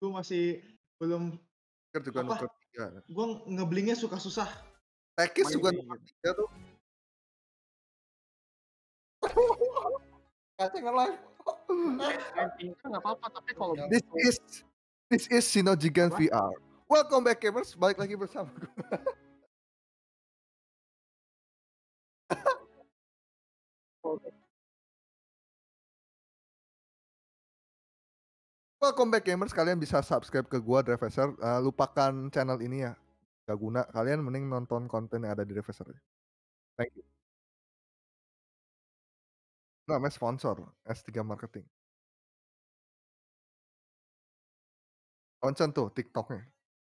Gue masih belum Nuker juga nuker apa, 3. gue ngeblingnya suka susah. Tekis Main juga kayak nuker gitu. 3 tuh. Kacang nge-live. Main pintar nggak apa-apa, tapi kalau This is Sinojigan Apa? VR. Welcome back gamers, balik lagi bersama gue. Welcome back gamers, kalian bisa subscribe ke gua Driveser. Lupakan channel ini ya, gak guna. Kalian mending nonton konten yang ada di Driveser. Thank you. Namanya sponsor S3 Marketing. Konsen tuh TikToknya.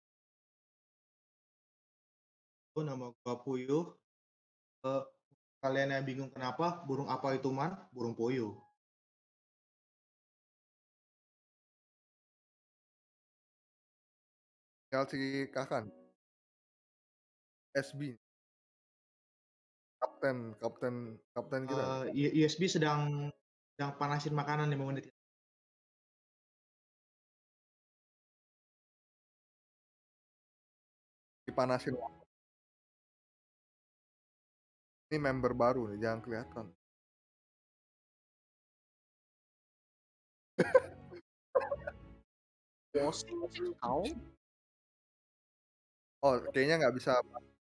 Nama gua Puyuh. Kalian yang bingung kenapa burung apa itu man? Burung puyuh. Tinggal si Kakan. SB. Kapten kita. USB sedang panasin makanan 5 menit. Dipanasin. Ini member baru nih, jangan kelihatan. posting tahu. Oh, kayaknya nggak bisa.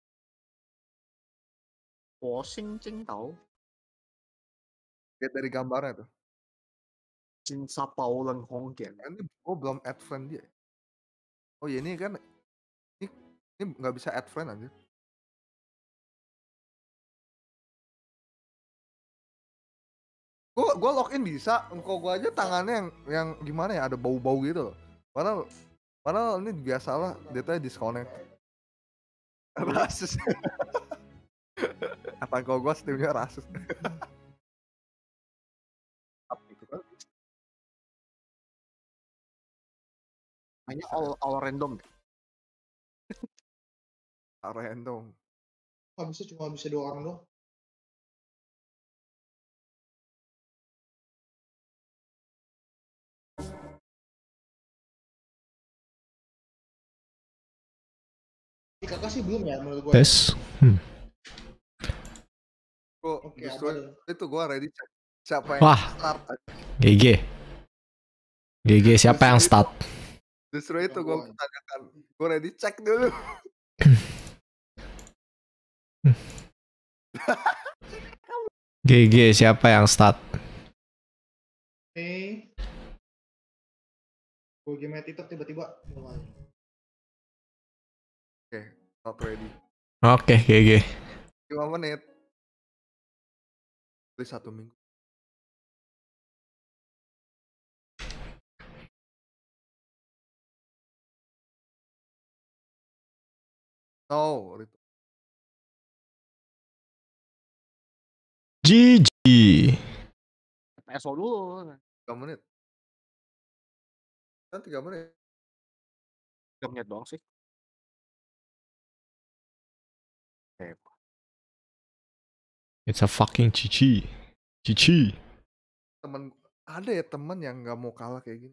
Posting tahu. Lihat dari gambarnya tuh. Cinta Paulan Hongkian. Ini gue belum add friend dia. Oh iya, ini kan ini nggak bisa add friend aja. Gue login bisa, engkau gue aja tangannya yang gimana ya, ada bau-bau gitu loh. Padahal ini biasalah, dia disconnect. Rasus. Apa engkau gue Steamnya rasus. Apa itu kan? Hanya all random. Random. Cuma bisa 2 orang doang. Kakak sih belum ya menurut gue. Tes. Oke, Justru itu gue ready check. Siapa yang Wah. start? GG siapa yang start? Justru itu gue tanyakan. Gue ready check dulu. GG siapa yang start? Gue game TikTok tiba-tiba mulai. Oke, not ready. Oke, GG. 5 menit. Beli 1 minggu. No, GG. PSO dulu. 3 menit. Kan 3 menit. 3 menit doang sih. It's a fucking GG. GG. Ada ya teman yang nggak mau kalah kayak gini.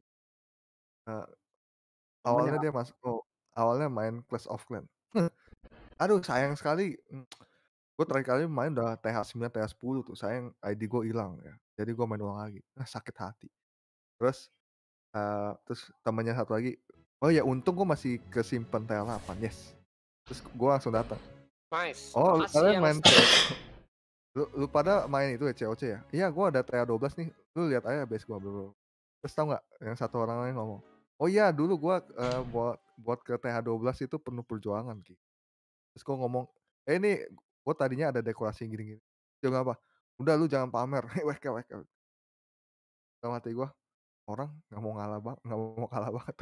Awalnya dia awalnya main Clash of Clans. Aduh sayang sekali. Gue terakhir kali main udah TH9, TH10 tuh. Sayang ID gue hilang ya. Jadi gue main ulang lagi. Sakit hati. Terus temannya satu lagi. Oh ya untung gue masih kesimpan TH8. Yes. Terus gue langsung datang. Nice. Oh kalian main lu pada main itu ya COC ya? Iya gue ada TH12 nih. Lu lihat aja base gue bro. Terus tau gak yang satu orang lain ngomong. Oh iya dulu gue buat ke TH12 itu penuh perjuangan Ki. Terus gue ngomong, ini gue tadinya ada dekorasi gini-gini. Dia apa? Udah lu jangan pamer. Wek. Dalam hati gue, orang nggak mau kalah banget.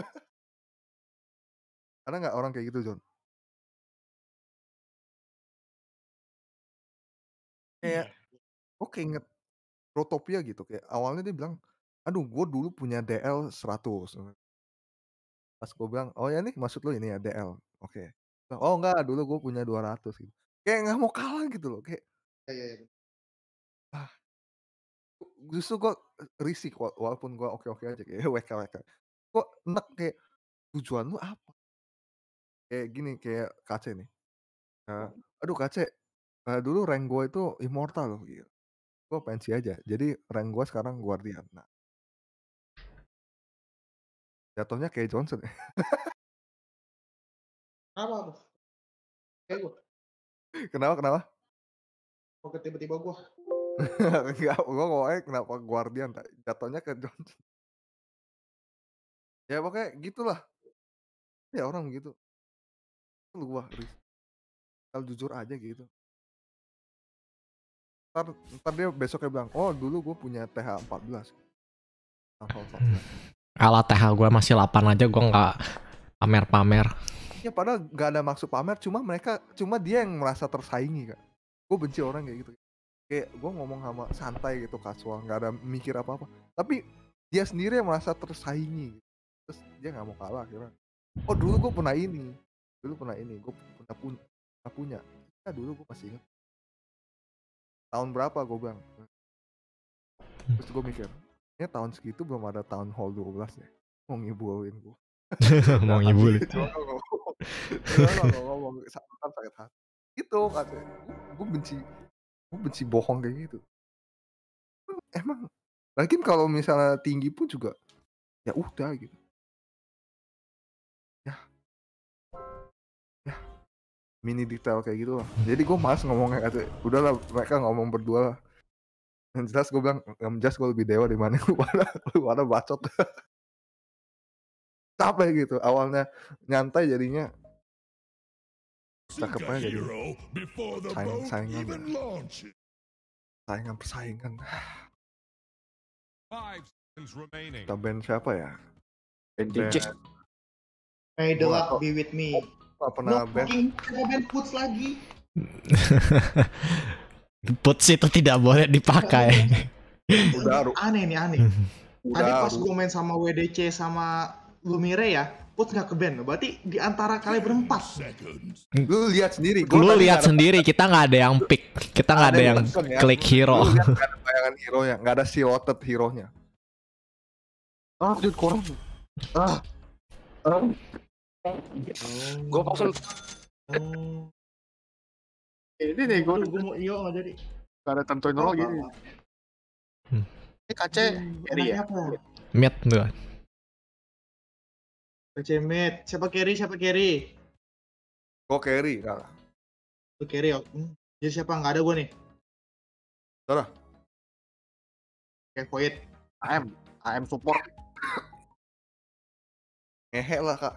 Ada nggak orang kayak gitu John? Kayak, gue keinget Protopia gitu. Kayak awalnya dia bilang, aduh gue dulu punya DL 100. Pas gue bilang, oh ya nih maksud lu ini ya DL. Oke. Oh enggak, dulu gue punya 200 gitu. Kayak nggak mau kalah gitu loh. Kayak, justru gue risih walaupun gue oke-oke aja kayak WK. Kok enek kayak tujuan lu apa? Kayak gini, kayak KC nih. Aduh KC, dulu rank gue itu immortal loh, gitu. Gue pensi aja. Jadi rank gue sekarang guardian. Nah, jatuhnya kayak Johnson ya. Kenapa? Kayak gue. Kenapa? Kok tiba-tiba gue. Enggak, gue ngomongnya kenapa guardian, jatuhnya ke Johnson. Ya pokoknya gitulah. Ya orang begitu. Lu gua, Riz. Kalau jujur aja gitu. Ntar dia besoknya bilang, oh dulu gue punya TH14. Hal-hal 14. Alah TH gue masih 8 aja, gue nggak pamer-pamer. Ya padahal gak ada maksud pamer, cuma dia yang merasa tersaingi, Kak. Gue benci orang kayak gitu. Kayak gue ngomong sama santai gitu, kasual, gak ada mikir apa-apa. Tapi dia sendiri yang merasa tersaingi. Terus dia gak mau kalah akhirnya. Oh dulu gue pernah ini, gue pernah punya. Ya dulu gue masih ingat. Tahun berapa gue bilang. Terus gue mikir, ini tahun segitu belum ada tahun hall 12 ya. Mau ngibulin gue. Mau ngibulin. Ngomong sakit hati. Gitu katanya. Gue benci bohong kayak gitu. Emang lagian kalau misalnya tinggi pun juga ya udah gitu. Ya mini detail kayak gitu lah. Jadi gue malas ngomongnya, katanya udahlah mereka ngomong berdua lah. Yang jelas gue bilang, yang jelas gue lebih dewa dibanding lu pada bacot. Capek gitu, awalnya nyantai jadinya cakep aja jadi persaingan. Kita band siapa ya? DJ. May the luck be with me. Gak pernah band. Band Puts lagi. Puts itu tidak boleh dipakai. Udah aneh. Tadi pas gue main sama WDC sama Lumire ya, Puts gak ke band. Berarti di antara kalian berempat. Lu lihat sendiri. Lu lihat sendiri, kita nggak ada yang pick, kita nggak ada yang klik hero. Lu lihat gak ada bayangan hero-nya, gak ada silhouette hero-nya. Dude kurang. Gue pasang. Ini nih gue mau iyo nggak jadi. gak ada tentuin role gini. Ini KC carry ya? Mid tuh. KC mid. Siapa carry? Gue carry, kalah. Lu carry ya? Jadi siapa? Nggak ada gue nih. Udah. Kayak Void. AM support. Ngehe lah, Kak.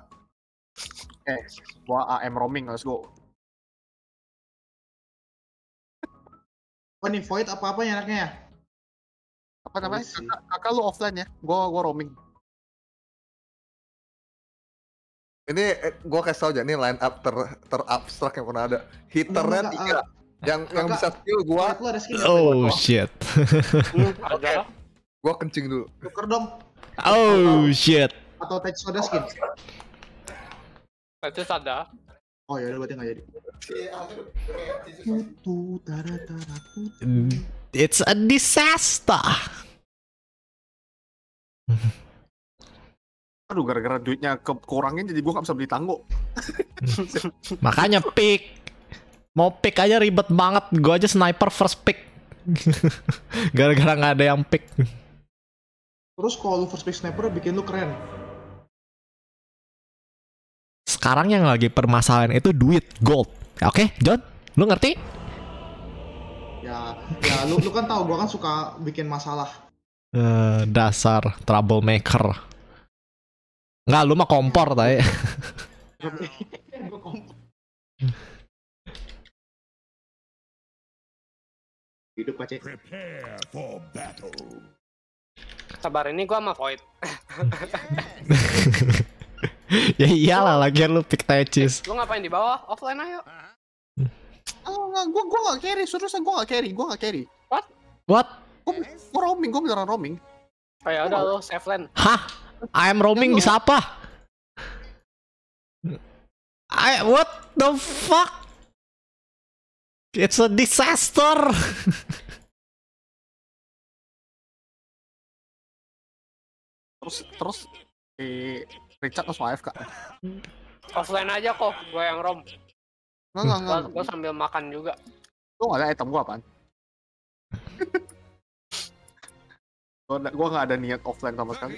Gua AM roaming, let's go. Apa nih Void apa ya enaknya ya? Apa namanya? Kakak lu offline ya? Gua roaming. Ini gue kasih tau aja, ini line up terabstrak yang pernah ada. Hitternya 3. Yang bisa skill gue. Oh shit. Ada. Gue kencing dulu. Tuker dong. Oh shit. Atau Tech Soda skin. Itu ada. Oh ya udah berarti nggak jadi. It's a disaster. Aduh, gara-gara duitnya kekurangin jadi gua nggak bisa beli tanggo. Makanya pick. Mau pick aja ribet banget. Gua aja sniper first pick. Gara-gara nggak ada yang pick. Terus kalau lu first pick sniper bikin lu keren. Sekarang yang lagi permasalahan itu duit, gold. Oke, John, lu ngerti? Ya lu kan tahu gua kan suka bikin masalah. Dasar troublemaker. Nggak, lu mah kompor tadi. Hidup aja. Sabar, ini gua sama Void. Ya iyalah, lagian lu pick Tecis. Lu ngapain di bawah? Offline ayo. Oh enggak, gua nggak carry, seriusan gua nggak carry. What? Gua roaming, gua beneran roaming. Oh ya udah lu save lane. Hah? I'm roaming bisa apa? What the fuck? It's a disaster. Terus Richard langsung AFK. Offline aja kok, gue yang rom. Enggak. Gue sambil makan juga. Lu nggak ada item gua apaan? Gua nggak ada niat offline sama sekali.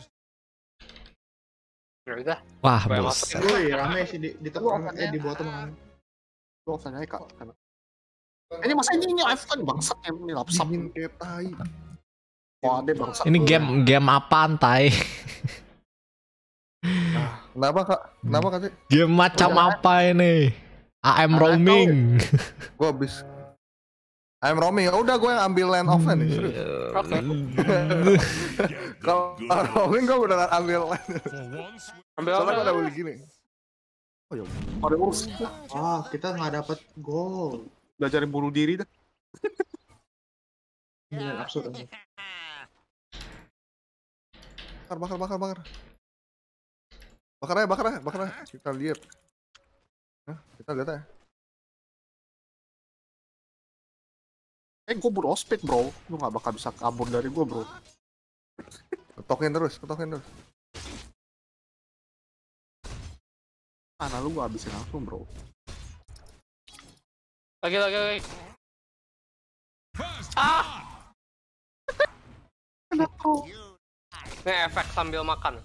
Ya udah. Wah, Gua yang bos. offline. Woi, rame sih di teman di bawah teman. Gua offline aja kak. Ini masa ini AFK nih bangsat ini lapsap. Dingin kayak tai. Wah, dia bangsat. Ini game apaan, Tai? Kenapa kak? Kenapa kak? Game macam apa ini? AM roaming. Gue habis I'm roaming. Ya udah gue yang ambil land offline nih. Serius. Oke. Kalau roaming gue beneran ambil land. Ambil Soalnya gue udah apa? beli gini. Oh ya. Ada urus. Ah, kita nggak dapat gol. Udah cari bunuh diri dah. Ini absurd. Bakar. Bakar aja. Kita lihat. Hah, kita lihat aja. Gue berospek bro. Lu gak bakal bisa kabur dari gue bro. Ketokin terus. Mana lu gak habisin langsung bro. Lagi. Ah! Ini efek sambil makan.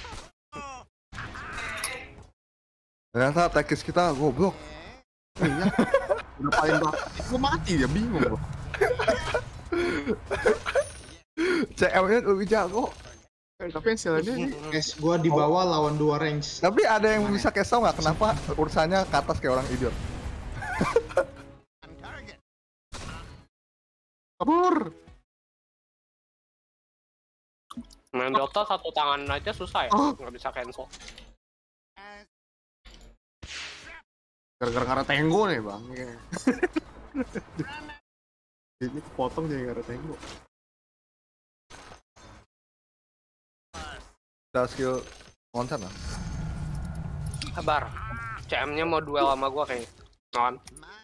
Ternyata tekis kita goblok. Iya. Udah paling banget. Gue mati dia bingung bro. CM-nya lebih jago. Tapi hasilnya ini Guys, gua di bawah lawan 2 range. Tapi ada yang bisa kesel nggak? Kenapa urusannya ke atas kayak orang idiot? kabur. Main Dota satu tangan aja susah ya, nggak bisa cancel. Gara-gara Tenggo nih bang. Ini kepotong jadi gara Tenggo. Kita skill konsen lah. Sabar. CM-nya mau duel sama gua kayaknya. Lawan.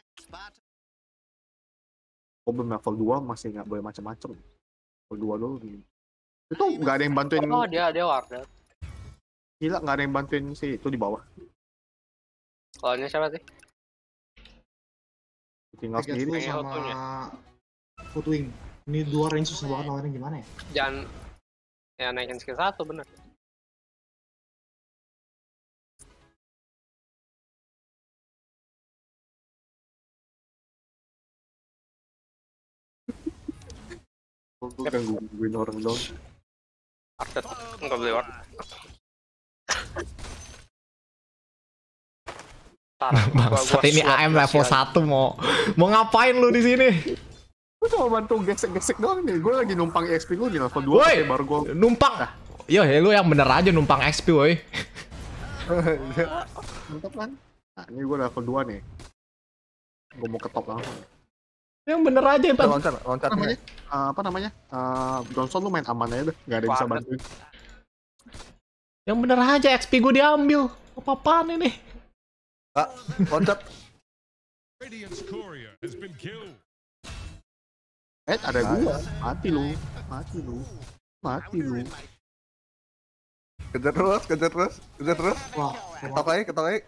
Gue belum level 2 masih nggak boleh macam-macam. Level 2 dulu nih. Itu nggak ada yang bantuin. Oh dia warden. Gila nggak ada yang bantuin sih itu di bawah. Lawannya siapa sih? Tinggal Pegasus sendiri. Kayaknya sama auto-nya. Footwing. Ini 2 range susah banget lawannya gimana ya? Jangan ya naikin skill 1 bener. Gue gangguin orang dong. Artet. Enggak beli ward. Bangsat ini AM level 1 mau ngapain lu di sini? Gue cuma bantu gesek-gesek doang nih. Gue lagi numpang EXP gue di level 2 Woi, pakai baru gue. numpang. Yo, lu yang bener aja numpang XP woi. Mantap kan? Nah ini gue level 2 nih. Gue mau ke top langsung. Yang bener aja, Pan. Loncat. Apa namanya? Johnson lu main aman aja deh. Gak ada yang bisa Banget. bantuin. Yang bener aja XP gue diambil. Apa-apaan ini? Loncat. Radiant's courier has been killed. Ada gua. Mati lu. Kejar terus. Wah, Ketok lagi.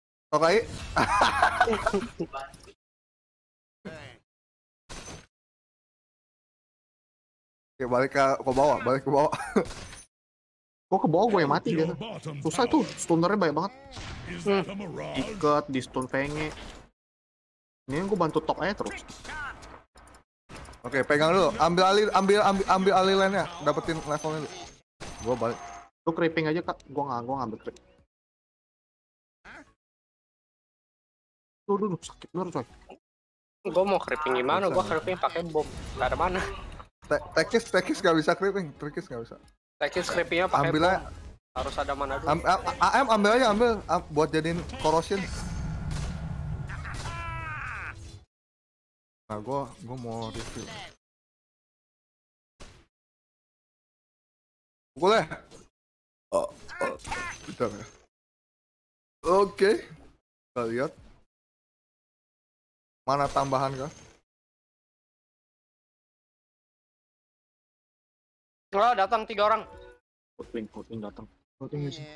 Oke, balik ke bawah. Gua ke bawah gue yang mati Your gitu. bottom Susah tuh. Stunnernya banyak banget. is that a mirage? Ikat di stun penge. Ini gue bantu top aja terus. Oke, pegang dulu. Ambil alih lainnya. Dapetin levelnya dulu. Gua balik. Lu creeping aja kak. Gua ngambil creep. Duh, sakit bener coy. Gua mau creeping gimana? Gua creeping pakai bom. Gak ada mana. Tekis gak bisa creeping. Tekis gak bisa. Tekis creepingnya pakai Ambil bom. aja. Harus ada mana dulu. AM ambil aja buat jadiin corrosion. Nah, gua mau review. Boleh. Bentar ya. Oke. Kita lihat. Mana tambahan kah? Oh, datang 3 orang. Hotwing datang. Floating using.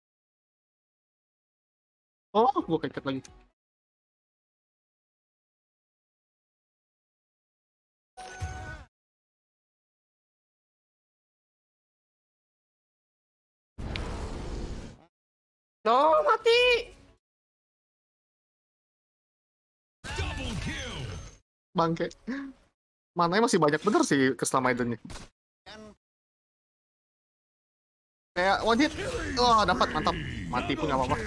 Oh, gue keket lagi. No, mati. Double kill. Bangke. Mananya masih banyak bener sih Crystal Maiden-nya. Kayak one hit. Oh, dapat, mantap. Mati pun gak apa-apa.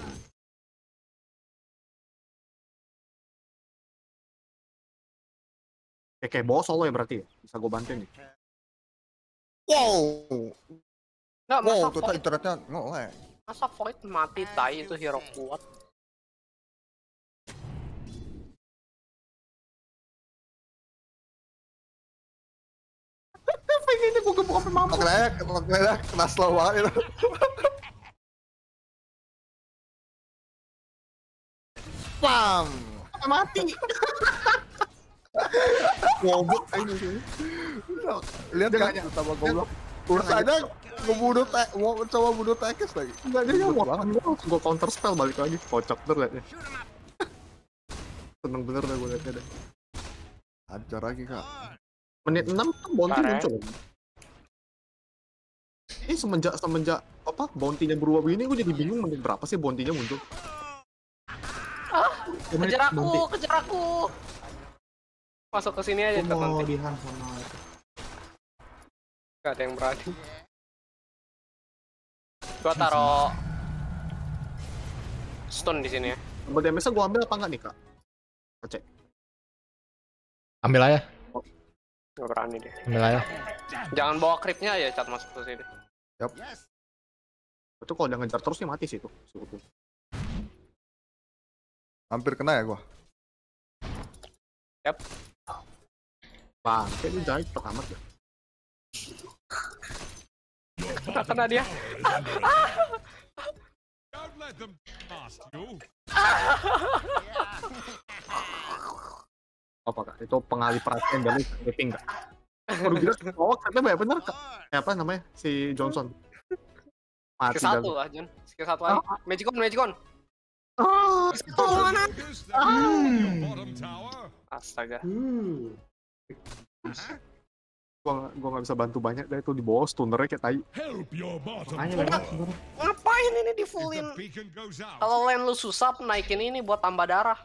Kayak bawa solo ya berarti ya? Bisa gue bantuin nih. Wow, Nggak, wow, masa tuh Void, internetnya nge-lag. masa Void mati tai itu hero kuat. Pengennya gue gebuk sampai mampu. Makanya kena slow banget itu. Pam. Sampai mati. Goblok aja sih. Lihat Dia kan nggak- sama goblok. Urusannya ngebunuh mau coba bunuh Tekes lagi. Enggak, dia Goblok mau banget. gue counter spell balik lagi. Kocak bener liatnya. Seneng bener dah gue liatnya deh. Hancur lagi kak. Menit 6 tuh bounty Parah. muncul. Ini semenjak apa bounty-nya berubah begini gue jadi bingung menit berapa sih bounty-nya muncul. Kejar aku, kejar aku. Masuk ke sini aja Aku ntar mau nanti. dihan sama itu. Gak ada yang berani. Gua taro stun di sini ya. Double damage-nya gue ambil apa enggak nih kak? Cek. Ambil aja, Gak berani deh. ambil aja. Jangan bawa creepnya aja cat masuk ke sini. Itu kalau udah ngejar terus nih mati sih itu. Hampir kena ya gua. Yap. Bang, kayak ini jahit pertama ya. Kena dia. Don't let them past you. Apa kak? Itu pengalih perhatian dari rating kak? Baru kira oh katanya banyak bener kak. Apa namanya si Johnson? Mati Skill satu lah, Jun. Skill satu lagi. Magicon, Magicon. Ah, Oh, mana? Focus them on your bottom tower. Astaga. gua nggak bisa bantu banyak deh itu di bawah stunnernya kayak tai. Help your bottom Makanya tower. lewat sebenarnya. Ngapain ini If di the fullin? beacon goes out, Kalau lane lu susah, naikin ini buat tambah darah.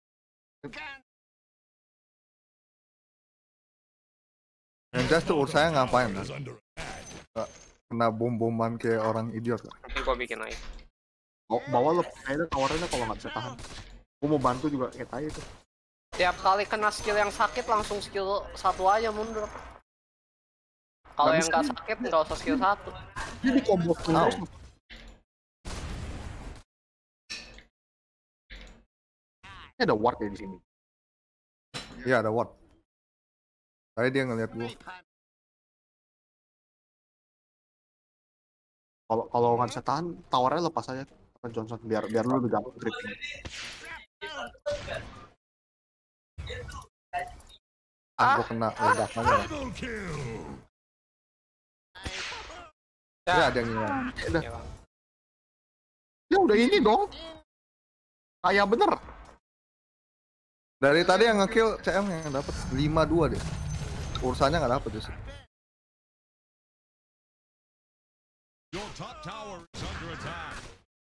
Yang jelas tuh urusannya ngapain kan? is under Kena bom-boman kayak orang idiot kan? Nanti gua bikin lagi. Bawa lo kayaknya tawarannya kalau nggak bisa tahan. Gua mau bantu juga kayak tai itu. Tiap kali kena skill yang sakit langsung skill satu aja mundur. Kalau Nggak yang bisa. nggak sakit nggak usah skill satu. Dia di combo terus. Ini ada ward ya di sini. Iya ada ward. Tadi dia ngeliat gua. Kalau nggak bisa tahan, tawarnya lepas aja ke Johnson biar lu lebih gampang trip. Gua kena ledakan ya. double kill. Ya ada yang ngilang. Ya, Bang. Ya udah ini dong. Kayak bener. Dari tadi yang ngekill CM yang dapet 5-2 deh. Urusannya nggak dapet justru. Your top tower is under attack.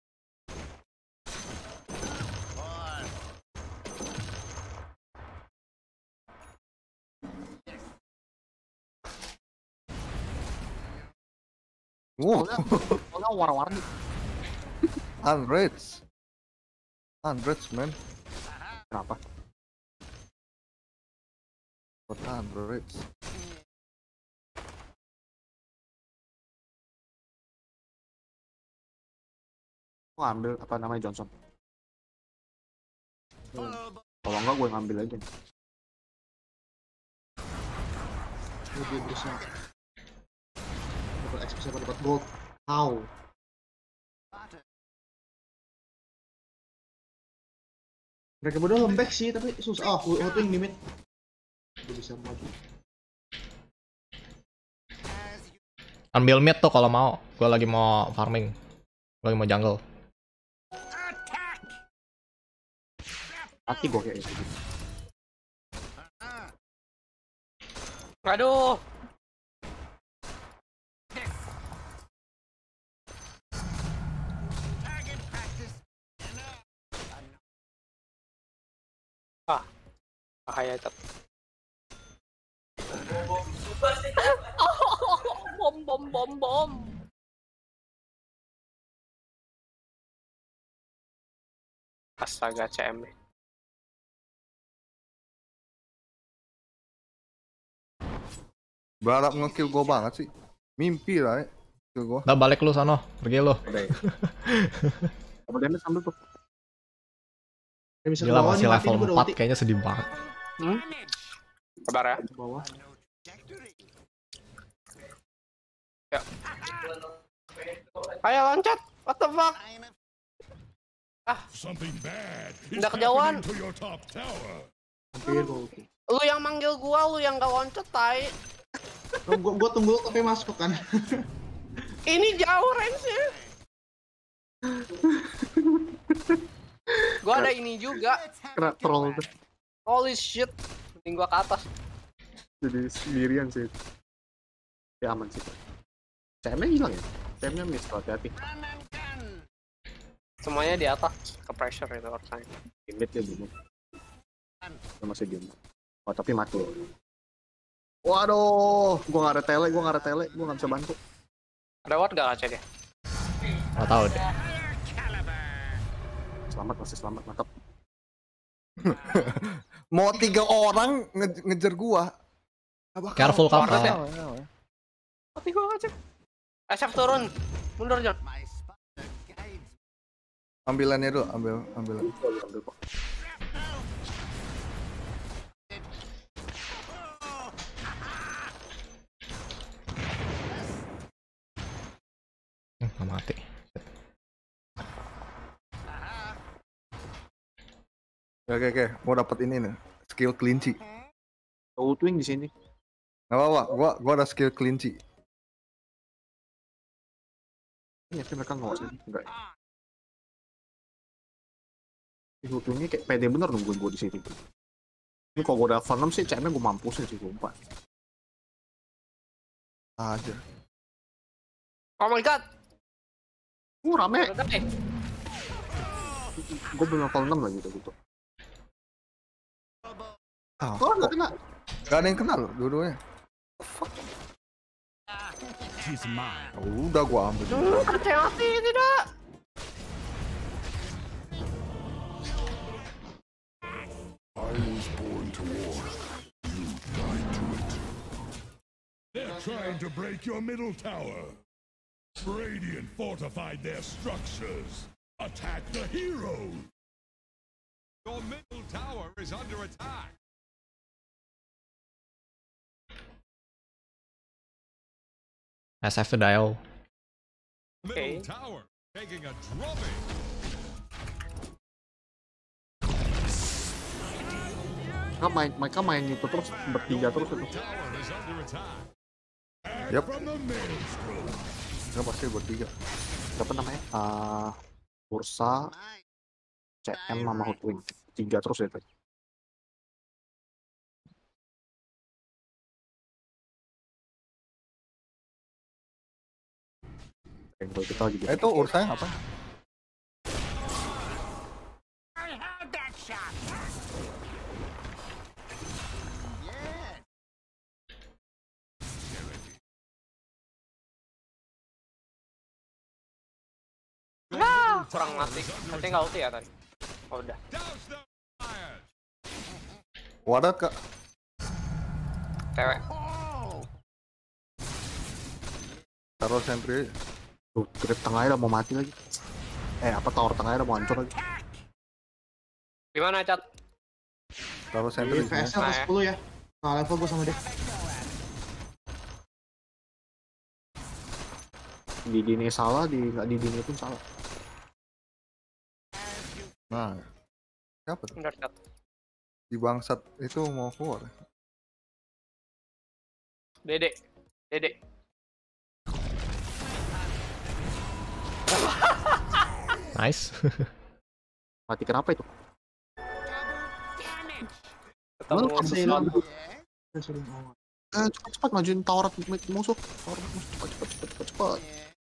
Wow, Soalnya war-warni. hundreds. Hundreds man. Kenapa? What hundreds? Gua ambil apa namanya Johnson. Kalau enggak gue ngambil aja. Dia bisa dapat XP siapa dapat gold. How? Mereka berdua lembek sih tapi susah. Oh, holding limit. Udah bisa maju. Ambil mid tuh kalau mau. Gue lagi mau farming. Gue lagi mau jungle. Mati gue kayak gitu. Aduh. Bahaya cat. Bom. Astaga CM. Berharap nge-kill gue banget sih. Mimpi lah ya. Kill gue. Udah balik lu sono, pergi lu. Apa damage ambil tuh? Dia bisa ke Gila bawah masih nih, mati level nih, gua udah 4 ulti. kayaknya sedih banget. Sabar ya. Ke bawah. Ayo loncat. What the fuck? Something bad is Udah kejauhan. happening to your top tower. Hampir gua ulti. Lu yang manggil gua, lu yang gak loncat, tai. Gua tunggu tapi masuk kan. Ini jauh range-nya. Gua ada ini juga. Kena troll tuh. Holy shit. Mending gua ke atas. Jadi sendirian sih. Ya aman sih. CM-nya hilang ya? CM-nya miss, hati-hati. Semuanya di atas. Ke pressure itu harusnya. Limit ya dulu. Dia masih diem. Oh tapi mati. Waduh, gua nggak ada tele, gua nggak bisa bantu. Ada ward gak kaca dia? Gak tau deh. Selamat, masih selamat, mantap. Mau 3 orang ngejar gua. Careful Keluar kakak. deh. Mati gua kaca. SF turun. Mundur John. Ambilannya dulu, ambilan. Ambil kok. Gak mati. Oke. Mau dapat ini nih. Skill kelinci. Outwing di sini. Gak apa-apa, gua ada skill kelinci. Ini sih mereka nggak sih, enggak. Outwingnya kayak pede bener nungguin gua di sini. Ini kalau gua udah level 6 sih, CM-nya gua mampusin sih, sumpah. Aja. Oh my god. Rame. Meledak deh. Gua belum level 6 lagi gitu. Ah, Oh, nggak kena. gak ada yang kenal loh, dua-duanya. She's mine. Udah gua ambil. Kaca mati tidak. They're trying to break your middle tower. Radiant fortified their structures. Attack the heroes. Your middle tower is under attack. SF to dial. Middle Okay. tower taking a drubbing. Mereka main itu terus, bertiga terus itu. Tower is under attack. Yep. From the maelstrom. Gak pasti bertiga. Siapa namanya? Bursa, CM sama Hotwing. 3 terus ya tadi. Kalau kita lagi Itu urusannya apa? Kurang mati. Nanti nggak ulti ya tadi. Oh, udah. Douse the fire. Wadah kak. Cewek. Taruh sentry. tuh, grip tengahnya udah mau mati lagi. Apa tower tengahnya udah mau hancur lagi. Gimana cat? Taruh Di sentry. VSL ke 10 ya. Nah, level gua sama dia. Di dini salah, nggak di dini pun salah. Nah. Siapa tuh? Bener cat. Di bangsat itu mau keluar. Dede. Nice. Mati kenapa itu? Ketemu Saya sesuatu. bilang, saya sering ngomong. Cepat majuin tower musuh. Tower musuh cepat.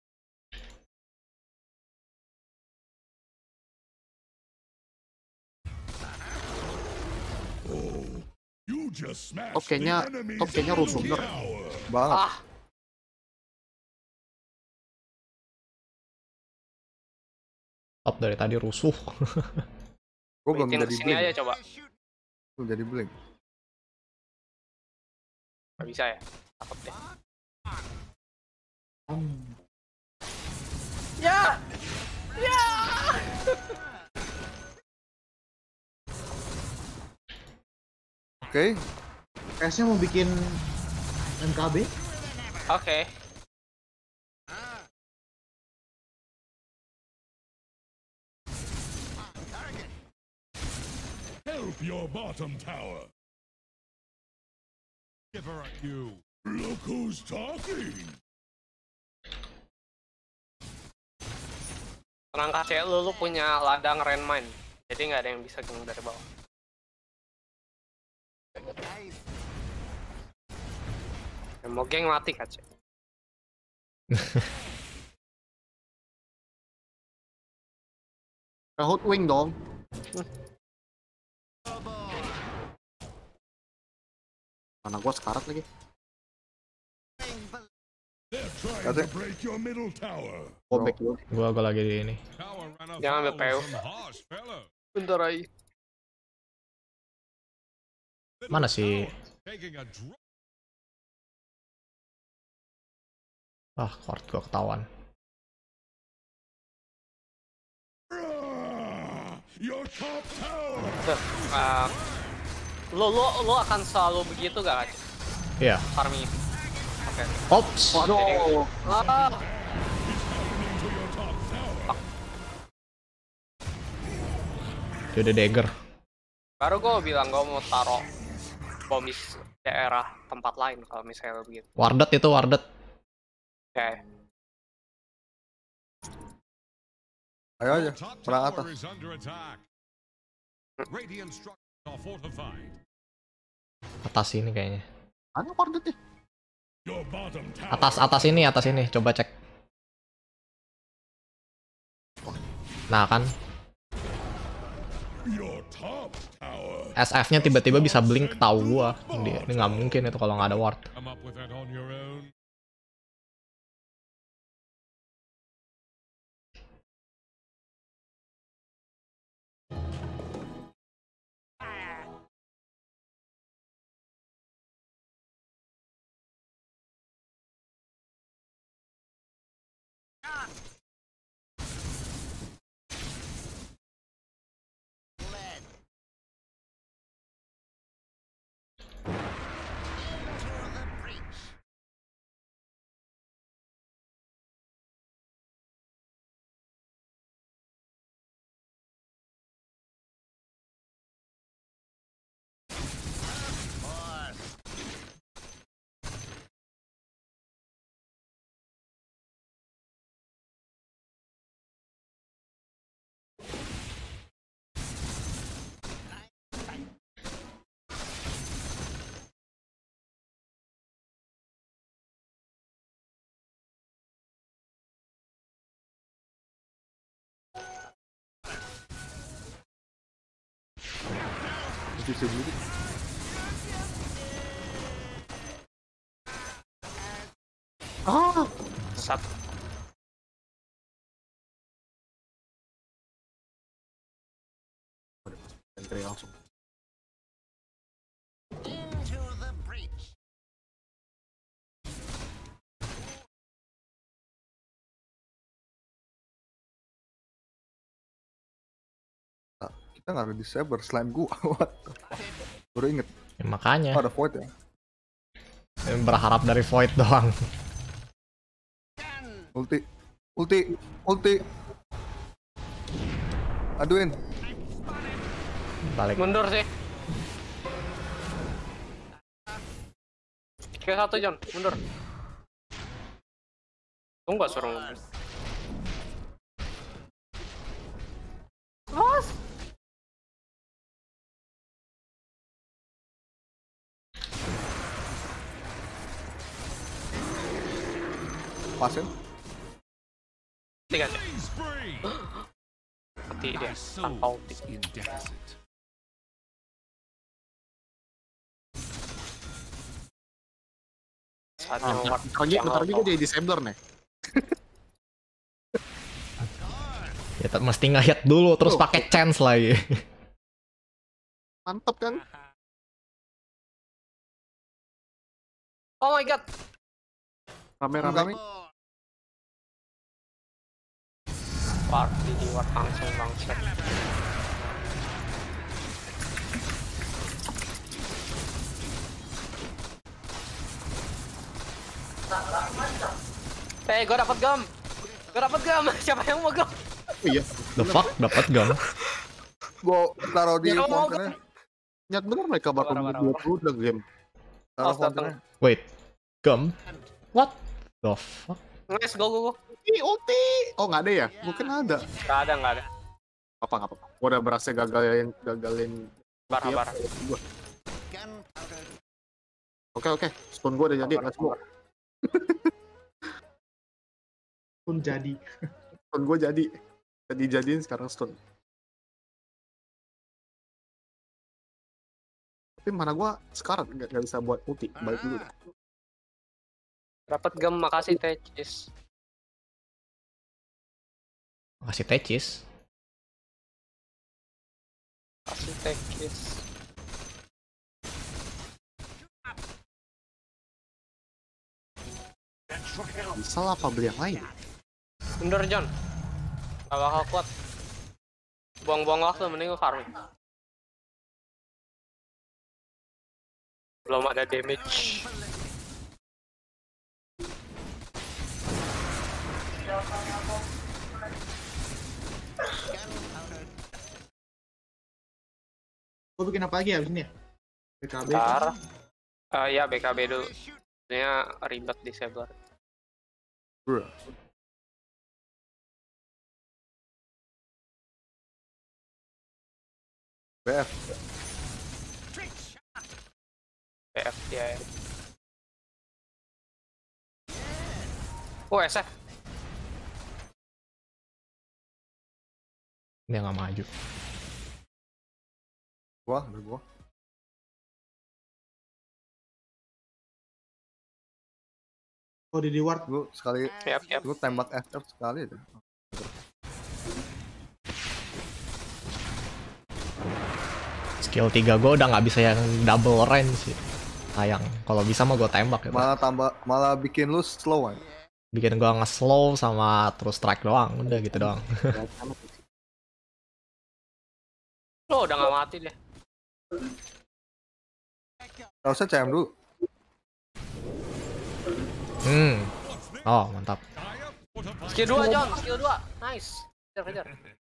You just smashed Top kayaknya the enemy's top kayaknya rusuh middle bener. tower. Banget. Ah, Top dari tadi rusuh. Gue belum bikin jadi kesini aja blink. coba. Belum jadi blink. Gak bisa ya? Takut deh. Ya! Ya! Oke. PS-nya mau bikin MKB? Oke. Help your bottom tower. Give her at you. Look who's talking. Tenang kasih lu punya ladang Rainmine. Jadi nggak ada yang bisa geng dari bawah. Ya, mau geng mati kace. Hot wing dong. Mana gua sekarat lagi. They're trying Ada. to break your middle tower. Gua back dulu. Gua lagi di ini. Tower ran Jangan ambil afoul PO. some harsh fellow. Bentar aja. Mana sih? Taking a drop. Ward gua ketahuan. Your top tower. Lu akan selalu begitu gak kace? Iya. Farming. Oke. Ops. Waduh. Ah, Into your top tower. Dia udah dagger. baru gue bilang gue mau taruh bom di daerah tempat lain kalau misalnya begitu. Wardet itu wardet. Oke. Ayo aja. Your top Perang tower atas. is under attack. Radiant structures are fortified. Atas ini kayaknya. Mana Wardet nih? Your bottom tower. Atas ini. Coba cek. Nah kan, Your top tower. SF-nya tiba-tiba bisa blink, tahu gua. Ini nggak mungkin itu kalau nggak ada ward. Come up with that on your own. Bisa dulu. Ah, Satu. entry langsung. Kita nggak ada disable slime gua. What the fuck? Baru inget. Ya, makanya Oh, ada void ya. berharap dari Void doang. Ulti. Aduin. Balik. Mundur sih. Oke, satu John, mundur. Tunggu suruh mundur. lepasin. Tiga. Killing spree. Mati dia tanpa ulti. In deficit. Saatnya Bentar lagi gue jadi disabler nih. Ya mesti nge-hit dulu terus pakai chance lagi. Mantep kan? Oh my god. Rame-rame. Party di war langsung bangsat. Gue dapat gam. Siapa yang mau gam? Oh iya. The fuck, dapat gam. Gua taruh di Ya, mau fountain-nya. Nyat bener mereka bakal Parah. 20 udah game. Taruh Oh, fountain-nya. Wait, gam? What the fuck? Nice, go. Ulti. Oh nggak ada ya? Mungkin ada. Gak ada. Apa? Gua udah berhasil gagalin. Barah. Gua. Oke. Stun gua udah jadi. Let's go. Pun jadi. Stun gua jadi. Jadiin sekarang stun. Tapi mana gua sekarang nggak bisa buat ulti. Balik dulu. Dapat gam, makasih Tecis. Kasih tecis. Kasih Tecis. Bisa lah apa beli yang lain? Bener John. Gak bakal kuat. Buang-buang waktu, mending gue farming. Belum ada damage. Gue bikin apa lagi abis ini ya? BKB. Bentar. Ya BKB dulu. Sebenarnya ribet di Saber. Bro. BF. PF dia ya. Oh SF. Dia nggak maju. Ada gua. Oh di reward. Lu sekali, Yap. lu tembak FF sekali aja. Skill 3 gue udah nggak bisa yang double range sih. Sayang. Kalau bisa mah gue tembak ya. Malah bikin lu slow aja. Bikin gue nge-slow sama terus strike doang. Udah gitu doang. Lo udah gak mati deh. Harusnya CM dulu. Oh mantap. Skill 2 John, skill 2. Nice. Kejar.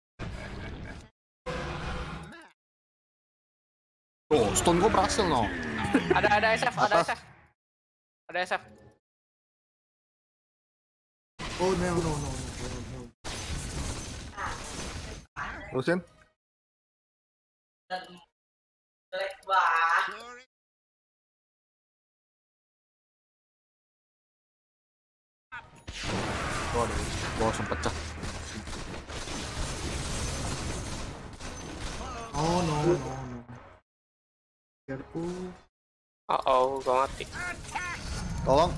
Oh, stun gua berhasil no. Ada SF. Oh no. Terusin. Gua langsung pecah. Oh no. Careful. Gua mati. Tolong.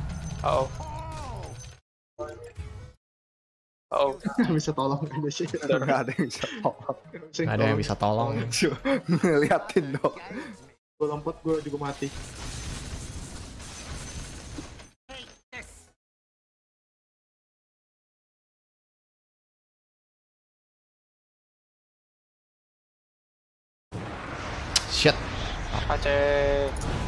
Bisa tolong ada sih. Nggak ada yang bisa tolong. Nggak ada yang bisa tolong. Ngeliatin dong. Gue lompat, gue juga mati. Shit. Aceh.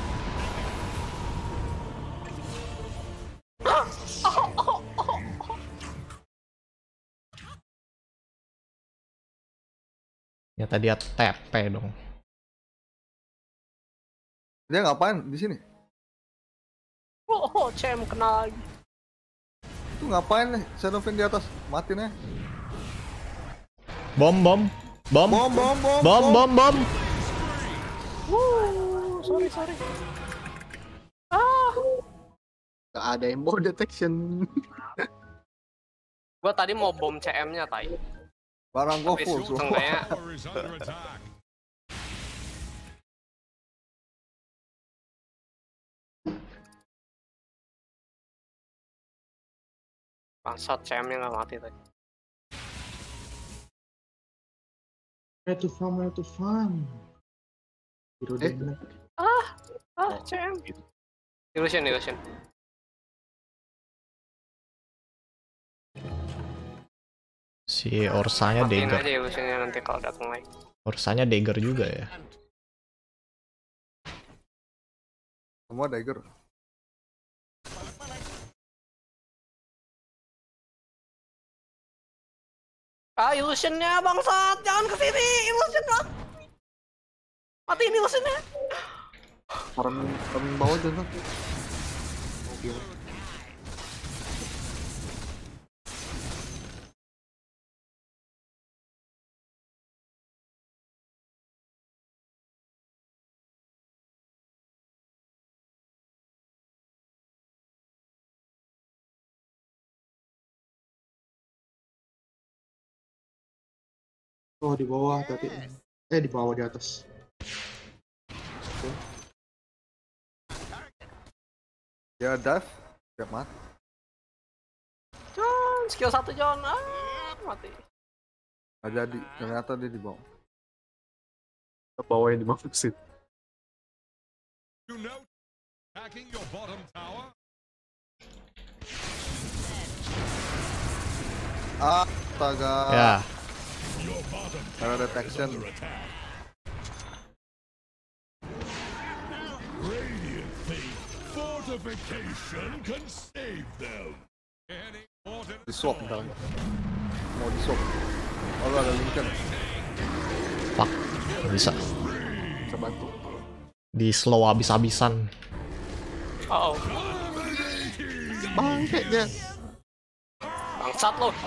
Ternyata dia TP dong. Dia ngapain di sini? Oh, CM kena lagi. Itu ngapain nih? Shadowfin di atas, matiin ya. Bom. Sorry. Gak ada yang mau detection. Gua tadi mau bom CM-nya, tai. Barang gue Tapi full semua. setengahnya Tower is under attack. bangsat CM-nya nggak mati tadi. Itu fun. Hero Demon. CM. Illusion. Si Orsanya Matiin dagger. aja illusionnya nanti kalau datang lagi. Orsanya dagger juga ya. Semua dagger. Illusionnya bangsat, jangan kesini, illusion lah. Matiin illusionnya. Orang bawah Johnson. Oh, di bawah tadi. Di bawah di atas. Ya dive. Siap mati. John, skill 1 John. Mati. Gak jadi. Ternyata dia di bawah. Ke bawah yang dimaksud. You know, attacking your bottom tower. Astaga. Ya, Your bottom Karena detection. under attack. Radiant think fortification can save them. Any mortar Di swap ntar. Mau di swap. Oh lu ada Lincoln. fuck. Nggak bisa. Bisa bantu. Di slow abis-abisan. Oh, Bangke dia. bangsat lo.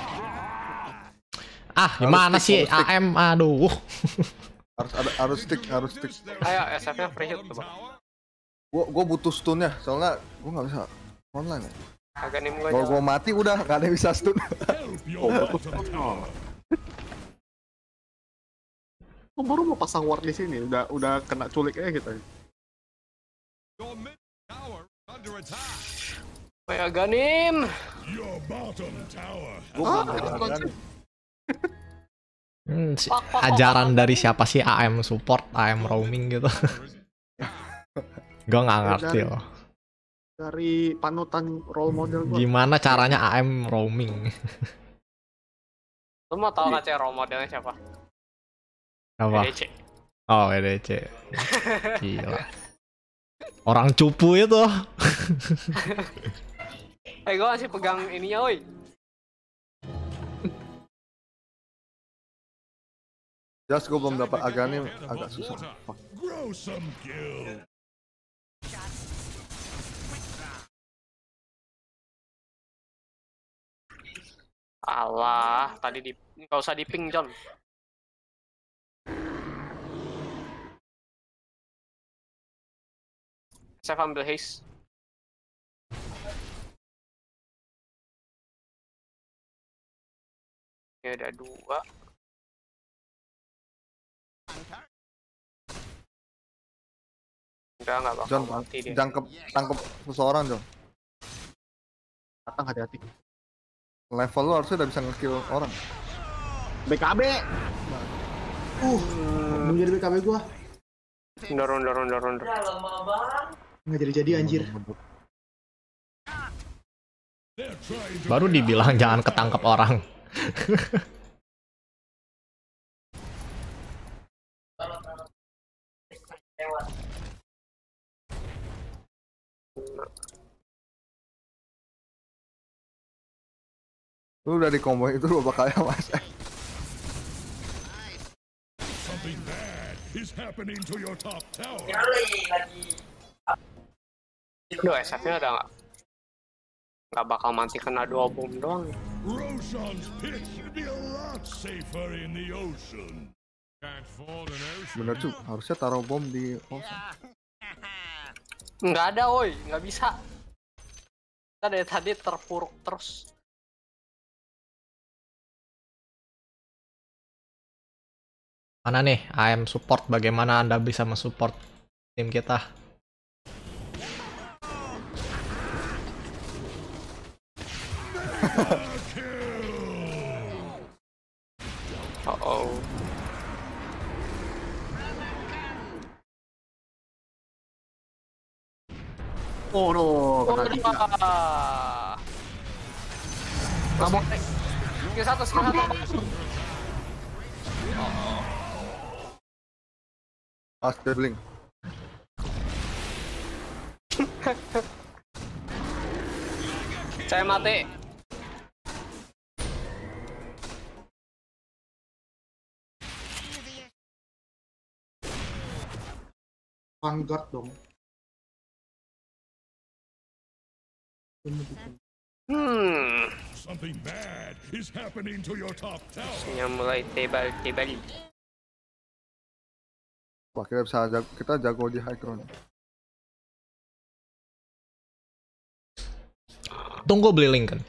Gimana sih stick. AM? Aduh. harus stick. Ayo, SF-nya free hit coba. Gua butuh stunnya, soalnya gua nggak bisa online ya. Agak nim gua Kalau jalan. gua mati udah nggak ada yang bisa stun. help your bottom tower. Oh, baru mau pasang ward di sini, udah kena culik aja kita. Your mid tower is under attack. Ayo, Ganim. Your bottom tower. Gua Ah, itu kan. Ajaran dari siapa sih AM support, AM roaming gitu? Gue nggak ngerti loh. Dari panutan role model gua. Gimana caranya AM roaming? Lu mau tau nggak role modelnya siapa? Apa? EDC. Oh, EDC. Gila. Orang cupu itu. Gua masih pegang ininya, woi. Just gua belum dapat Aghanim, agak susah. Fuck. Grow some kill. Alah, tadi nggak usah di ping, John. Saya ambil haste. Ini ada 2. Nggak bakal John, mati dia. tangkep seseorang John. Datang hati-hati. Level lu harusnya udah bisa nge-kill orang. BKB. Mau jadi BKB gua. Dorong. Nggak jadi anjir. They're trying to Baru dibilang jangan ketangkep orang. Lu udah di combo itu lu bakal mas. something bad is happening to your top tower. Duh, SF-nya ada nggak? Nggak bakal mati kena 2 bom doang. Roshan's pit should be a lot safer in the ocean. Can't fall in ocean. Bener cuy, harusnya taruh bom di ocean. Nggak ada, woi. Nggak bisa. Kita dari tadi terpuruk terus. Mana nih AM support? Bagaimana Anda bisa mensupport tim kita? Oh. Oh no, kena gila. Kamu Skill 1, skill 1. Sterling. Saya mati. Vanguard dong. Something bad is happening to your top tower. Musuhnya mulai tebal-tebal. Wah, kita jago di high ground. Tunggu beli Lincoln.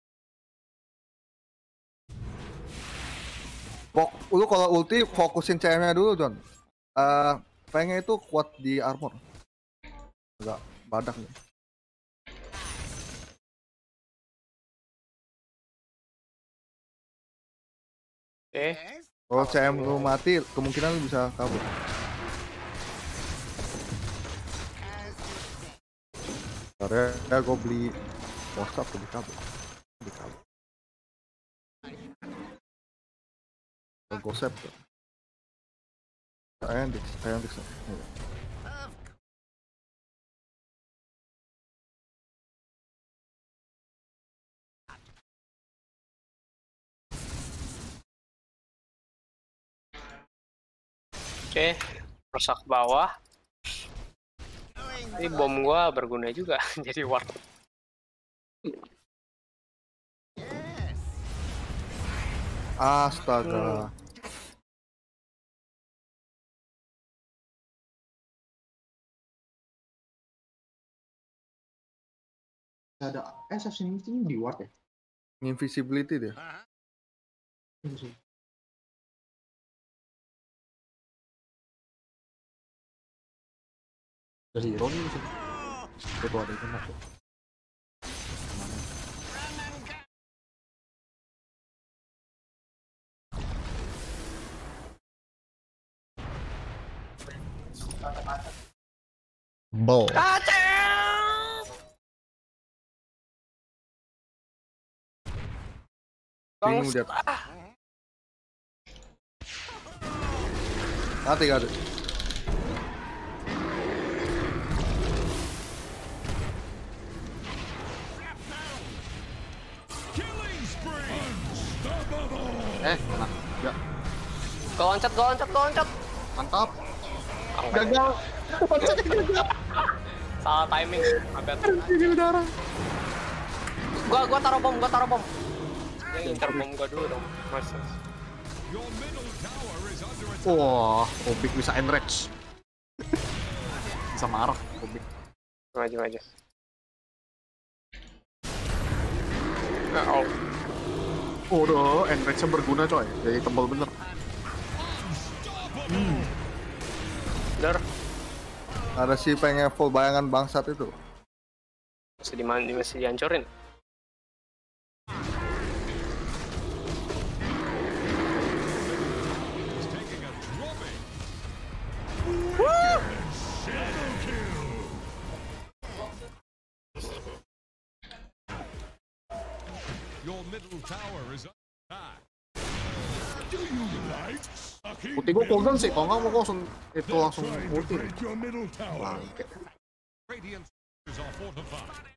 Lu kalau ulti fokusin CM-nya dulu, John. Pengen itu kuat di armor. Enggak badak nih. Kalau CM lu mati, kemungkinan lu bisa kabur. Karena gue beli WhatsApp lebih kabur. Gosep tuh. Saya Dix. Oke, rusak bawah. Ini bom gua berguna juga jadi ward. Astaga. Ada assassin ini di ward ya? Invisibility dia. dari Roni sih. Itu ada itu masuk. Bow. Bingung dia. Mati gak ada. Killing spree. Unstoppable. Kena. Ya, Gua loncat. mantap. Gagal. Salah timing. Agak. Ini udara. Gua taruh bom. Dia ngincar bom gua dulu dong. Mas. Your middle tower is under attack. Wah, Obik bisa enrage. Bisa marah, Obik. Maju. Oh. Udah, enrage-nya berguna coy. Jadi tebal bener. Bener. Ada si pengen full bayangan bangsat itu. Masih dihancurin. Is taking a drubbing. Shadow kill. Your middle tower is under attack. Do you like sucking? Ulti gue cooldown sih, kalau nggak mau langsung itu langsung Trying to ulti. break your middle tower. Bangke. Radiant structures are fortified.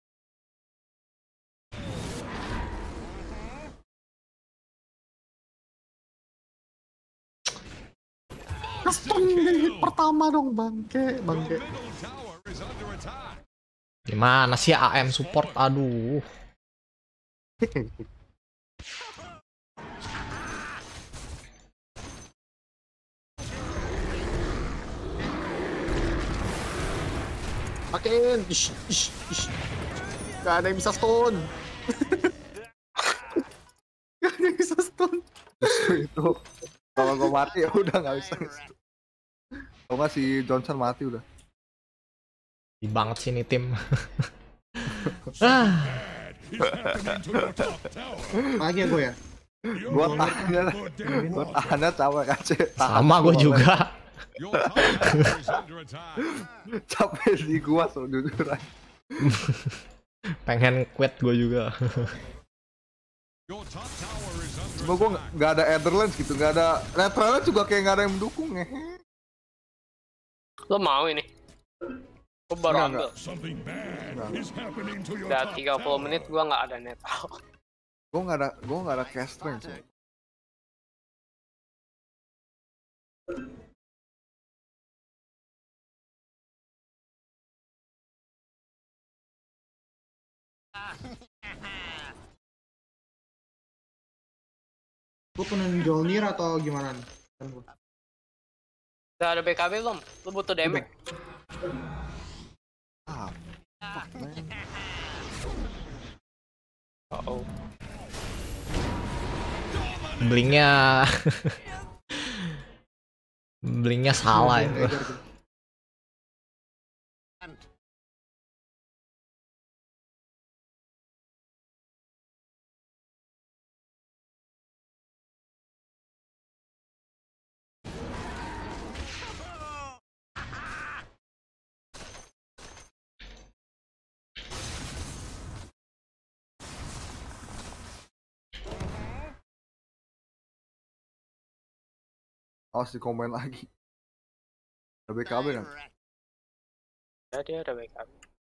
Custom hit pertama dong, bangke. Your middle tower is under attack. Gimana sih AM support? Aduh. Makin. Ish. Gak ada yang bisa stun. Gak ada yang bisa stun. Justru itu. Kalau gue mati ya udah nggak bisa. Kalau nggak si Johnson mati udah. Di banget sih ini tim. Is happening to your top tower. Lagi ya gue ya. Gue tahannya capek kace. Sama gue juga. Your top tower is under attack. Capek di gua so jujur aja. Pengen quit gue juga. Your top tower is under Cuma gue attack. nggak ada Etherlands gitu, nggak ada Netherlands juga kayak nggak ada yang mendukung ya. Lo mau ini? Gue baru Enggak, ambil. Something bad is happening to your Udah top 30 tower. menit gue nggak ada netral. Gue nggak ada cast strength sih. Gue penuh Jolnir atau gimana nih? Udah ada BKB belum? Lo butuh damage. Ah, fuck, man. Oh. Blingnya Blingnya salah itu. Harus dikomen lagi. Ada BKB kan? Jadi ada BKB.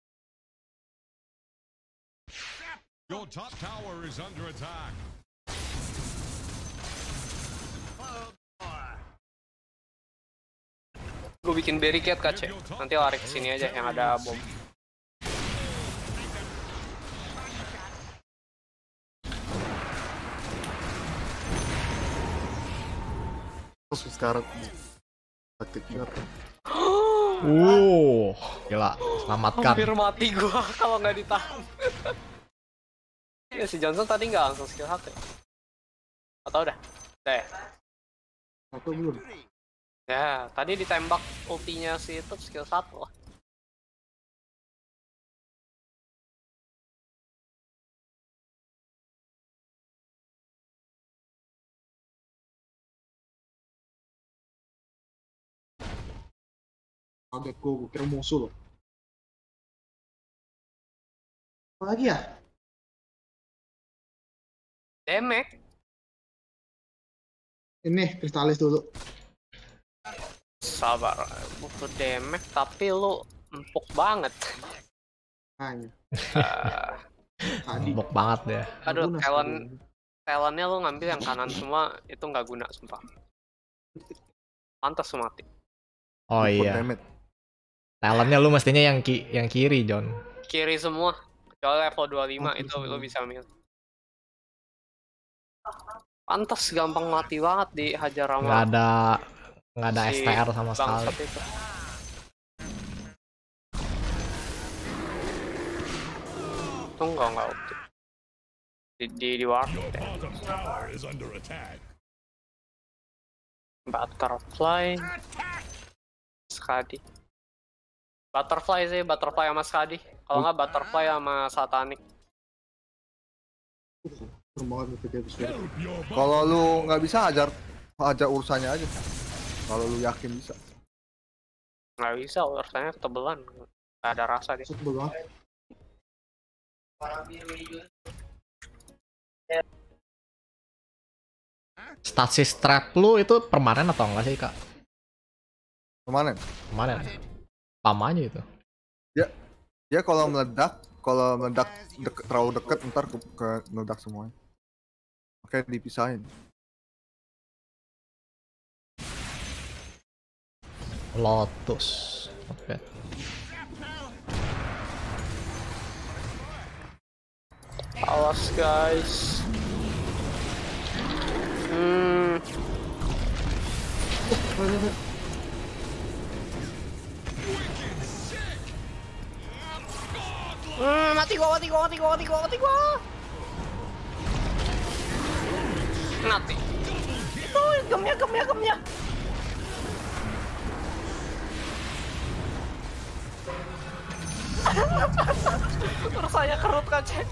Your top tower is under attack. Gue bikin barricade kace. Nanti lari ke sini aja yang ada bom. Terus sekarang taktiknya Gila, selamatkan. Hampir mati gua kalau nggak ditahan. Ya si Johnson tadi nggak langsung skill hack ya? Atau udah? Udah ya? Atau belum? Ya, tadi ditembak ultinya si itu skill 1 lah. Kaget gue kira musuh loh. Apa lagi ya? Damage. Ini kristalis dulu. Sabar, butuh damage tapi lu empuk banget. Hanya. Eh, Tadi. Empuk banget deh. aduh, Guna talentnya lu ngambil yang kanan semua itu nggak guna sumpah. Pantas lu mati. Oh Input iya. damage. Talentnya lu mestinya yang kiri, John. Kiri semua. Kecuali level 25 itu lu bisa ambil. Pantas gampang mati banget dihajar sama Nggak ada si STR sama sekali. bangsat itu. Tunggu nggak ulti. Di warp Your ya. bottom tower is under attack. Butterfly. Skadi. Butterfly sih, butterfly sama Skadi. Kalau nggak butterfly sama Satanic. Serem banget nih video episode. Help your bottom Kalau lu nggak bisa ajar urusannya aja. Kalau lu yakin bisa. Nggak bisa, urusannya ketebelan. Nggak ada rasa dia. Sebel banget. Stasis trap lu itu permanen atau enggak sih, Kak? Kemarin Permanen. Lama aja itu. dia kalau meledak terlalu deket ntar ke meledak semuanya. Makanya dipisahin. Lotus. Oke. Awas guys. Mati. Mati. Itu gemnya. Rasanya kerut kan, Cek.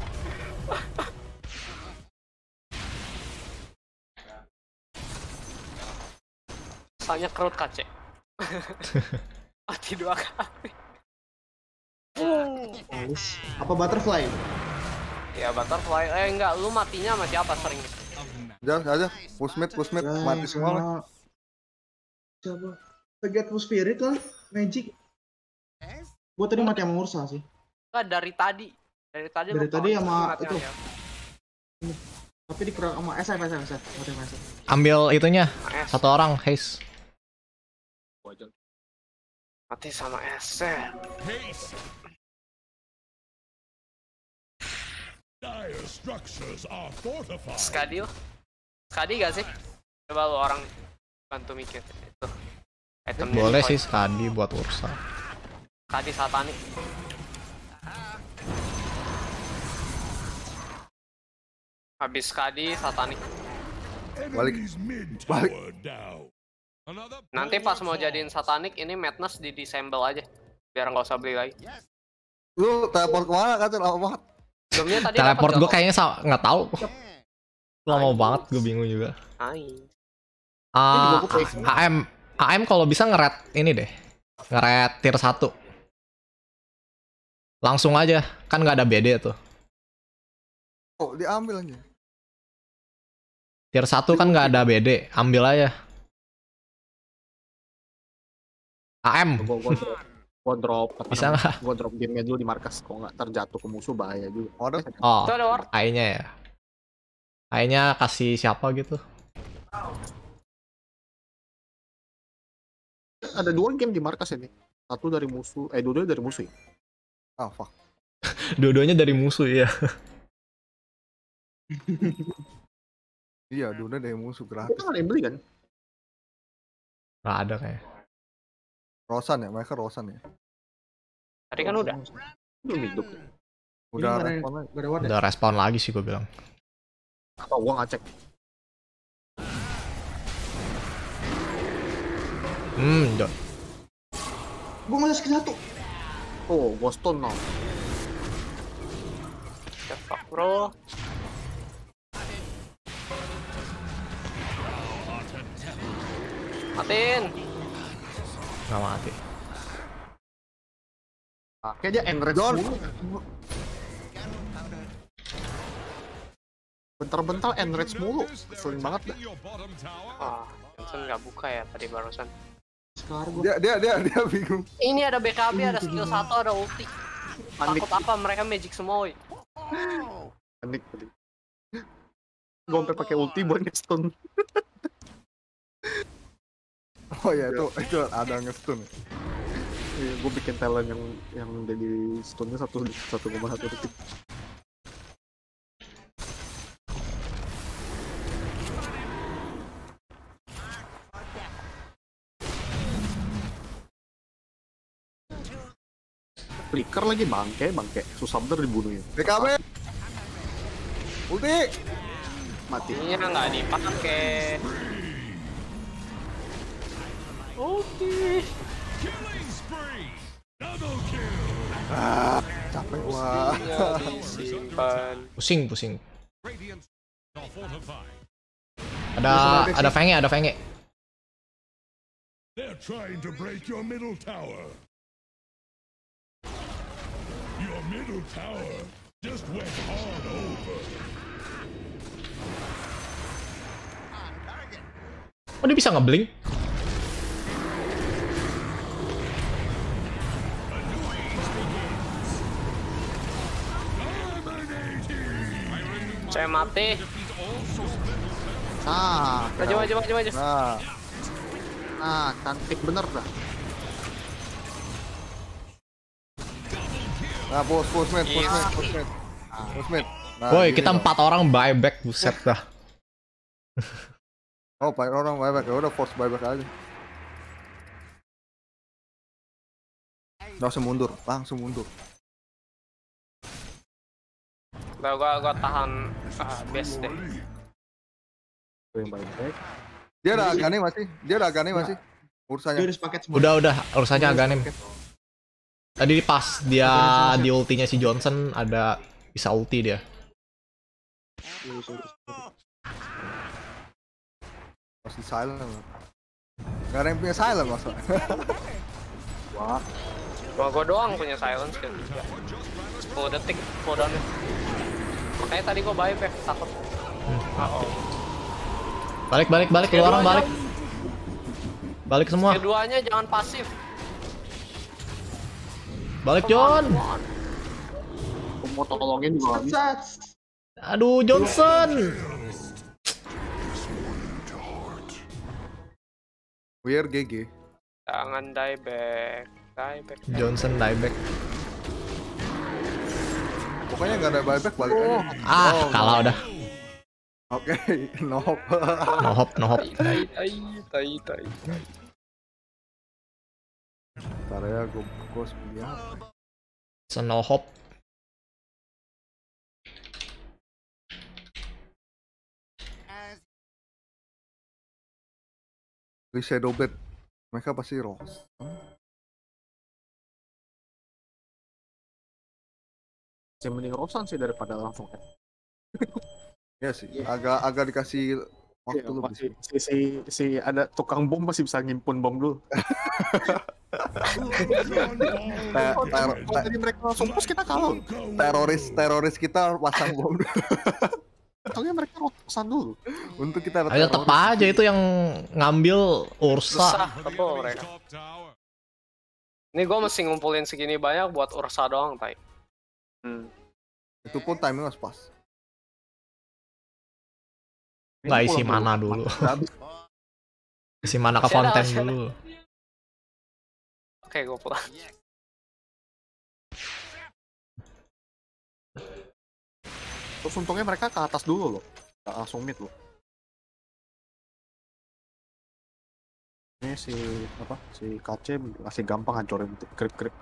Rasanya kerut kace. Mati 2 kali. Apa butterfly? Ya butterfly. Enggak, lu matinya sama siapa sering? Aja, push mid, mati semua lah. Siapa? Forgetful Spirit lah, Magic. Gua tadi mati sama Ursa sih. Enggak, dari tadi Dari tadi sama mati itu. ya. Tapi di sama SF. Mati sama SF. Ambil itunya. S. Satu orang, Haze. Mati sama S. Haste. Dire structures are fortified. Skadi gak sih? Coba lu orang bantu mikir itu. Item Boleh dari sih Skadi buat Ursa. Skadi satanik. Habis Skadi satanik. Enemy's mid tower down. Another Nanti pas mau power jadiin satanik ini Madness di disassemble aja. Biar nggak usah beli lagi. Lu teleport kemana kan? Lama banget. Gemnya tadi Teleport gue dapet kayaknya nggak tahu. Lama banget, gue bingung juga. AM kalau bisa ngeret ini deh. Ngeret tier 1. Langsung aja, kan nggak ada BD tuh. Oh, diambil aja. Tier 1 kan nggak ada BD, ambil aja. AM, Gua drop bisa nggak? Gua drop game-nya dulu di markas, kok nggak terjatuh ke musuh bahaya juga. Waduh. Oh, Itu ada ward. AI-nya ya. AI-nya kasih siapa gitu? Ada 2 game di markas ini. Satu dari musuh, dua-duanya dari musuh. Ya? Ah, fuck. Dua-duanya dari musuh ya. Iya, dunia dari musuh Kita gratis. nggak ada yang beli kan? Nggak ada kayak. Rosan ya, mereka Rosan ya. Tadi kan udah. Belum hidup. Udah Ini respon lagi. Gak ada ward ya? Udah respon lagi sih gue bilang. Atau gua nggak cek. Gua masih skill 1. Oh, gua stun now. Ya fuck bro. Matiin. Nggak mati. Kayaknya enrage John. mulu. Bentar-bentar enrage mulu. Keselin banget dah. Your bottom tower. Ah, Johnson nggak buka ya tadi barusan. Sekarang gua Dia bingung. Ini ada BKB, ada skill 1, ada ulti. Panik, Takut apa? Mereka magic semua, woy. panik tadi. Gua sampai pakai ulti buat nge-stun. Oh ya, itu ada nge-stun. Iya, gua bikin talent yang jadi stunnya 1,1 detik. Flicker lagi bangke, susah bener dibunuhnya. BKB. Ulti. Mati. Ininya nggak dipakai. Ulti. Killing spree. Double kill. Capek gua. Ininya disimpan. Pusing. Radiant are fortified. Ada Fenge. They're trying to break your middle tower. Your middle tower just went hard over. Oh dia bisa ngeblink? Saya mati. Maju. Nah, Cantik bener dah. push mid. Nah, Woi gini kita dong. 4 orang buyback, buset dah. Oh, banyak orang buyback. Ya udah force buyback aja. Langsung mundur. Udah gua tahan base deh. Gue yang baik. Dia ada Agane masih? Dia ada Agane masih? Dia Urusannya. udah sepaket semua. Udah urusannya Aghanim. Tadi pas dia di ultinya si Johnson ada bisa ulti dia. Masih silent. Gak ada yang punya silent masa. Wah, Gua doang punya silence kan. 10 detik cooldown-nya. Makanya tadi gua buyback takut. Balik lu orang balik. Balik semua. Keduanya jangan pasif. Balik John. aku mau tolongin juga nggak bisa. Aduh Johnson. We're GG. Jangan dieback. Johnson dieback. Pokoknya nggak ada buyback balik aja. Kalah udah. Oke, no. No hope. Tai. Ntar ya, gue sebenarnya. No hope. Di Shadow Blade, mereka pasti Rose. Yang mending Rosan sih daripada langsung kan. Iya sih, agak dikasih waktu Iya, lebih. si ada tukang bom masih bisa ngimpun bom dulu. Tadi mereka langsung push kita kalah. Teroris kita pasang bom dulu. Untungnya mereka rotasan dulu. Untuk kita ada Ayo tetep aja itu yang ngambil Ursa. Susah betul mereka. Ini gue mesti ngumpulin segini banyak buat Ursa doang, Tai. Itu pun timing harus pas. Nggak isi mana dulu. Isi mana ke Masih ada, konten masih ada. dulu. Oke, gue pulang. Terus untungnya mereka ke atas dulu loh. Nggak langsung mid loh. Ini si KC masih gampang hancurin grip.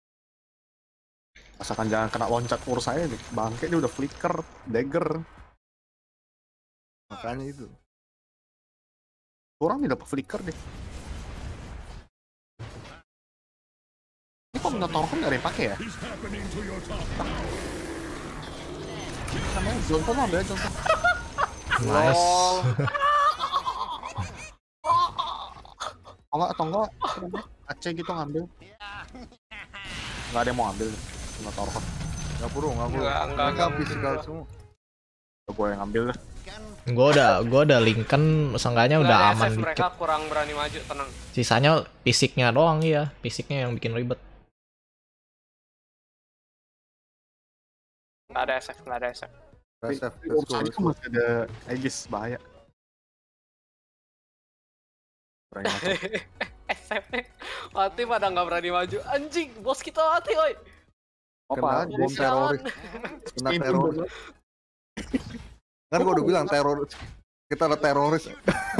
Asalkan jangan kena loncat Ursa saya nih. Bangke dia udah flicker, dagger. Makanya itu. Kurang nih dapet flicker deh. Ini kok Minotaur kan nggak ada yang pakai ya? Namanya Johnson lah, ambil aja Johnson. Nice. Atau enggak Aceh gitu ngambil. Nggak ada yang mau ambil Minotaur kan. Nggak perlu. Enggak, Mereka physical semua. Gue yang ngambil deh. Gua udah Lincoln, seenggaknya udah Nggak ada aman SF, mereka dikit. kurang berani maju, tenang. Sisanya fisiknya doang ya, fisiknya yang bikin ribet. Nggak ada SF. SF, Ursa let's itu go. masih ada Aegis, bahaya. Berani mati. SF-nya mati pada nggak berani maju. Anjing, bos kita mati, oi. Kena Apa? bom teroris. Kena teroris. Kan gua udah bilang teroris. Kita ada teroris.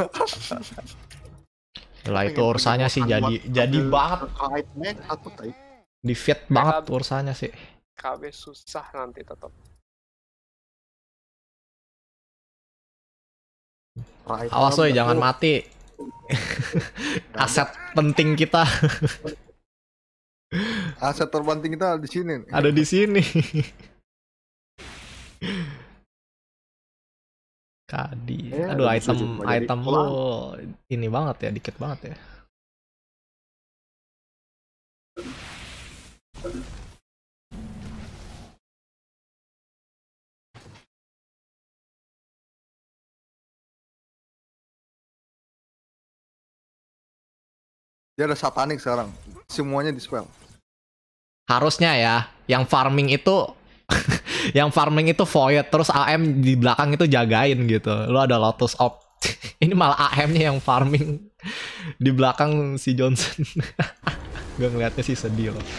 Gila itu Ursanya sih jadi banget. Right neck atau tai. Di fit banget Ursanya sih. KB susah nanti tetap. Right Awas woy, arm, jangan betul. mati. Aset penting kita Aset terpenting kita di sini. ada di sini. Kadi. Ya, Aduh, ada musuh juga jadi item pulang. lo ini banget ya, dikit banget ya. Dia ada satanik sekarang. Semuanya dispel. Harusnya ya, yang farming itu yang farming itu Void, terus AM di belakang itu jagain gitu. Lu ada Lotus Op. Ini malah AM-nya yang farming di belakang si Johnson. Gue ngeliatnya sih sedih loh.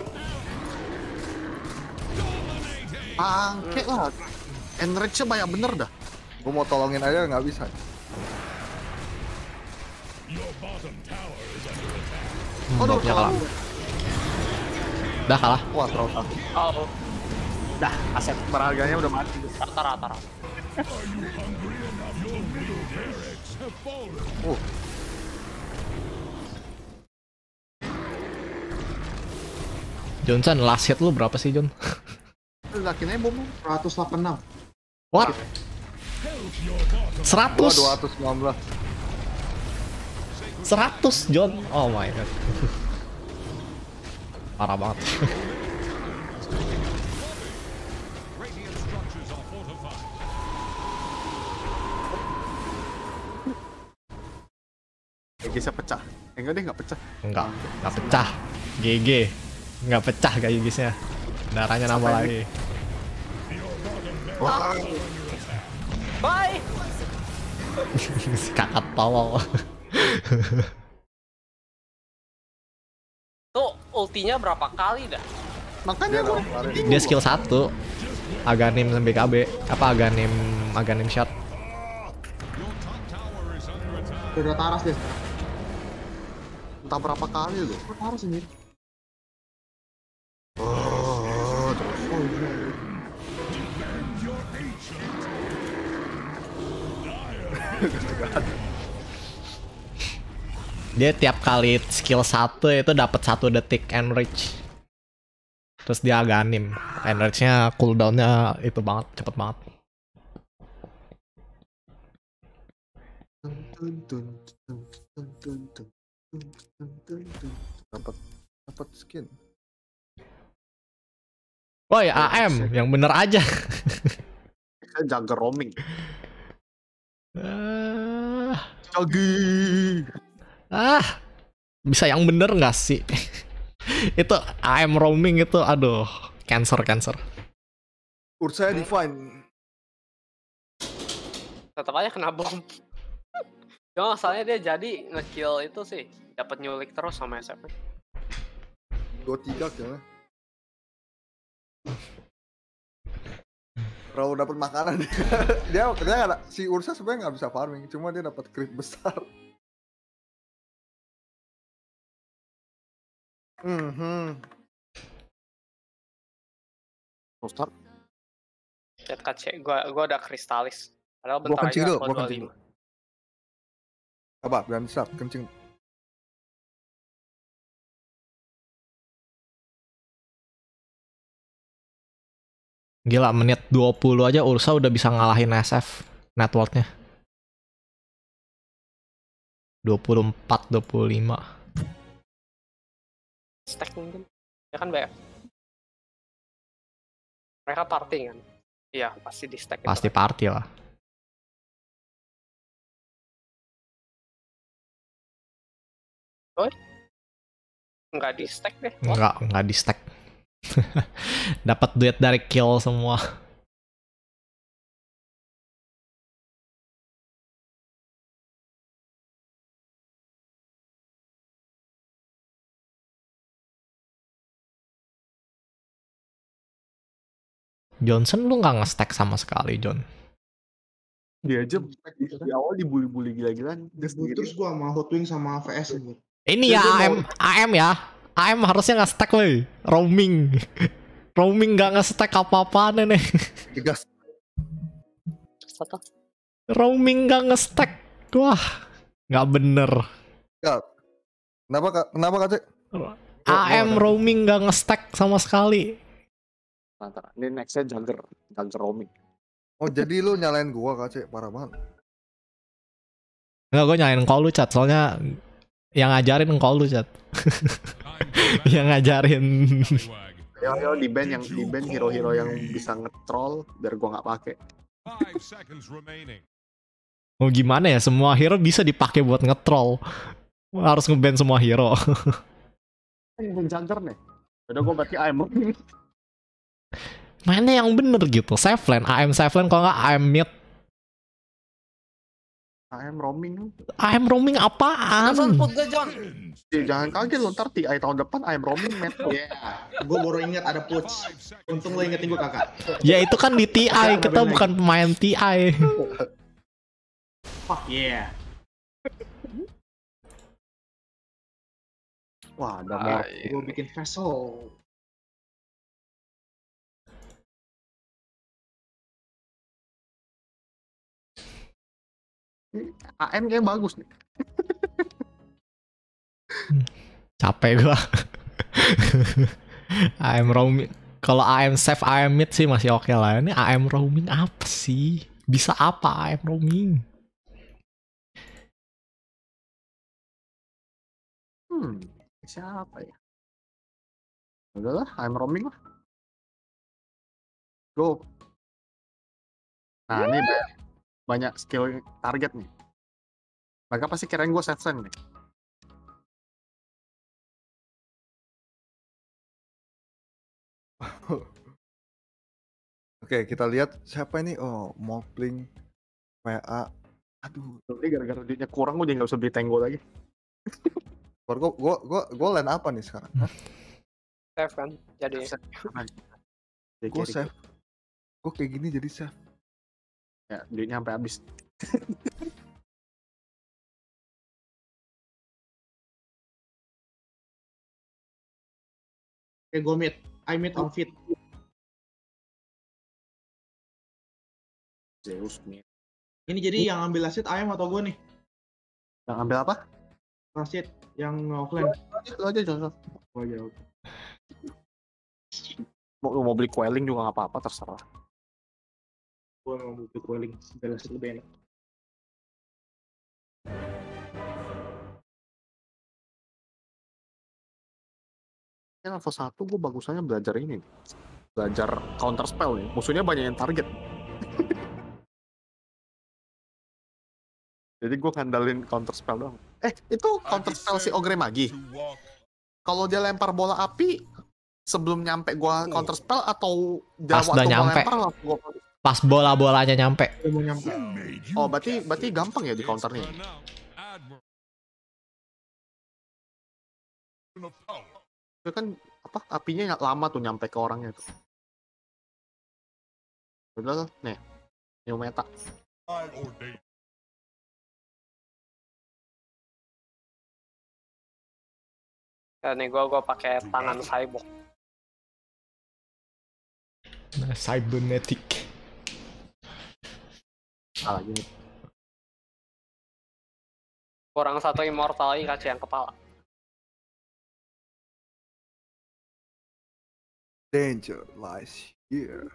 Bangke lah. Enrage-nya banyak bener dah. Gua mau tolongin aja nggak bisa. Bobnya kalah. Udah kalah. Wah, terlalu Oh, Dah, aset berharganya udah mati. Rata-rata. Johnson, last hit lu berapa sih, John? Lakinya bom 186. What? Gua 100? 219. 100, John. Oh my god. Parah banget. Radiant structures are fortified. bisa pecah. Enggak deh, nggak pecah. Enggak pecah. GG. Enggak pecah kayak gisnya. Darahnya nambah lagi. Bye. Si kakak tolol. Tuh ultinya berapa kali dah? Makanya gua Dia skill 1. Aghanim sampai BKB. Apa Aghanim shot. Your top tower is under attack. Udah taras deh sekarang. entah berapa kali loh. Taras ini. Dia tiap kali skill 1 itu dapat 1 detik enrich. Terus dia Aghanim. Enrichnya cooldownnya itu banget, cepet banget. Dapat skin. Woi, AM yang bener aja. Saya jaga roaming. Ah, Jagi. bisa yang bener nggak sih? Itu AM roaming itu, aduh, cancer. Ursa Divine. Tetap aja kena bom. Cuma masalahnya dia jadi nge-kill itu sih, dapat nyulik terus sama SF. 23 kayaknya. Kalau dapat makanan dia nggak ada, si Ursa sebenarnya nggak bisa farming, cuma dia dapat crit besar. Start. Lihat KC, gua ada kristalis. Padahal Gua bentar kencing aja dulu, aku gua kencing 25. dulu. Apa? Jangan start, kencing. Gila, menit 20 aja Ursa udah bisa ngalahin SF networknya. 24, 25. Stack mungkin. Ya kan banyak. Mereka party kan? Iya, pasti di stack. Pasti party lah. Enggak di stack deh. Enggak di stack. Dapat duit dari kill semua. Johnson lu nggak nge-stack sama sekali, John. Dia aja di awal dibully-bully gila-gilaan. Terus gua sama Hotwing sama VS ini. Ini ya AM ya. AM harusnya nge-stack woi. Roaming. Roaming nggak nge-stack apa-apaan nih. Digas. Satu. Roaming nggak nge-stack. Wah, nggak bener. Ya. Kenapa Kak Cek? AM roaming nggak nge-stack sama sekali. Antara ini nextnya jagger roaming. Oh jadi lu nyalain gua Kak Cek, parah banget. Nggak, gue nyalain engkau lu chat. Soalnya yang ngajarin engkau lu chat. Yang ngajarin. Yo di band hero-hero yang bisa nge-troll biar gua nggak pakai. 5 seconds remaining. Mau gimana ya, semua hero bisa dipakai buat nge-troll. Harus nge-ban semua hero. Yang jagger nih. Udah gua berarti AM roaming. Mainnya yang bener gitu. Safe lane, AM safe lane, kalau nggak AM mid. AM roaming. AM roaming apaan? John, put gue John. Jangan kaget lu, ntar TI tahun depan AM roaming met. Gua baru ingat ada push. Untung lo ingetin gua kakak. Ya itu kan di TI, kita bukan pemain TI. Fuck yeah. Wah, ada mau. Gua bikin vessel. AM kayaknya bagus nih. Capek gua. AM roaming. Kalau AM save AM mid sih masih oke lah. Ini AM roaming apa sih? Bisa apa AM roaming? Siapa ya? Udahlah, I'm roaming lah. Go. Nah, ini banyak skill target nih. Mereka pasti kirain gue save nih. Oke, kita lihat siapa ini. Oh, Mopling, PA. Aduh, Tapi gara-gara duitnya kurang, gue jadi nggak bisa beli Tango lagi. gue line apa nih sekarang? Hah? Save kan. Jadi Gue save. Gue kayak gini jadi save. Ya, duitnya sampai habis. Oke, gue mid. I mid on fit. Zeus nih. Ini jadi yang ambil asit ayam atau gue nih? Yang ambil apa? Asit yang offline. Lo aja Johnson. Oh ya, oke. Mau beli quelling juga nggak apa-apa, terserah. Gue mau butuh quelling. Ambil asit lebih enak. Ya, level 1 gue bagusannya belajar ini. Belajar counter spell nih. Musuhnya banyak yang target. Jadi gue ngandalin counter spell doang. Itu counter spell si Ogre Magi. Kalau dia lempar bola api, sebelum nyampe gue counter spell atau Pas udah nyampe. Pas bola-bolanya nyampe. Gue mau nyampe. Oh, berarti gampang ya di counternya. Itu kan apa? Apinya lama tuh nyampe ke orangnya tuh. Udah nih. New meta. dan nih gue pakai tangan cyborg. Nah, cybernetic. Lagi. Kurang satu immortal lagi kasih yang kepala. Danger lies here.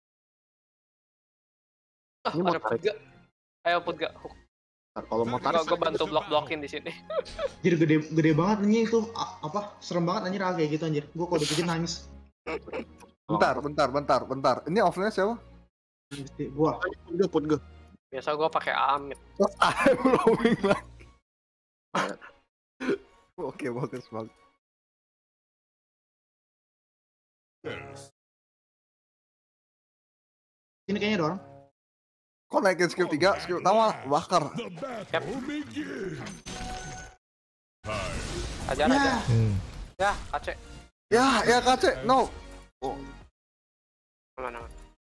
Ini mau Ada tarik. put gak? Ayo put gak? Nah, kalau mau tarik, Gue bantu blok-blokin di sini. Jadi gede banget anjing itu apa? Serem banget anjir kayak gitu anjir. Gue kalau dikejar nangis. Bentar. Ini offline siapa? Gua. put gue. Biasa gue pakai amit. I'm roaming lagi. Oke, bagus banget. Ini kayaknya ada orang. Kok naikin skill 3, skill utama bakar. Ajar aja. Ya, kace. Ya KC, no. Oh, Aman.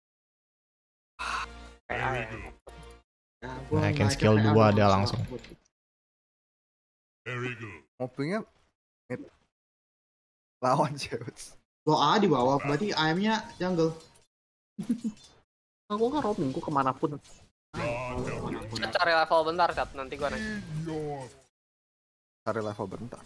Naikin skill 2 dia langsung. Moplingnya lawan Zeus. Lo A di bawah, berarti AM-nya jungle. Nah, gue kan roaming, gue kemanapun. Kita cari level bentar, Cat. Nanti gue naik. Cari level bentar.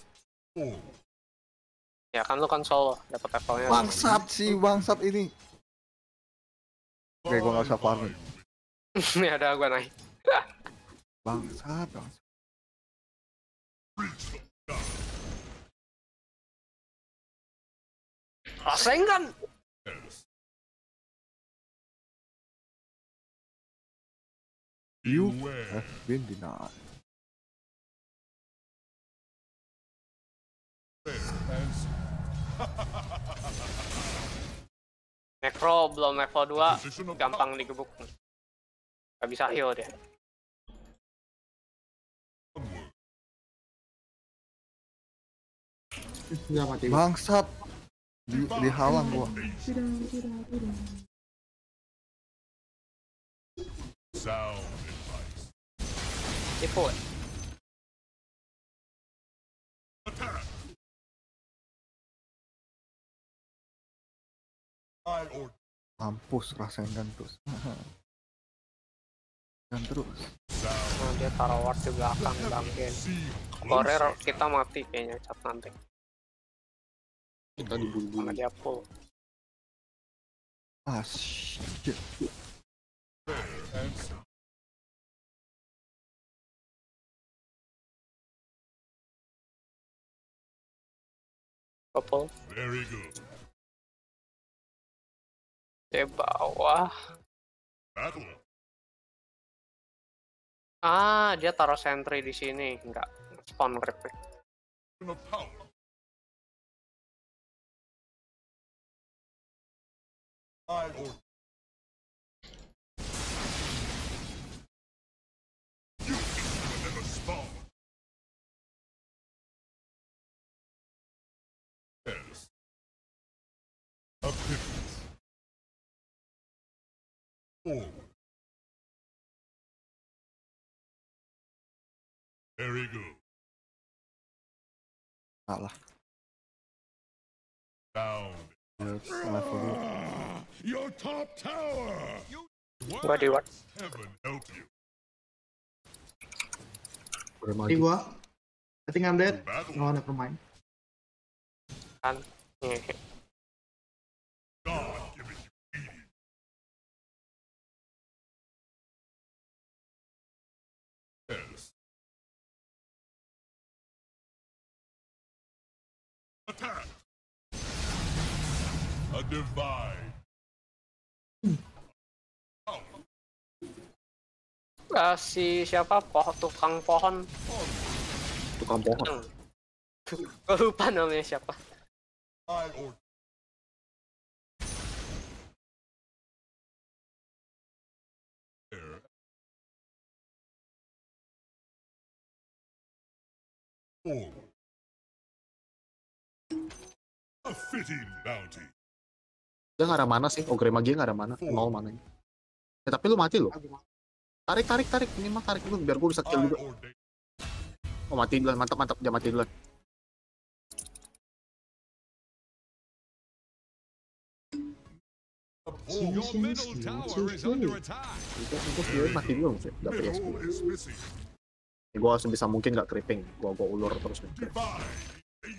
Ya kan lu kan solo, dapat levelnya. Bangsat ini. Oke, gue gak usah farming. Ya udah gue naik. Bangsat. Rasain kan? You have been denied. Necro belum level 2, gampang digebuk. Gak bisa heal dia. Enggak mati. Bangsat. Dihalang gua. Tipu. Mampus rasain kan terus. Dan terus. Nah, dia taruh ward di belakang bangkit. See Korea closer. kita mati kayaknya cat nanti. Kita dibully. Sama dia full. Ah, shit. And Couple. very good. Di bawah. Battle. Ah, dia taruh sentry di sini. Enggak. Spawn creep. Of power. I order. You will never spawn. Yes. A pivot. Forward. Very good. Salah. Down. Level dulu. Your top tower. Gua di ward. Heaven help you. Udah Mati maju. gua. I think I'm dead. Battle. No, never mind. Kan. Ngehe. God give it you eating. Yes. Attack. A divine. Si siapa tukang pohon. Tukang pohon. Gue lupa namanya siapa. I order. There. Forward. A fitting bounty. Dia nggak ada mana sih. Ogre Magi nggak ada mana. 0 mananya. Tapi lu mati lu. Tarik. Ini mah tarik dulu biar gue bisa kill I juga. ordain. Oh mati duluan. Mantap. Dia mati duluan. Your middle tower is under attack. Itu dia mati dulu sih. Dapet ya. Middle is missing. Gue harus bisa mungkin nggak creeping. Gue ulur terus nih. Divine.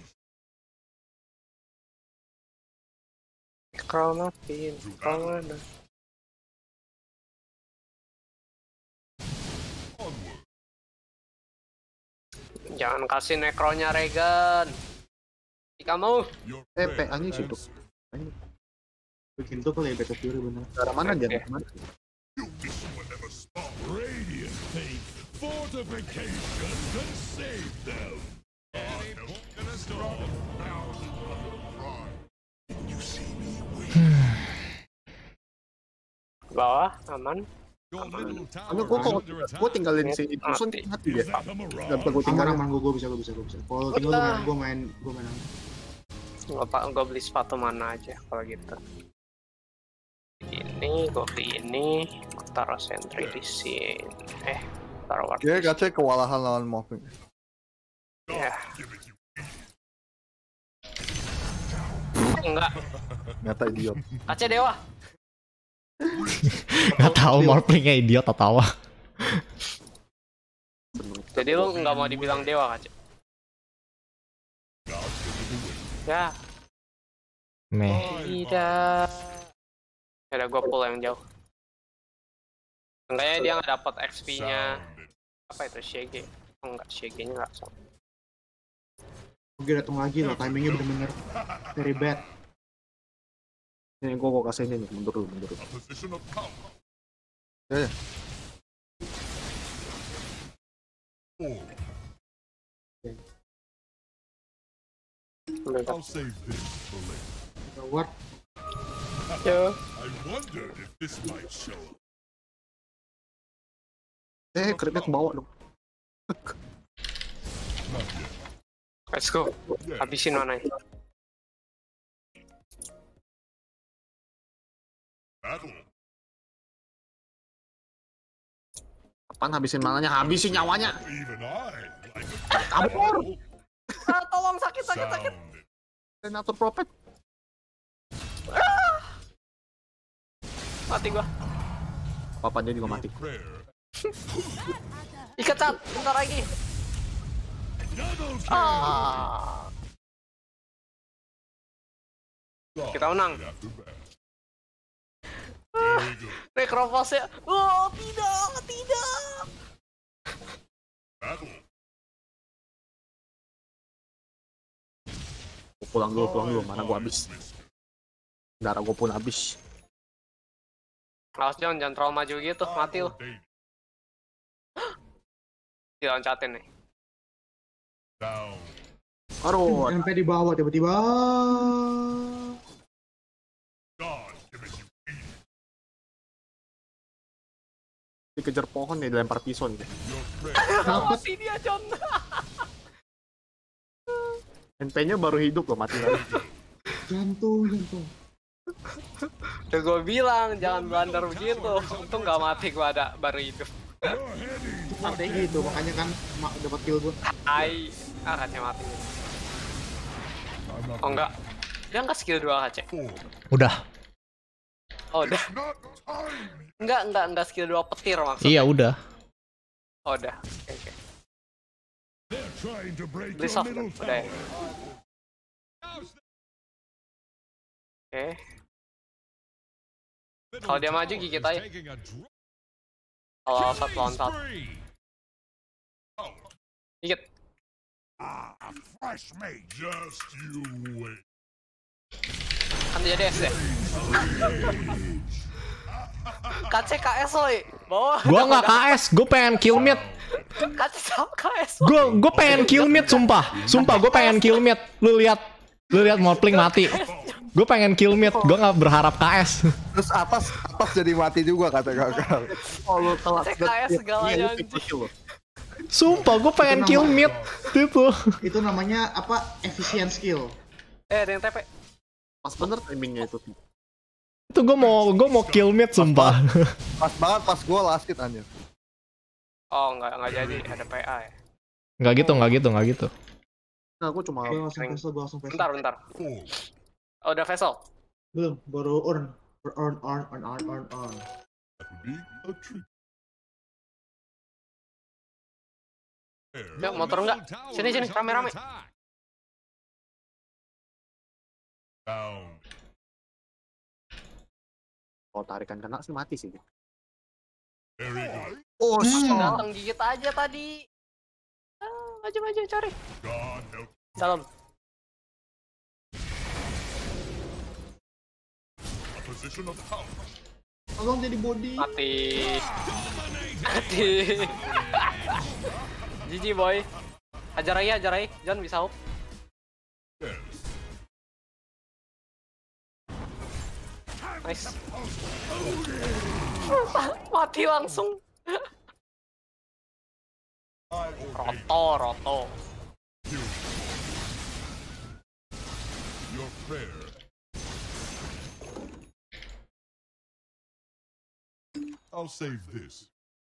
Kau mati. Kau mana? Onward. Jangan kasih nekronya Regan. Jika mau. Your PA-nya prayer situ. answered. Bikin tuh kali ya Beta Fury bener. Gak ada mana dia. Oke. Mana? You wish you would never spawn. Radiant faith, fortification can save them. Any point in a storm. You see me waiting. Bawah aman. Your middle Hanya tower gue is under gue attack. tinggalin si Tuson Mati. mati Is dia. that a Gak bisa mirage? gue Aman tinggalin. aman gue bisa. Kalau tinggal gue main. Gue beli sepatu mana aja kalau gitu. Ini gue beli ini. Gue taruh sentry di sini. Taruh ward. Dia di sini. gacha kewalahan lawan Morphing. Ya. Give it you. Enggak. Nyata idiot. Kaca dewa. Gak tahu Morphling-nya idiot atau apa. Jadi lu nggak mau dibilang dewa kaca. Ya. Meh. Tidak. Ada gue pull yang jauh. Enggaknya dia nggak dapat XP-nya. Apa itu Shege? Enggak, Shege-nya nggak sama. Oke datang lagi loh, timingnya bener-bener very bad. Ini gue kasih ini nih. Mundur dulu. A position of power. Ya. Forward. Bentar. I'll save this for later. Ward, Yo. I wondered if this might show up. Creepnya ke bawah dong. Not yet. Let's go. Yes. Habisin mananya. Battle. Apaan habisin mananya? Habisin nyawanya. Even I like Kabur. Tolong sakit. sound. Senator Prophet. Mati gua. Apa dia juga Your mati. prayer Ikat Cat, bentar lagi. Double kill. Ah. Kita menang. After that. Very good. Necrophosnya. Oh, tidak. Battle. Pulang dulu, mana gua habis. Darah gua pun habis. Awas jangan terlalu maju gitu, mati lu. Diloncatin nih. Down. Aduh, MP di bawah tiba-tiba. God, give it you. dikejar pohon nih, dilempar pisau nih. Your prayer. Mati dia, John. NP-nya baru hidup loh, mati lagi. Jantung. Udah gue bilang jangan blunder begitu. Untung gak mati gue ada baru hidup. You're heading Mati gitu, makanya kan dapat kill gue. Ai, kaca mati. Oh enggak. Dia enggak skill 2 kaca. Udah. Oh udah. not time. Enggak skill 2 petir maksudnya. Iya udah. Oh udah. Oke. They're trying to break Beli your soft middle udah ya. tower. Oke. Kalau dia maju gigit aja. Kalau saat lawan saat. Gigit. Fresh mate. Just you wait. Kan dia DS deh. KC KS woy. Bawah. Gua nggak KS, gue pengen kill mid. KC sama KS. Gue pengen kill mid, sumpah gue pengen kill mid. Lu lihat Morpling mati. Gue pengen kill mid, gue nggak berharap KS. Terus atas jadi mati juga kata kakak. Oh, lu telat. KC KS segalanya anjing. Sumpah gue pengen kill mid itu. Itu namanya apa? Efficient skill. Ada yang TP. Pas bener timingnya itu. Itu gue mau kill mid sumpah. Pas banget pas gue last hit anjir. Oh enggak jadi ada PA ya. Nggak gitu. Nah, aku cuma Gue langsung vessel. Bentar. Oh, udah vessel. Belum, baru earn. Earn. That would be a trick. Ya, motor enggak? Sini, rame-rame. Down. kalau tarikan kena sih mati sih. Very good. Oh, Datang gigit aja tadi. Maju cari. God help. Dalam. A position of power. Tolong jadi body. Mati. GG boy. Ajar aja. John bisa hook. Yes. Nice. Mati langsung. Roto. Your prayer. I'll save this.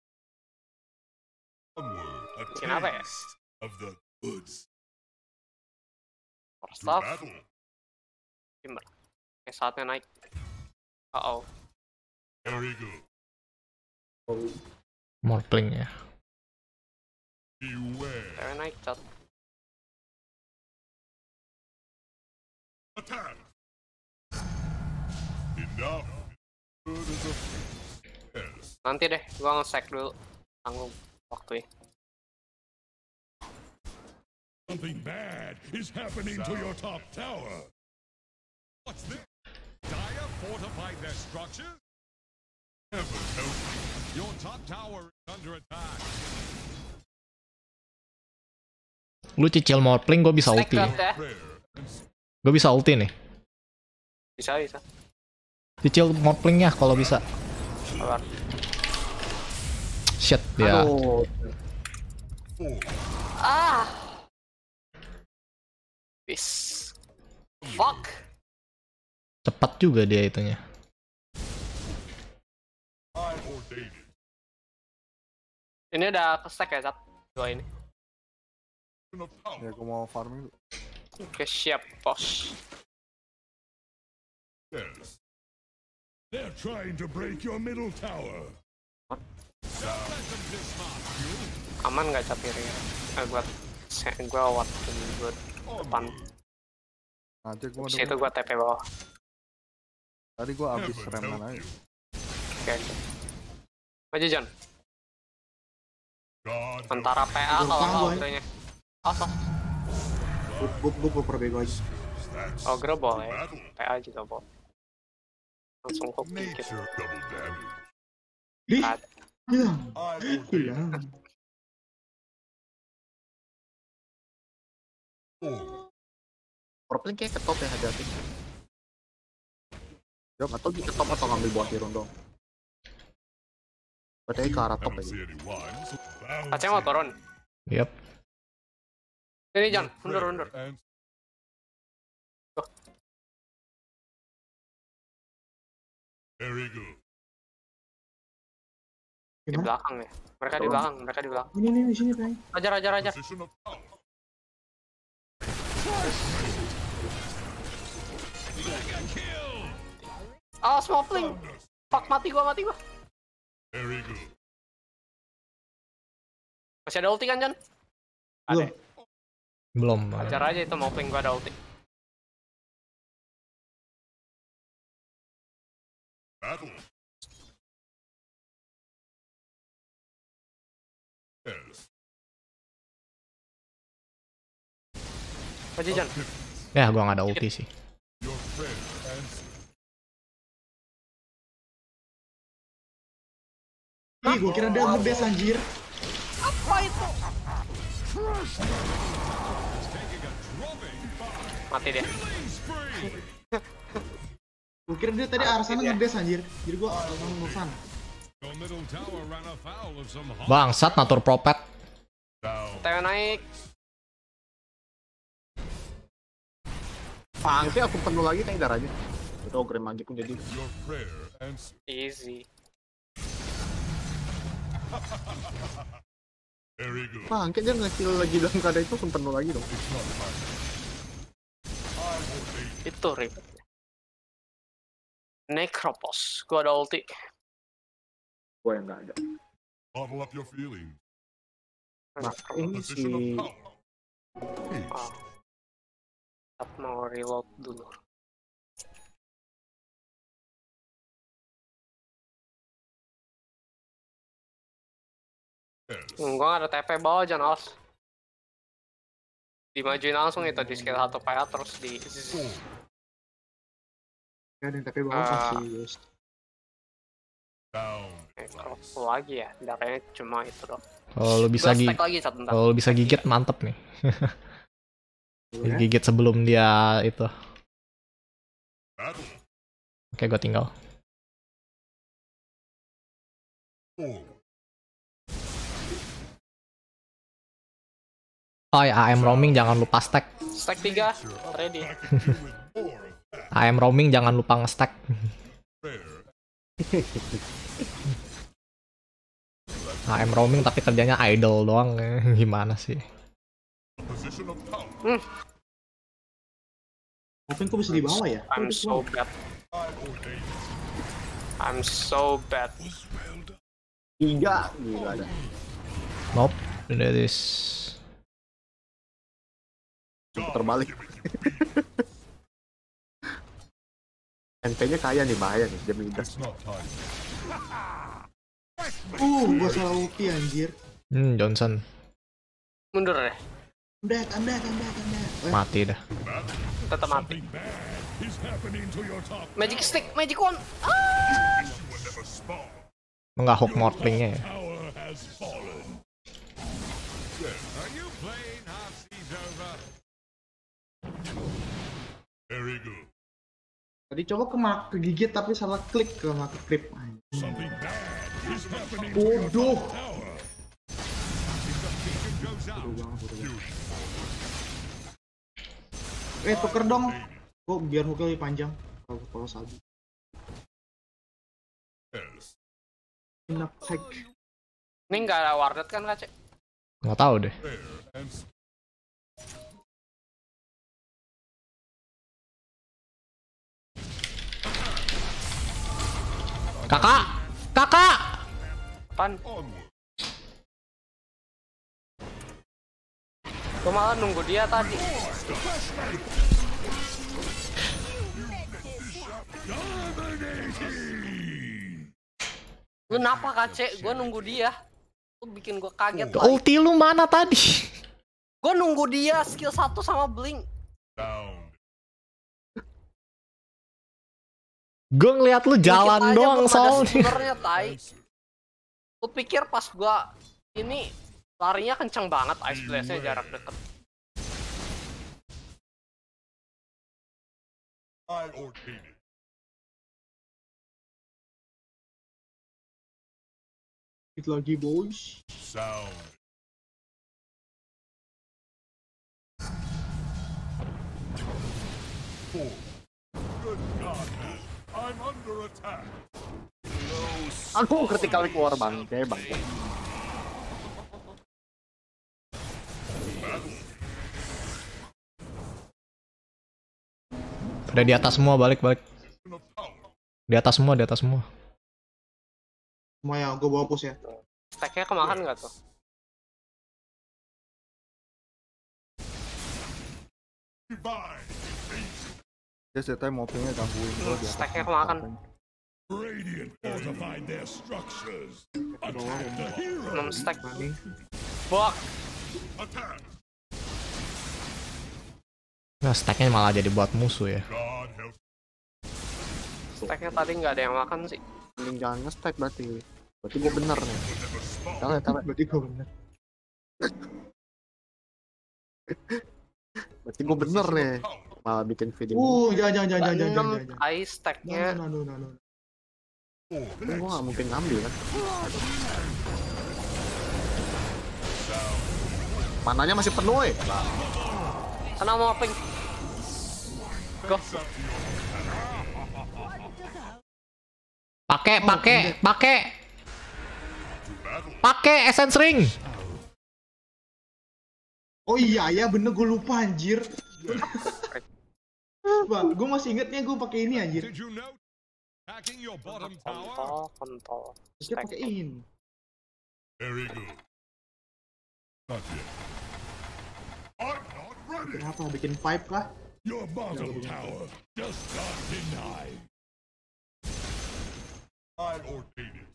Onward, a Kenapa ya? taste of the goods. First To off, battle. Timber. Saatnya naik. Oh. Very good. Morpling ya. Beware. Cewek naik cat. Attack. Enough. Good as a yes. Nanti deh, gua nge-sec dulu. Tanggung waktunya. Something bad is happening to your top tower. What's this? Dire fortified their structures? Heaven help you. Your top tower is under attack. Lu cicil Morpling, gue bisa Snack ulti. cat ya. Prayer and Gue bisa ulti nih. Bisa. Cicil Morplingnya kalau bisa. Sabar. Shit dia. Aduh, Peace. Fuck. Cepat juga dia itunya. I ordain it. Ini udah ke-stack ya, Cat? Dua ini. Of power. Ya gue mau farming dulu. Oke, siap, bos. Yes. They're trying to break your middle tower. Aman nggak capir ya? Gua waktu depan. Aja gua Abis itu gua TP bawah. tadi gua abis reman aja. Oke. Maju John. God Antara PA Gua kalau lupa, nggak boy. Ogre-nya. Asal. Gue pura bego aja. Ogre boleh. PA juga boleh. Langsung hook dikit. nature double damage. Ih, Ada. hilang. I ordain Hilang. war. Propling kayak ketop ya hati-hati. Atau di ketop atau ngambil buat hero dong. Berarti ke arah I top don't aja. see anyone, so bounce Aceh mau in. turun. Yep. Ini John, Your mundur. prayer and very good. Di Gimana? belakang ya. Mereka di belakang. Ini di sini Bang. Ajar. Position of power. Oh, smoking. Fuck, mati gua. Very good. Masih ada ulti kan, John? Belum. Ada. Belum. Ajar aja itu mopling gua ada ulti. Battle. Yes. Maju John. Ya, gua nggak ada ulti sih. Your prayer answered. Ih, gue kira dia ngedes anjir. Mati dia. Gue kira dia tadi arah sana ngedes anjir. Jadi gue langsung ke sana. Your middle tower ran afoul of some hot Bangsat natur propet. down. TW naik. Nanti aku penuh lagi kayak darahnya. Itu Ogre Magi pun jadi. Your prayer answered. Easy. Very good. Bangke dia nge-kill lagi dalam keadaan itu langsung penuh lagi dong. It's not mine. I ordain. Itu ribetnya. Necropos. Gua ada ulti. Gue yang nggak ada. Bottle up your feelings. Nah, ini Position of si power. Peace. Oh. Tetap mau reload dulu. Yes. Gua nggak ada TP bawah aja, Nals. Dimajuin langsung itu di skill 1 PA terus di Ya, dan tapi bawah masih just. Down. Necropos lagi ya. Darahnya cuma itu dong. Kalau lu bisa Gua stack lagi satu ntar. kalau lu bisa gigit mantep nih. Ya. Gigit sebelum dia itu. Battle. Oke, gua tinggal. Forward. Oh ya, AM roaming jangan lupa stack. Stack 3. Ready. I can do with more of that AM roaming jangan lupa nge-stack. prayer. AM roaming tapi kerjanya idle doang. Gimana sih? Position of power. Mungkin kok bisa di bawah ya? I'm so bad. I ordain. I'm so bad. 3 gila ada. Nope. That is Terbalik. NP-nya kaya nih, bahaya nih, dia midas. It's not time. Gue salah ulti anjir. Johnson Mundur deh. Andet. mati dah. Tetap mati. Something bad is happening to your top. Magic stick, magic wand. You will never spawn. Enggak hook mortlingnya ya. Tower has fallen. Are you playing half seas over? Very good. Tadi coba kegigit tapi salah klik ke creep. Something bad is happening to your Bodoh. top tower. Beacon goes out. Tuker dong. Kok biar hooknya lebih panjang. Kalau salju. Yes. Enough hack. Ini nggak ada warded kan, Kak? Nggak tahu deh. Prayer and Kakak! Pan. Onward. Gue malah nunggu dia tadi. Lu kenapa kace? Gue nunggu dia. Lu bikin gue kaget lagi. Ulti lu mana tadi? Gue nunggu dia skill 1 sama blink. Sound. Gue ngeliat lu jalan Dikit aja doang belum ada soalnya. sebenarnya, tai. Lu pikir pas gua ini larinya kenceng banget, Ice Blast-nya jarak deket. I ordain it. Itu lagi boys. Sound. Four. Good God. I'm under attack. Aku critical keluar bangke. Udah di atas semua, balik. In a power. Di atas semua. Semua ya, gue bawa push ya. Stack-nya kemakan nggak tuh? Divine. Dia ceritanya mopingnya gangguin gue di atas. Stack-nya kemakan. Radiant fortified their structures. Attack the 6 hero. stack. Bok. Attack. Nah, stacknya malah jadi buat musuh ya. God help. Stack-nya tadi nggak ada yang makan sih. Mending jangan nge-stack berarti. Berarti gue bener nih. Never small. Tahu. Berarti gue bener. Berarti gue bener nih. Malah bikin video. Jangan. 6 ice stack-nya. No. Gue gak mungkin ngambil kan. Mananya masih penuh ya? Kena mau ping. Go. Pakai essence ring. Oh iya ya bener, gue lupa anjir. Bang, gue masih ingetnya gue pakai ini anjir. Did you know? Attacking your bottom tower. Kontol. Dia pakai ini. Very good. Not yet. I'm not ready. Kenapa bikin pipe kah? Your bottom tower just got denied. I ordain it.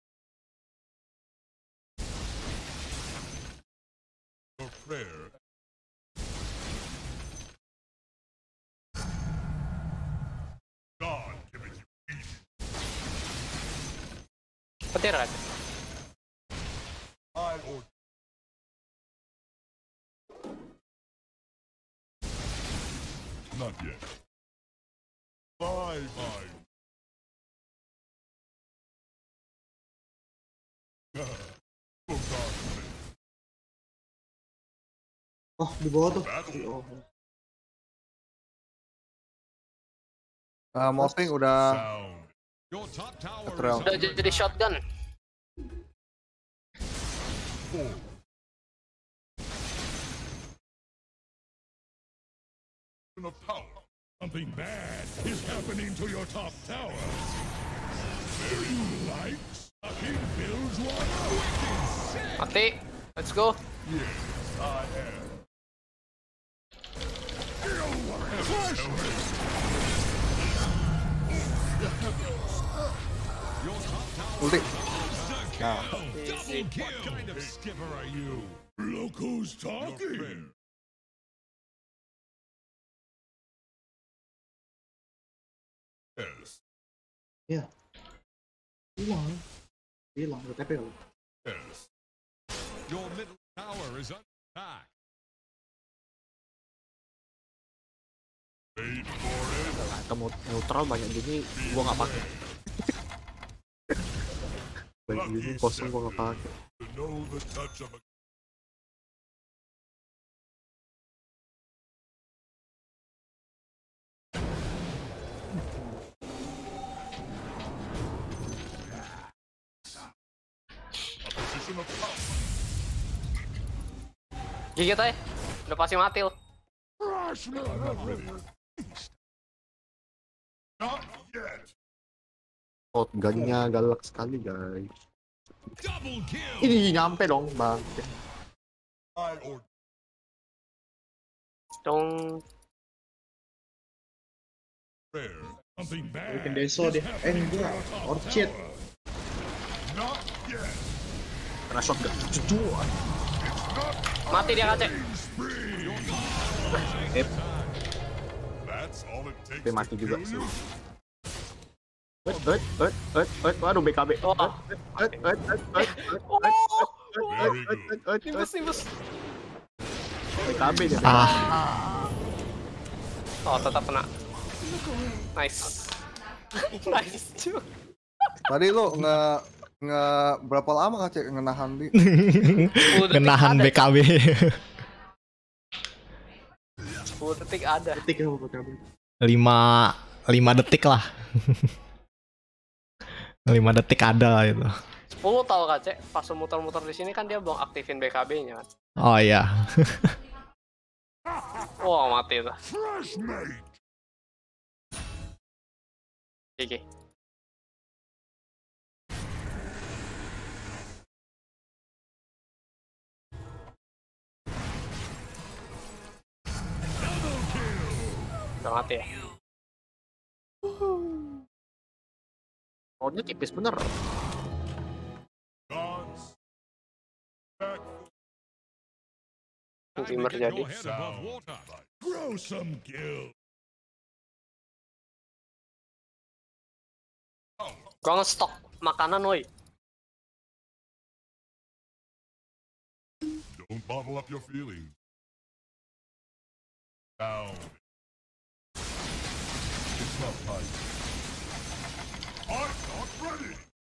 Your prayer. God give it you easy. Petir aja. I ordain. Not yet. Bye. For God's sake. Oh di bawah tuh. Oh. Moping udah Sound. Your top tower Trail. is Udah jadi shotgun. four. Of power. Something bad is happening to your top tower. Very you like sucking builds one? Mati. Let's go. Yes, I am. Your top tower ulti. double kill. What kind of skipper are you? Look who's talking. Yes, Hilang TP lo. yes. Your middle tower is under attack. Wait for it. Atau neutral banyak gini gue gak pakai. Banyak gini kosong gue gak pakai. To know the touch of a position of power. Gigit aja. Udah pasti mati lo. Rush me. I'm not ready. Not yet. Shotgunnya galak sekali guys. Double kill. Ini nyampe dong, Bang. I or Dong. rare. Something bad. Bikin deso deh. Enggak. Orchid. Not yet. Kena shotgun. Jujur. Mati dia KC. That's all it takes. Tapi mati to juga kill sih. you. Waduh BKB. Wah. Nimbus. BKB dia. Oh, tetap kena. Nice. Nice, cuy. Tadi lu nge berapa lama Cek ngenahan di 10 detik Kenahan ada. BKB. 10 detik ada. Ketik ya buat kabel. 5 detik lah. 5 detik ada lah itu. 10 tahu KC, pas muter-muter di sini kan dia belum aktifin BKB-nya kan. Oh iya. Wah, mati itu. Fresh mate. GG. Udah mati ya? Roundnya tipis bener. Gods. Back. Timer jadi. Your head above water. Grow some gill. Gua nge-stok makanan woi. Don't bottle up your feelings. Down. It's not time. I'm not ready.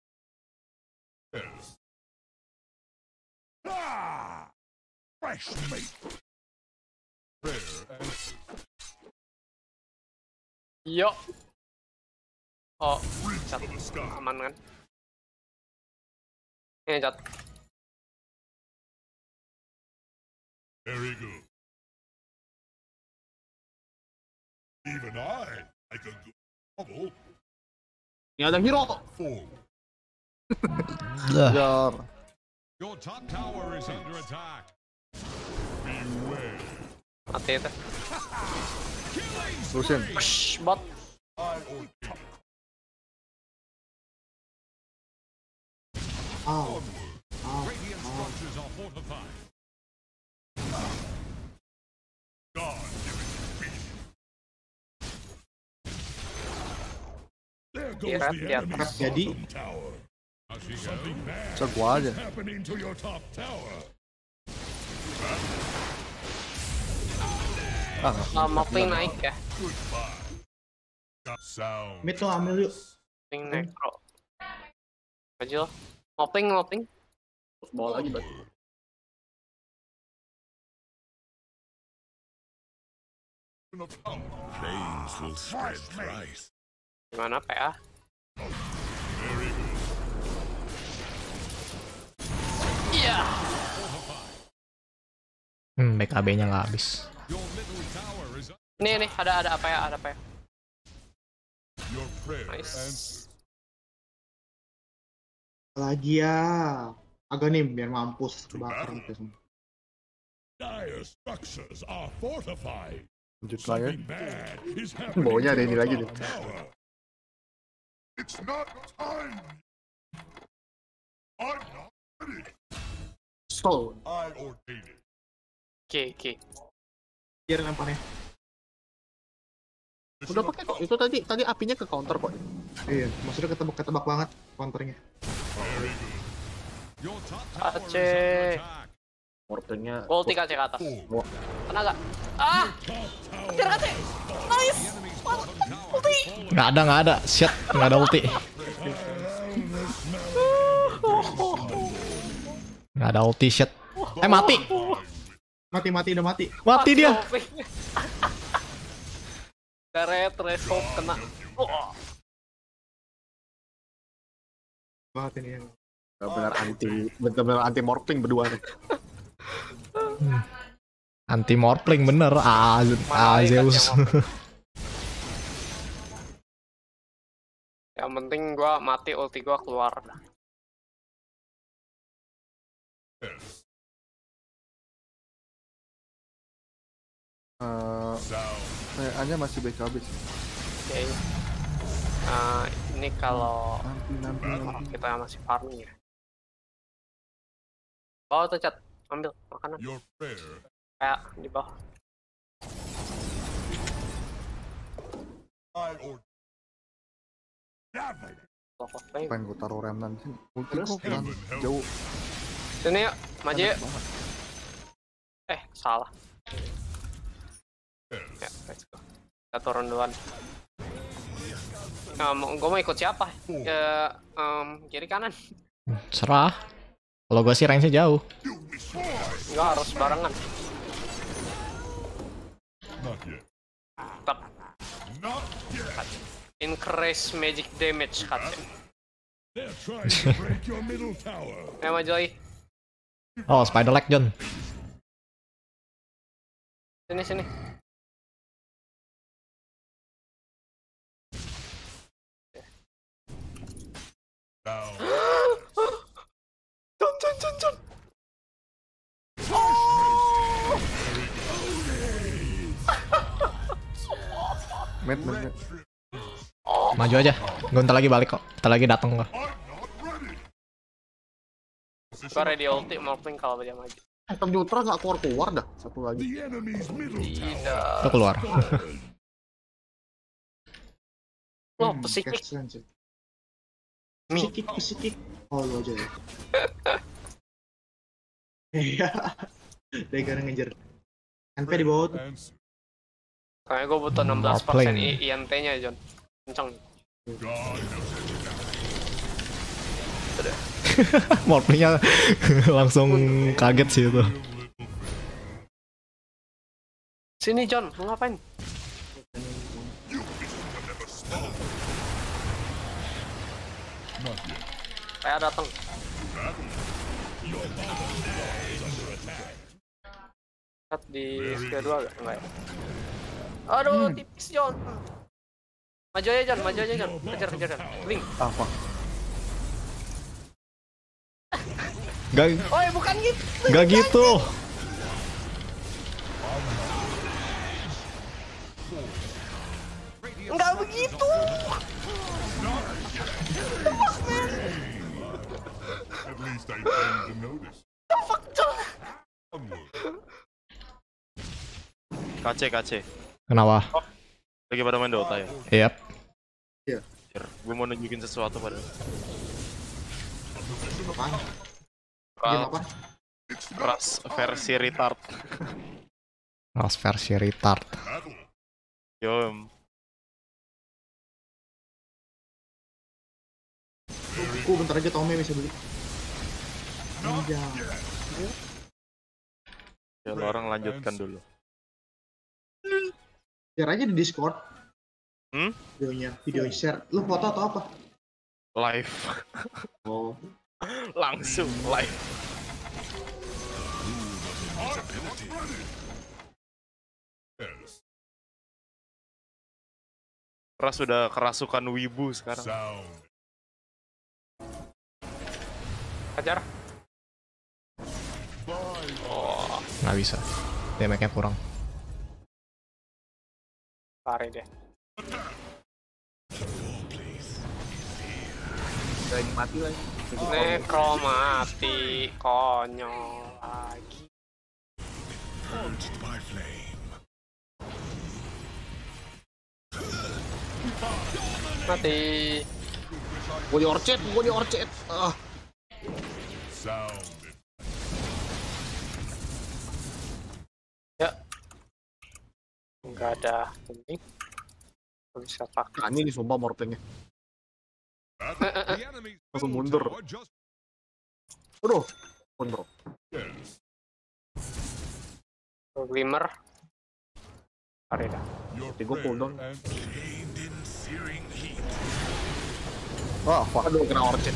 Yes. Ah! Fresh mate. Rare answer. Yo. Oh, Reach cat for the sky. aman kan? Ini cat. Very good. Even I like a good bubble. Ini ada hero. Forward. Jar. Your top tower is under attack. Beware. Mati itu. Lucian. Shh, bot. I ordain. Au. Radiant structures are fortified. God give it speed. There goes Iya, the iya. enemy's Jadi. bottom tower. Something bad Bisa gua aja. is happening to your top tower. Mopling naik ya. Goodbye. Got sound. Mid tuh ambil yuk. Mopling necro. Maju lo. Mopling. Bawa lagi berarti. Of power. Flames will spread thrice. Gimana PA? Very good. Iya. BKB-nya nggak habis. Your middle tower is up. Nih, ada apa ya? Ada apa ya? Your prayer Nice. answered. Lagi ya. Agak nih biar mampus kebakar battle. gitu semua. Dire structures are fortified. Lanjut lah ya. Something bad is happening Bawahnya ada to ini your lagi top nih. tower. It's not time. I'm not ready. Stall. I ordain it. Oke. Biar lemparnya. This Udah is pakai kok. Itu tadi apinya ke counter kok. Iya, maksudnya ketebak banget counternya. very good. Your top tower is Aceh. under attack. Mortenya. Gua ulti KC ke atas. Forward. Kena gak? Ah! Top tower. Kejar KC! Nice! Enemy's bottom tower Ulti! has fallen. Nggak ada. Shit, nggak ada ulti. Nggak ada ulti, shit. Mati. Mati udah mati. Mati dia. Karet, threshold, kena. Oh. Banget ini ya. Benar-benar anti morphling berdua nih. Anti morphling bener. Zeus. Yang penting gua mati, ulti gua keluar. Yes. Sound. Kayaknya masih BKB sih. Oke. Ini kalau Nanti. orang kita masih farming ya. Bawah tuh Cat, ambil makanan. Your prayer. Kayak di bawah. I order. David. Pokok baik. Pengen gue taruh remnant sini. Ulti Terus? kok kan jauh. Sini yuk, maju yuk. Enak banget. Salah. Yes. Ya, let's go. Kita turun duluan. Gue mau ikut siapa? Kiri kanan. Serah. Kalau gue sih range-nya jauh. Enggak harus barengan. Not yet. Tetap Not yet. increase magic damage katanya. They're trying to break your middle tower. Ayo maju lagi. Oh, spider leg John. Sini. Down. John. Met. Maju aja. Gue ntar lagi balik kok. Ntar lagi dateng gue. I'm not ready. Gue ready ulti morphing kalau dia maju. Item Jutra nggak keluar dah. Satu lagi. The enemy's middle Tidak. Itu keluar. Lo psikik. Mi. Psikik. Oh, lo aja ya. Iya. Dia ngejar. NP di bawah tuh. answer. Kayaknya gue butuh 16% Playing. INT-nya, John. Kenceng. God Morphingnya langsung kaget sih itu. Sini, John. Lu ngapain? not yet. Kayak dateng. Lihat di skill 2 gak? Enggak ya? Aduh, tipis, John. Maju aja, John. Kejar, John. Link. Apa? Oi, bukan gitu. Gak gitu. Enggak begitu. At least I came to notice. Onward. KC. Kenapa? Lagi pada main Dota ya? Yep. Gue mau nunjukin sesuatu pada. Apaan? Game apa? Ras versi retard. Ras versi retard. Yom. Bentar aja Tommy bisa beli. Anjay. Ya lo orang lanjutkan dulu. Share aja di Discord. Videonya share. Lu foto atau apa? Live. Oh. Langsung live. Yes. Ras sudah kerasukan wibu sekarang. Sound. Hajar. Oh, nggak bisa. Damage-nya kurang. Lari deh. Lagi mati lagi. Necro mati. Konyol lagi. Haunted by flame. Mati. Gue di orchid. Sound. Ya. Enggak ada ini. Gak bisa pakai. Ini sumpah morphingnya. The enemy's Langsung middle mundur. tower just Aduh. Kontrol. yes. Glimmer. Lari dah. Your Tapi gua cooldown. prayer and Wah, fuck. Aduh, kena orchid.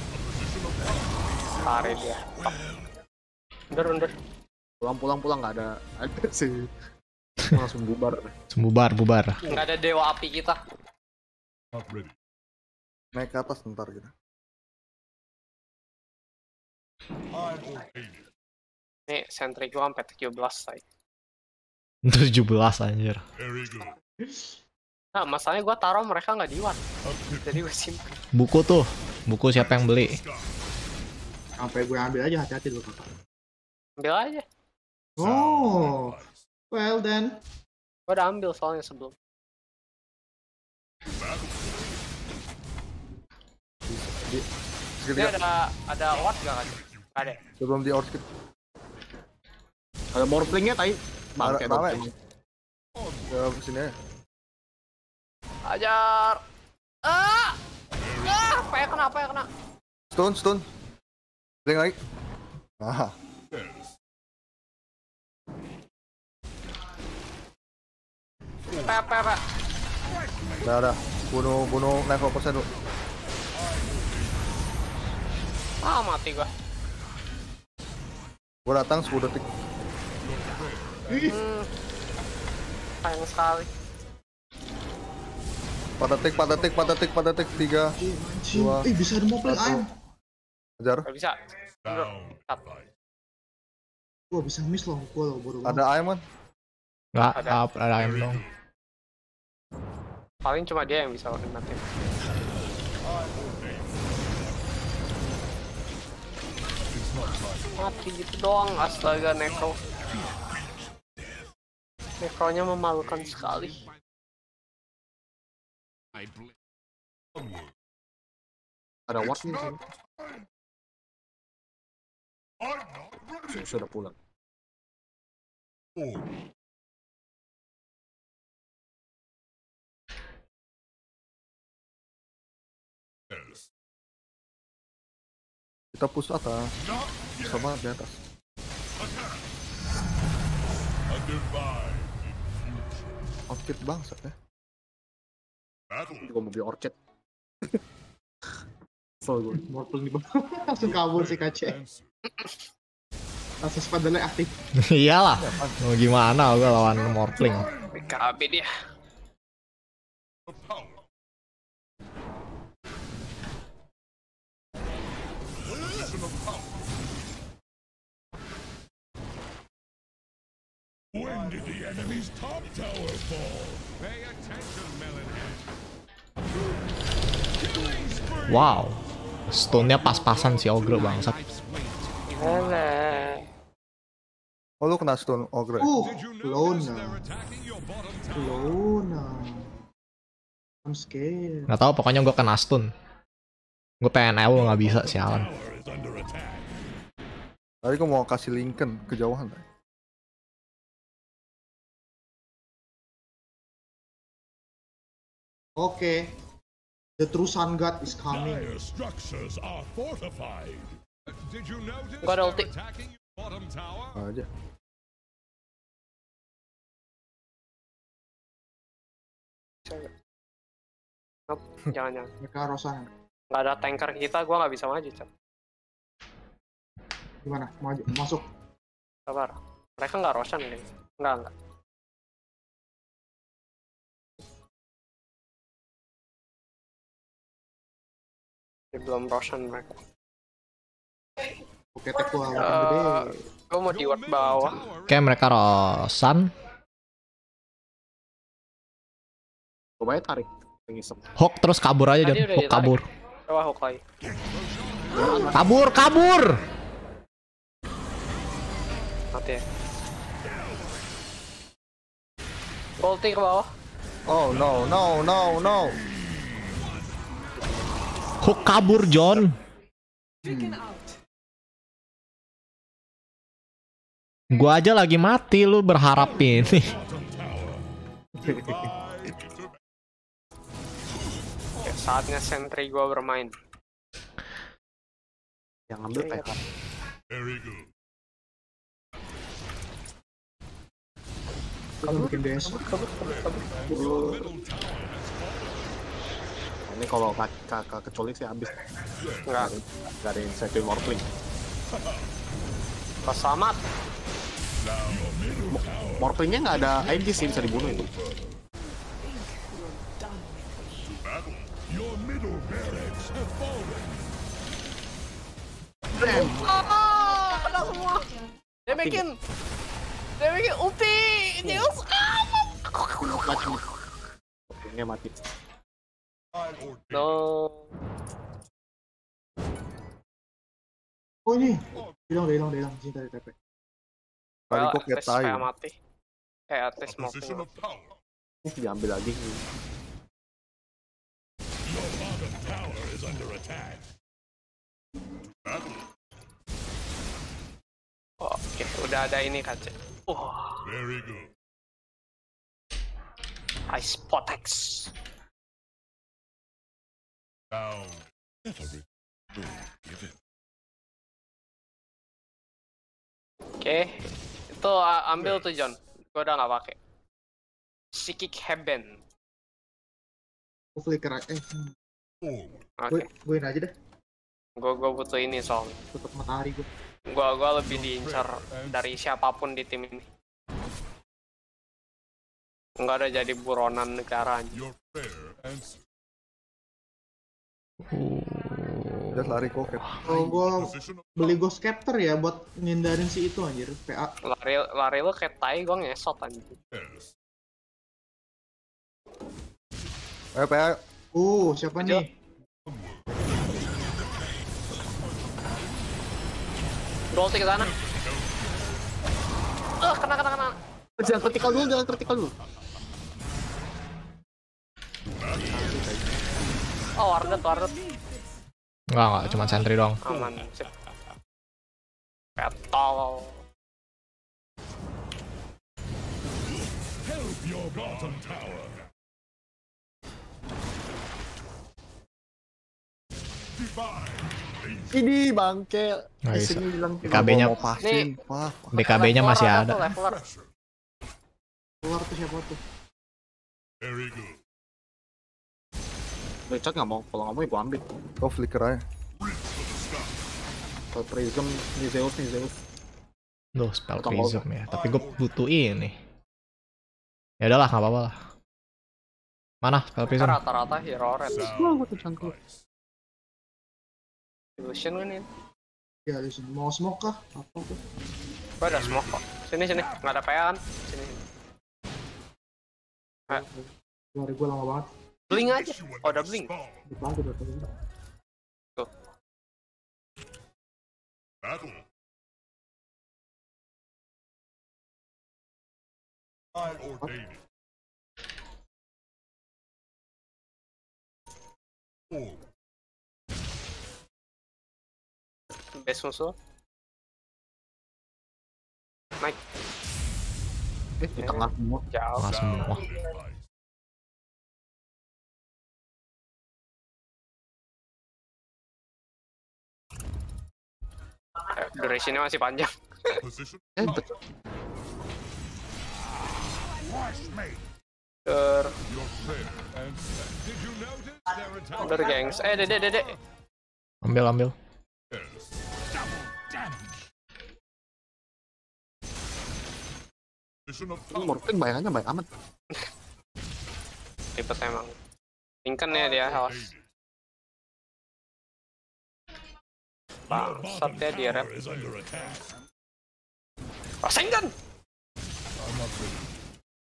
Lari dia. Undur. Pulang nggak ada sih. Langsung bubar. Bubar. Nggak ada dewa api kita. not ready. Naik ke atas ntar gitu. Nih, sentry gua sampai 17 say. 17 anjir. Very good. Nah, masalahnya gua taruh mereka nggak di ward. Jadi gua simpen. Buku tuh. Buku siapa yang beli? Sampai gue ambil aja, hati-hati dulu kakak. Ambil aja. Oh, well then. Gua udah ambil soalnya sebelum. Ini ada ward gak kan? Gak ada. Sebelum di orchid. Ada morplingnya tai. Bangke Ada- ada. dong. Ke sini aja. Ajar. Apa ya kena? Stun. Bling lagi. Nah, Apa. udah. Bunuh level persen dulu. Mati gua. Gua datang 10 detik. Sayang sekali. 4 detik. 3. Anjing. Dua, Bisa ada mobil satu. aim. Ajar. Gak bisa. Mundur. Tap. Gua bisa miss loh, gua baru. Ada ayam kan? Nggak, Ada. ada ayam dong. Paling cuma dia yang bisa mati. Mati gitu doang, astaga Necro. Necronya memalukan sekali. Ada ward nih. I'm not ready. Sudah pulang. Oh, yes. Kita push atas. Sama di atas. A divine Orchid bangsat ya. battle. Juga mau beli orchid. So gue. Mobil di bawah. Langsung kabur si KC. Answer. Langsung spadelnya aktif. Iyalah. Mau gimana gua lawan Morphling. BKB dia. The power. Position of power. When did the enemy's top tower fall? Pay attention, Melonhead. Killing spree. Wow. Stone-nya pas-pasan si Ogre bangsat. Hele. Oh lu kena stun ogre. Did you notice Lona. they're attacking your bottom tower? Lona. I'm scared. Nggak tahu, pokoknya gua kena stun. Gue pengen ewo nggak bisa sialan. Tower is under attack. Tadi gua mau kasih Lincoln kejauhan. Oke. The true sun god is coming. Dire structures are fortified. Did you notice Got they're ulti. attacking your bottom tower? Aja. Jangan. Mereka Rosan. Nggak ada tanker kita, gua nggak bisa maju, Cep. Gimana? Maju, masuk. Sabar. Mereka nggak Roshan nih. Nggak. Dia belum Roshan mereka. Oke, tek gua makin gede. Gua mau di ward bawah. Oke, mereka Rosan. Coba aja tarik. Ngisep. Hook terus kabur aja Tadi dia. udah Hook ditarik. kabur. Coba hook lagi. Kabur. Mati ya. Ulti ke bawah. Oh no. Hook kabur, John. Gua aja lagi mati, lu berharap ini. Ya, saatnya sentry gua bermain. Yang ngambil Iya. TK. Very good. Kita bikin DS. Your middle tower Ini kalau kakak kecuali sih habis. Enggak. Gak ada yang saving morphling. Kau selamat. Morphlingnya nggak ada AMG sih, bisa dibunuh itu. battle. Your middle barracks have fallen. Kena semua. Demekin ulti. Zeus. Mati. Ini mati. No. Oh ini. Hilang. Cinta di TP. Tadi gue kayak Ates tai. kayak mati. Kayak Ates mau Position of power. Diambil lagi. Your bottom tower is under attack. Battle. Oke, udah ada ini kaca. Very good. Ice Potex. Down. Give it. Oke, itu ambil tuh John. Gua udah nggak pakai. Psychic Heaven. Gue flicker aja. Forward. Oke, Guein aja deh. gua butuh ini soalnya. Tutup matahari gue. Gua lebih diincar dari siapapun di tim ini. Enggak ada jadi buronan negara. Your fair answer. Dia lari koket. Kalau gue Position of beli Ghost Captor ya buat ngindarin si itu anjir. PA. Lari lo kayak tai, gua ngesot anjing. powers. PA. Siapa Jo. nih? Gua ulti ke sana. Kena. Jangan vertikal dulu. Oh, wardet. Enggak, cuma sentry doang. Aman, sip. Petol. Help your bottom tower. Divine. Ini bangke. Nggak bisa. Sini bilang BKB-nya mau passing. Wah. BKB-nya masih ada. Leveler. Pressure. Keluar tuh siapa tuh? Very good. Becak nggak mau. Kalau nggak mau ya gua ambil. Gue flicker aja. Reach for the sky. Kalau Prism nih Zeus. Duh, spell Atau prism ya. Tapi gue butuh ini. Ya udahlah, nggak apa-apa lah. Mana spell prism? Rata-rata hero red. Wah, gua tuh cantik. Nice. Illusion kan ini. Ya di sini mau smoke kah? Apa tuh? Gua ada smoke kok. Sini. Nggak ada PA kan? Sini. Lari gue lama banget. Blink aja. You Oh, are ada the blink. spawn. Dibantu dari tadi. Battle. I ordain it. Forward. Base musuh. Naik Di tengah semua. jauh. Tengah semua. Advice. Durationnya masih panjang. Position. Dur, Your fair and set. Did you notice their attack? dur gengs. Dede. Ambil. Yes. Double damage. Position of Ini power. Morphling bayangannya baik amat. Ribet emang. Tingkan ya dia, awas. Bangsat ya dia rep. Is under attack. Rasengan! I'm up with it.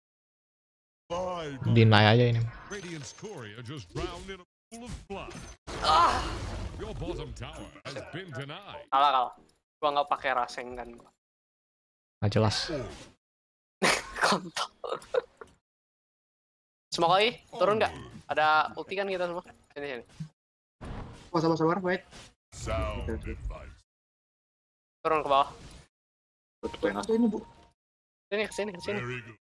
My Deny aja ini. Radiant's courier just drowned in a pool of blood. Your bottom tower has been denied. Kalah. Gua nggak pakai Rasengan gua. Nggak jelas. Kontol. Semua kali turun nggak? Ada ulti kan kita semua? Sini. Oh sabar, wait. Sound advice. Turun ke bawah. Tutupin aja. Apa ini bu? Sini. Very good.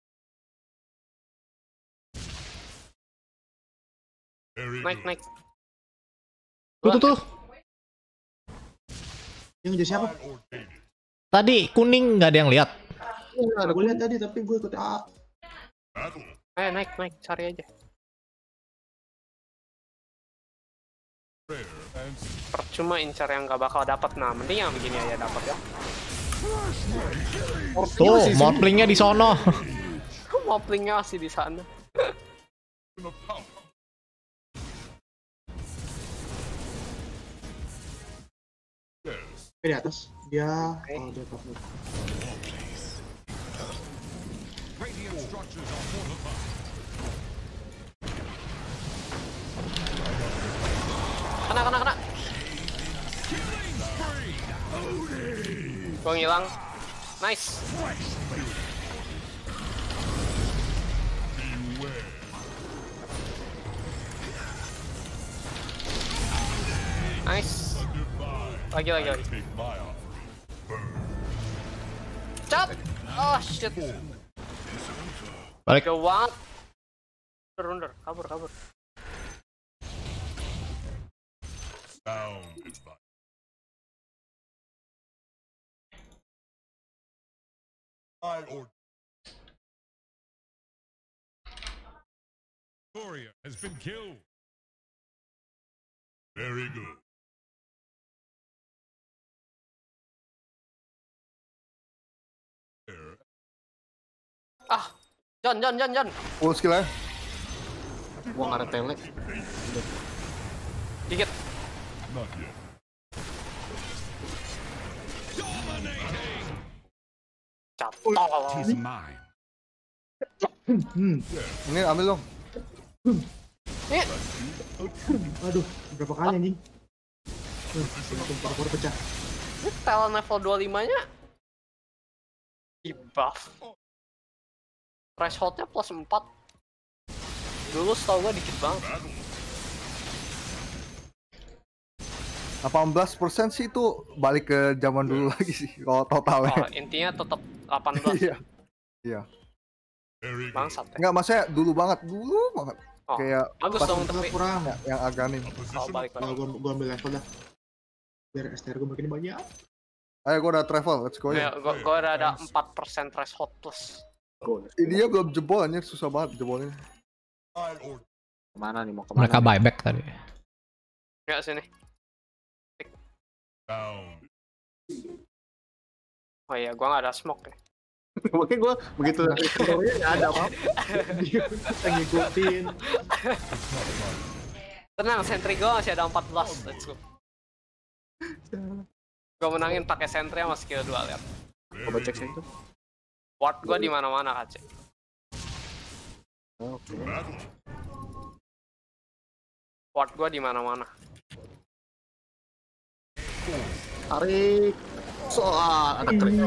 Very good. Naik. Tuh. Yang jadi siapa? I ordain it. Tadi kuning nggak ada yang lihat. Gue lihat tadi tapi gue ikut A. Battle. Naik, cari aja. Fair and set. Percuma incar yang nggak bakal dapat. Nah, mending yang begini aja dapat ya. Tuh, morplingnya di sono. Moplingnya masih di sana. Position of power. Yes. Di atas. Dia Oke. dia top mid. Radiant structures are fortified. Kena. Gua ngilang. Nice. Nice. Lagi. Take my offer. Cap. Oh shit. Balik. Jauh banget. Under. Kabur. Sound advice. I order. Victoria has been killed. Very good. There. Ah. John. Full skill ya. Gua nggak ada tele. Dikit. Not yet. Catol. Tis mine. Ini ambil dong. Nih. Aduh, berapa kali anjing? Langsung paru-paru pecah. Ini talent level 25-nya di buff. Threshold-nya plus 4. Dulu setau gue dikit banget. 18% sih itu balik ke zaman dulu lagi sih kalau totalnya. Oh, intinya tetap 18. Iya. Very good. Bangsat ya. Enggak, maksudnya dulu banget. Oh, Kayak bagus pas dong Kita tapi. kurang. yang Aganim. A Oh, position balik. Kalau gua ambil level dah. Biar STR gua makin banyak. Ayo gua udah travel, let's go Ya, ya. gue udah ada 4% threshold plus. Dia belum jebol anjir, susah banget jebolnya. I order. Kemana nih, mau kemana? Mereka buyback tadi. Ya sini. Sound. Oh iya, gua nggak ada smoke ya. Makanya gue begitu nggak ada apa. Kita ngikutin. Tenang, sentry gua masih ada 14. Let's go. Gua menangin pakai sentry sama skill 2, lihat. Coba cek itu. Ward gua di mana-mana, Kak. Oke. Ward gua di mana-mana. Tarik. Soal ada trip.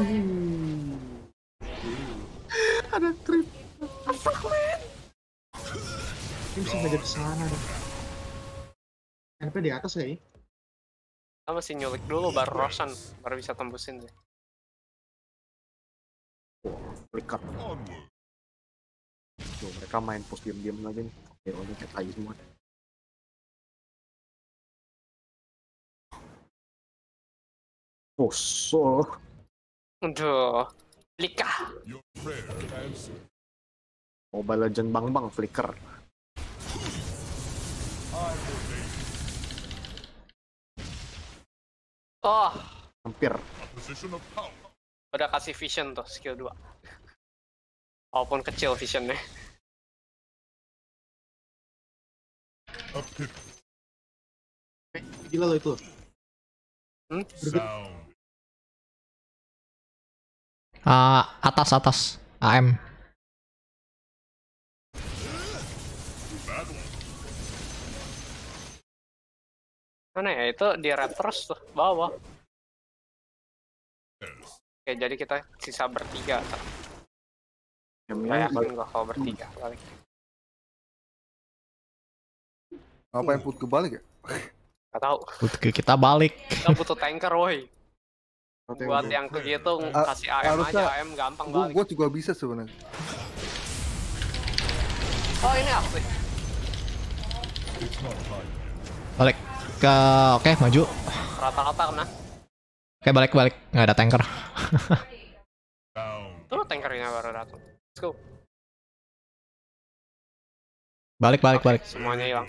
Ada trip. Ini bisa ngajak ke sana dah. NP di atas ya ini. Kita mesti nyulik dulu baru Roshan, baru bisa tembusin deh. Flicker. Onward. Tuh, mereka main push diam-diam lagi nih. Oke, udah kayak tai semua. Oh, so. Aduh. Lika. Your prayer answered. Mobile Legend bang flicker. I ordain Oh, Hampir. a position of power. udah kasih vision tuh, skill 2. Walaupun kecil visionnya. A pit. Gila lo itu. Sound. Atas AM. Battle. Mana ya, itu di red terus tuh, bawah. Yes. Oke, jadi kita sisa bertiga. Gak Yang yakin gua kalau bertiga balik. Ngapain put kebalik ya? Gak tau. Kita balik. Kita butuh tanker, woi. Buat yang begitu kasih AM harusnya- aja, AM gampang balik. Gue juga bisa sebenarnya. Oh, ini asli. It's not time. Balik ke oke, maju. Rata-rata kena. Oke, balik. Nggak ada tanker. Sound. Tuh tankernya baru datang. Let's go. Balik. Semuanya hilang.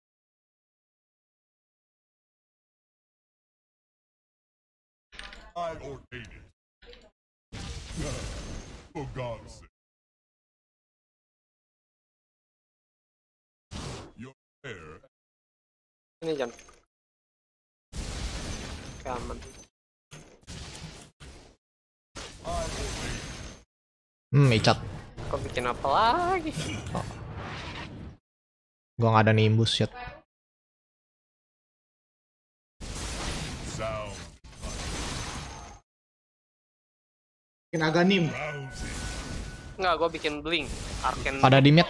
I ordain it. For God's sake. Your prayer. Ini Jan. Aman. Icat. Kok bikin apa lagi? Gua nggak ada nimbus shit. Sound Bikin Aghanim. rousing. Enggak, gue bikin Blink. Arken. Pada di mid.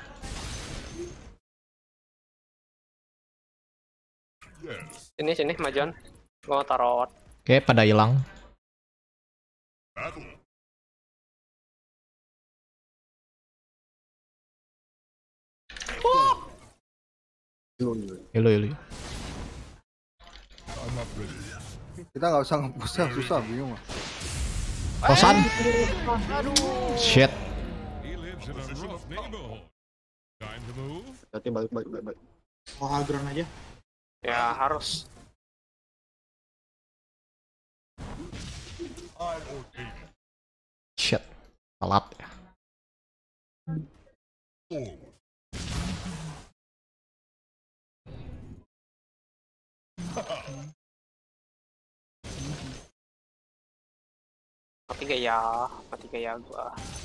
Yes. Sini, majuan. Gue mau taruh ward. Oke, pada hilang. Battle. Ilu. I'm not ready. Kita nggak usah nge-push yang susah, bingung lah. Kosan. Shit. He lives in a rough neighborhood. Time to move. Berarti balik. Oh, Agron aja. Ya harus. I'm ordained. Shit. Telat ya. Forward. Mati gaya gua.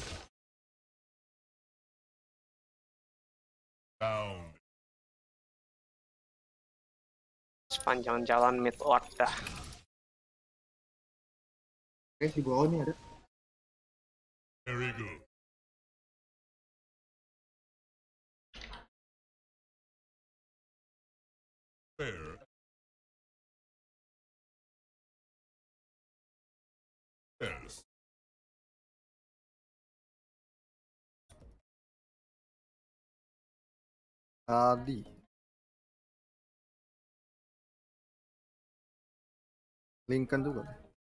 Sound. Sepanjang jalan mid ward dah. Oke, di bawah nih ada. Very good. Fair. Yes. Tadi. Lincoln juga.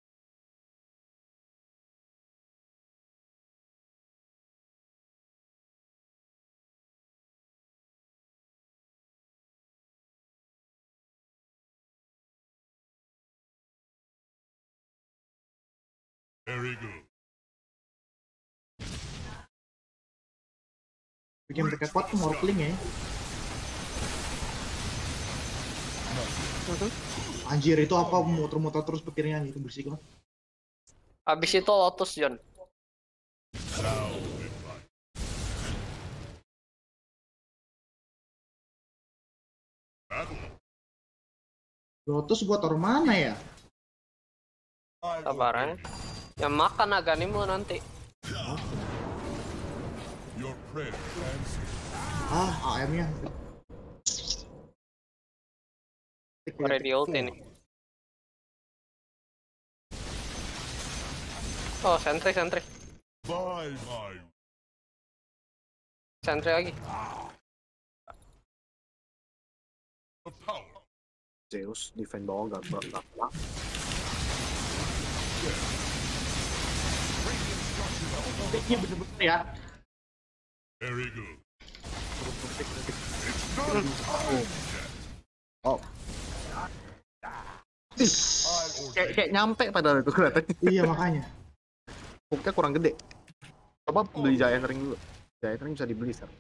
Very good. Bikin mereka kuat tuh Morkling ya. Anjir, itu apa muter-muter terus petirnya gitu, bersih banget. Abis itu Lotus John. Sound and light. Battle. Lotus gua taruh mana ya? Sabaran. Yang makan Aghanim lo nanti. Your prayer answered. Ah, AM-nya. Ready ulti nih. Oh, sentry. By my Sentry lagi. the power. Zeus defend bawah nggak. Iya bener-bener ya. Very good. Oh, Kayak nyampe padahal itu kelihatannya. Iya makanya. Hooknya kurang gede. Coba beli Giant Ring dulu. Giant Ring bisa dibeli sekarang.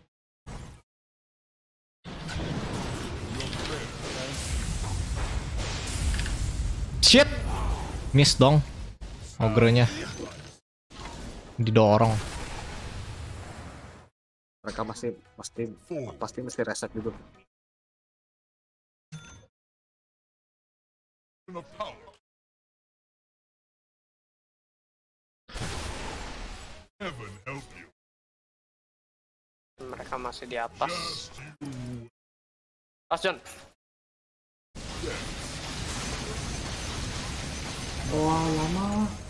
Shit. Miss dong. Ogrenya. Didorong. Mereka pasti mesti reset dulu. The power. Heaven help you. Mereka masih di atas. Just you. Pas John. Wah, lama.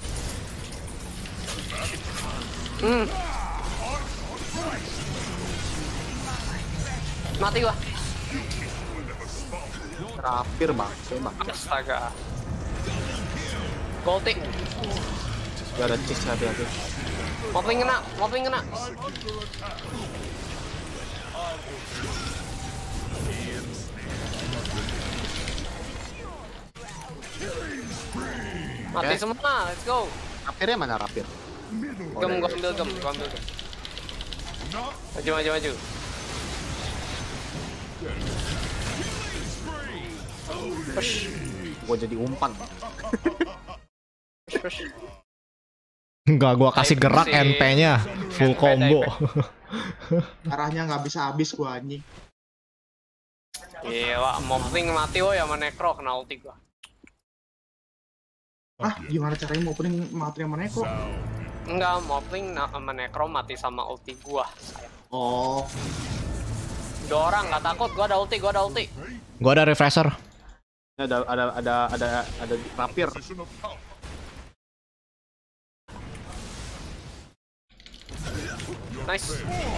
Mati gua. Terakhir bang. Astaga. Goltik. Gak ada chase hati-hati. Mopling kena. Mati semua, let's go. Rapirnya mana rapir? Gua ambil gem. Maju. Gua jadi umpan. Push. Enggak, gua kasih Type gerak si NP-nya full NP, combo. Arahnya nggak bisa habis gua anjing. Gila, Morphling mati woy sama Necro kena ulti gua. Ah, gimana caranya mau opening materi sama Necro? Enggak, Morphling sama Necro mati sama ulti gua. Sayang. Oh, 2 orang nggak takut, gua ada ulti. Gua ada refresher. Ada rapir. Position of power. Nice.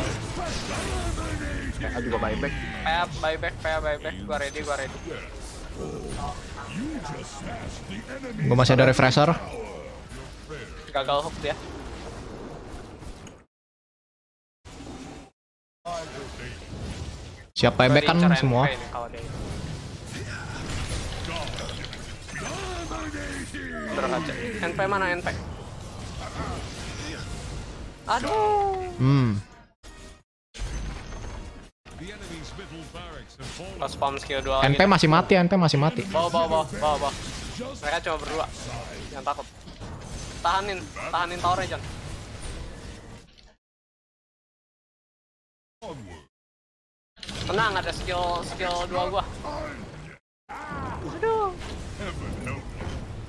Aduh, gua buyback. Buyback. Gua ready. You just smashed the enemy. Gua masih ada refresher. Gagal hook dia. Siap buyback kan Gua diincar semua. NP ini kalau dia. Berkaca. NP mana NP? Aduh. The enemy's middle barracks have fallen. Pas spam skill 2 lagi. NP masih mati. Bawa. Mereka cuma berdua. Jangan takut. Tahanin towernya, John. Onward. Tenang, ada skill 2 gua. Aduh. Heaven help you.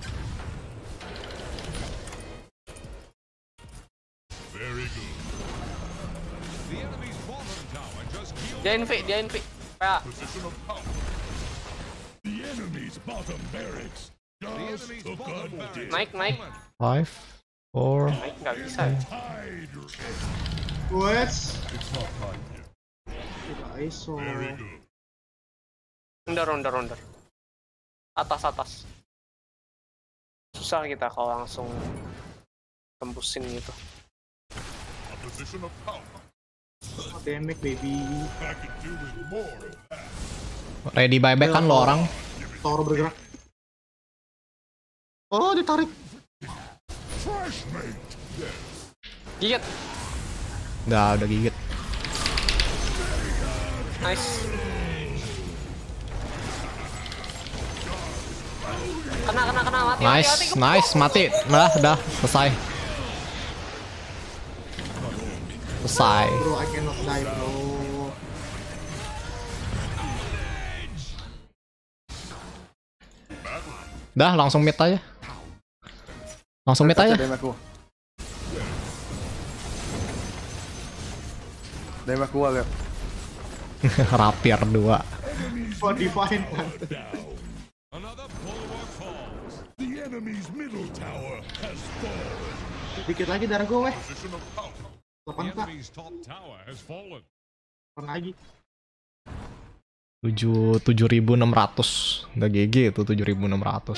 Very good. The enemy's bottom tower just killed. Dia infi. PA. Position of power. The enemy's bottom barracks just took a dip. Naik. 5, 4. Naik nggak bisa. Tide. wes. It's not time yet. Tidak ISO. Very good. Under. Atas. Susah kita kalau langsung tembusin gitu. A position of power. Damage baby. I could do with more of that. Ready buyback kan lo orang. Tower bergerak. Oh, ditarik. Fresh mate. Gigit. Udah gigit. Nice. Kena mati. Nice, mati. Nah, udah selesai. Bro, I cannot die, bro. Dah, langsung mid aja. Damage gua liat. Rapier 2. Oh, divine. Another bulwark falls. The enemy's middle tower has fallen. Dikit lagi darah gue, weh. Position of power. 8 The kak. enemy's top tower has fallen. 8 lagi. 7.600. Udah GG itu 7.600.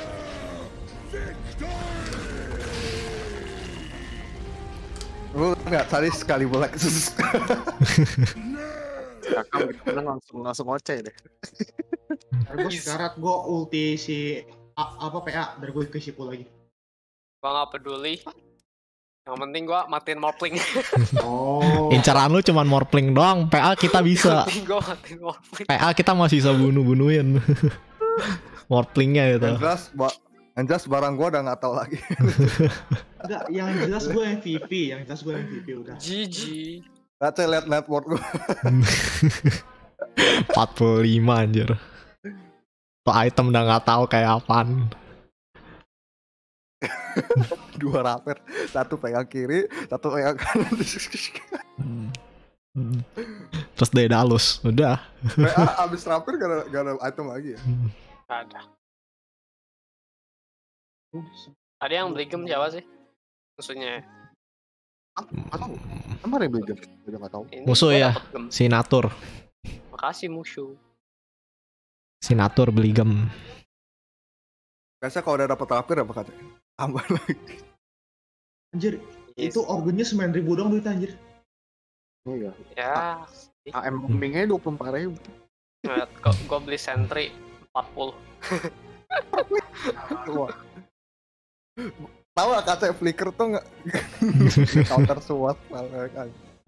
Lu nggak tadi sekali bolak. Kakak menang langsung ngoceh deh. Gue sekarat, gue ulti si PA dari gue ke Sipu lagi. Gua nggak peduli. Yang penting gua matiin Morphling. Oh. Incaran lu cuman Morphling doang. PA kita bisa. Gua matiin Morphling. PA kita masih bisa bunuhin. Morphlingnya itu. Yang jelas barang gua udah nggak tahu lagi. Enggak, yang jelas gue MVP, udah. GG. Kaca liat network gua. 45 anjir. Tuh item udah nggak tahu kayak apaan. 2 rapper, 1 pegang kiri, 1 pegang kanan. Terus Daedalus, udah. PA abis rapper gak ada item lagi ya? Ada. Ada yang beli gem siapa sih? Maksudnya Atau kemarin beli game? Udah nggak tahu. ini Musuh gua ya? dapet gem. Sinatur. Makasih musuh. Sinatur beli gem. Biasa kalau udah dapet rapper apa kata? Tambah lagi. Anjir, Yes. itu organnya 9.000 dong duit anjir. Oh iya. Ya. AM boomingnya 24.000. Ngeliat gua beli sentry 40. Wah. Tahu gak kaca flicker tuh nggak counter SWAT kan?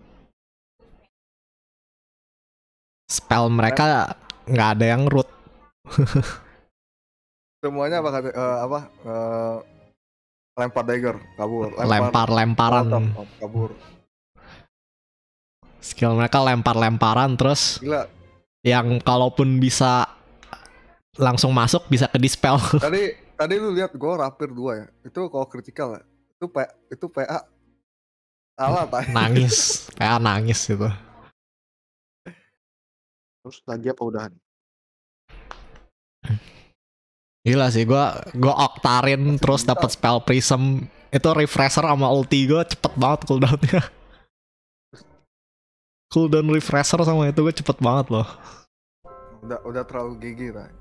Spell mereka nggak ada yang root. Semuanya apa kata Lempar dagger, kabur. Lempar-lemparan. molotov, kabur. Skill mereka lempar-lemparan terus Gila. yang kalaupun bisa langsung masuk bisa ke dispel. Tadi lu lihat gue rapir 2 ya. Itu kalau kritikal ya. Itu PA salah tadi. Nangis. PA nangis itu. Terus lagi apa udahan? Gila sih, gua oktarin terus dapat spell prism. Itu refresher sama ulti gue cepet banget cooldownnya. Cooldown refresher sama itu gue cepet banget loh. Udah terlalu GG lah.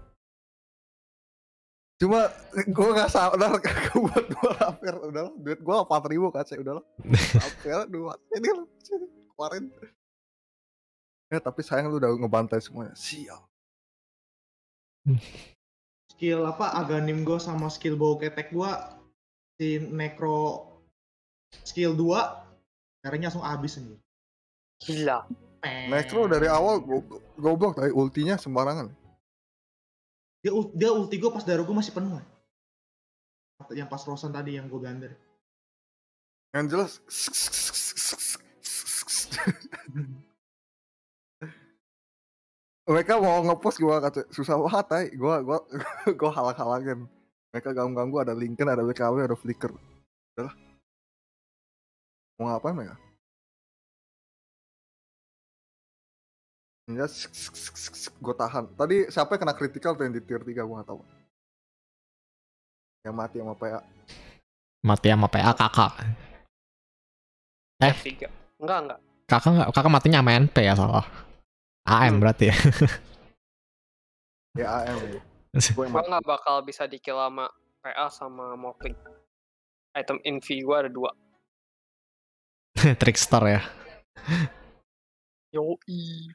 Cuma gue gak sadar gue buat 2 rapir. Udahlah, duit gue 4.000 kaca. Udahlah, rapir 2. Ini lah, keluarin. Ya tapi sayang lu udah ngebantai semuanya. Sial. Skill apa Aghanim gue sama skill bau ketek gue, si Necro skill 2 caranya langsung habis nih. Gila. Necro dari awal goblok tadi, ultinya sembarangan. Dia ulti gue pas darah gue masih penuh. Yang pas Rosan tadi yang gue gander. Yang jelas mereka mau ngepost gue kata susah banget tay. Gue halang-halangin. Mereka ganggu-ganggu, ada Lincoln, ada BKW, ada Flicker. Udahlah. Mau ngapain mereka? Ya, gue tahan. Tadi siapa yang kena critical tuh yang di tier 3 gue gak tau. Yang mati sama PA. Mati sama PA kakak. Tiga. Enggak. Kakak matinya sama NP ya salah. AM berarti ya. Ya AM ya. Gue nggak bakal bisa di-kill sama PA sama Morphling. Item invi gue ada 2. Trickster ya. Yoi.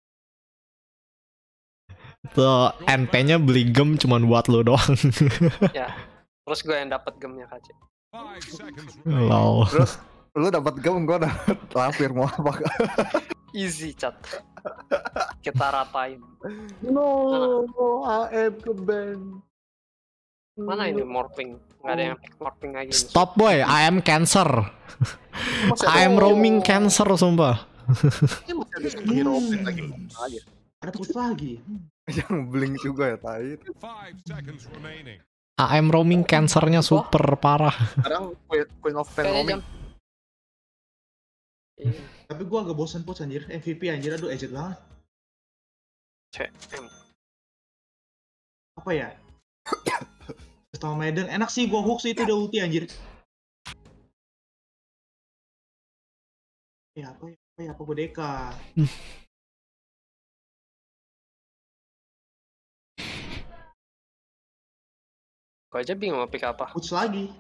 Itu NP-nya beli gem cuman buat lu doang. Ya. Terus gue yang dapat gemnya kaca. 5 seconds remaining. Lol. Terus lu dapat gem, gue dapet lampir. Mau apa? Easy chat. Kita ratain. No, AM ke band. Mana ini Morphling? Nggak ada yang pick Morphling lagi. Stop boy, AM cancer. Masih ada- AM roaming cancer sumpah. Ini masih ada hero lagi. Aja. Ada push lagi. Yang blink juga ya tai. 5 seconds remaining. AM roaming cancernya super parah. Sekarang Queen of Pain Kayaknya roaming. Iya. Tapi gue agak bosan push anjir. MVP anjir, aduh edit banget. CM. Apa ya? Setelah Maiden enak sih, gue hook sih itu udah ulti anjir. Ya apa gue deka. Gue aja bingung mau pick apa. Push lagi.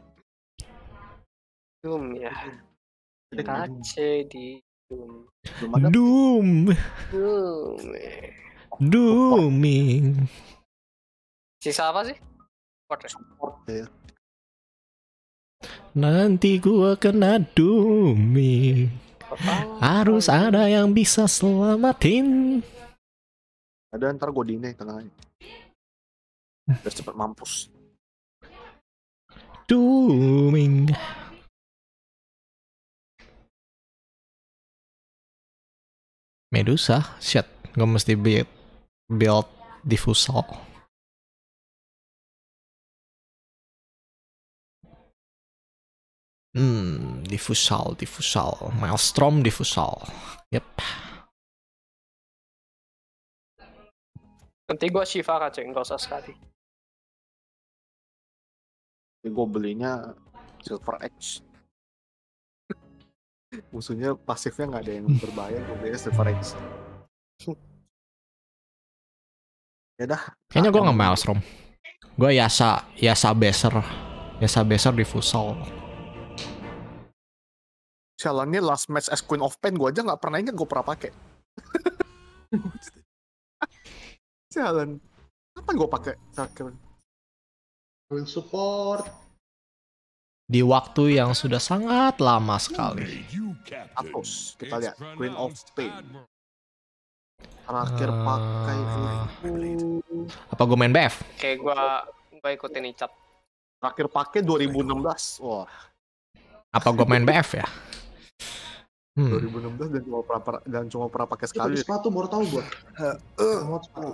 Doom ya. Kace di Doom. Belum ada. Doom, Doom. Ya. dooming. Sisa apa sih? Fortress. Ya. Nanti gua kena dooming. Harus ada yang bisa selamatin. Ada ntar gue dine tengahnya. Biar cepet mampus. Dooming. Medusa, shit, gue mesti build diffusal. Diffusal, Maelstrom diffusal. Yep. Nanti gue Shiva kaca, nggak usah sekali. Jadi gue belinya Silver Edge. Musuhnya pasifnya nggak ada yang berbahaya, gue belinya Silver Edge. Ya dah. Kayaknya gue nggak Maelstrom. Gue Yasa Beser diffusal. Sialannya last match as Queen of Pain gue aja nggak pernah ingat gue pernah pakai. Sialan. Kapan gue pakai terakhir? Will support. Di waktu yang sudah sangat lama sekali. You captain. Atos. Kita It's lihat Queen of pronounced Pain. admirable. Terakhir pakai Apa gue main BF? Kayak gue ikutin Icat. Terakhir pakai 2016. Wah, Apa gue main BF ya? 2016 dan cuma pernah pakai Itu pakai sekali. sepatu baru tahu gua. Mod sepatu.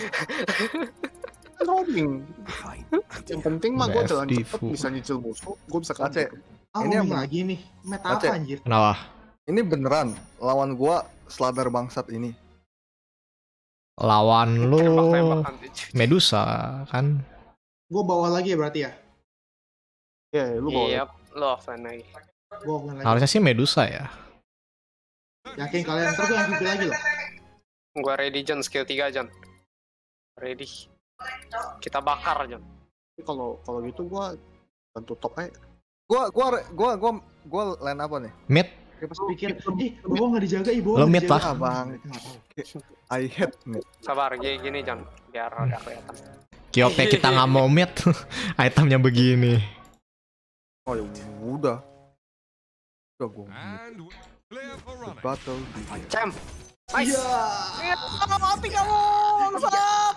Roaming. Yang penting mah gue jalan BFD cepet full. bisa nyicil musuh, gue bisa Aceh, counter. Ah, Ini yang roaming lagi nih. Meta Aceh. apa anjir? Kenapa? ini beneran lawan gua Sladar bangsat ini. Lawan lu Tembak-tembak nanti. Medusa kan? Gua bawa lagi ya berarti ya? Iya, lu bawa. Iya, lo offline lagi. Gua offline lagi. Harusnya sih Medusa ya. Yakin kalian ntar gua MVP lagi loh. Gua ready John, skill 3 John. Ready. Kita bakar John. Tapi kalau gitu gue bantu top aja. Gua line apa nih? Mid, Kayak pas pikir, bawah nggak dijaga, bawah Lo nggak mid dijaga. lah. Ah, Bang. I hate nih. Sabar, gini John. Biar ada kelihatan. Kyope kita nggak mau mid, itemnya begini. Oh ya udah. Udah gua mute. And clear for The running. battle begins. Cem. Nice. Iya. Mati kamu. Bangsat.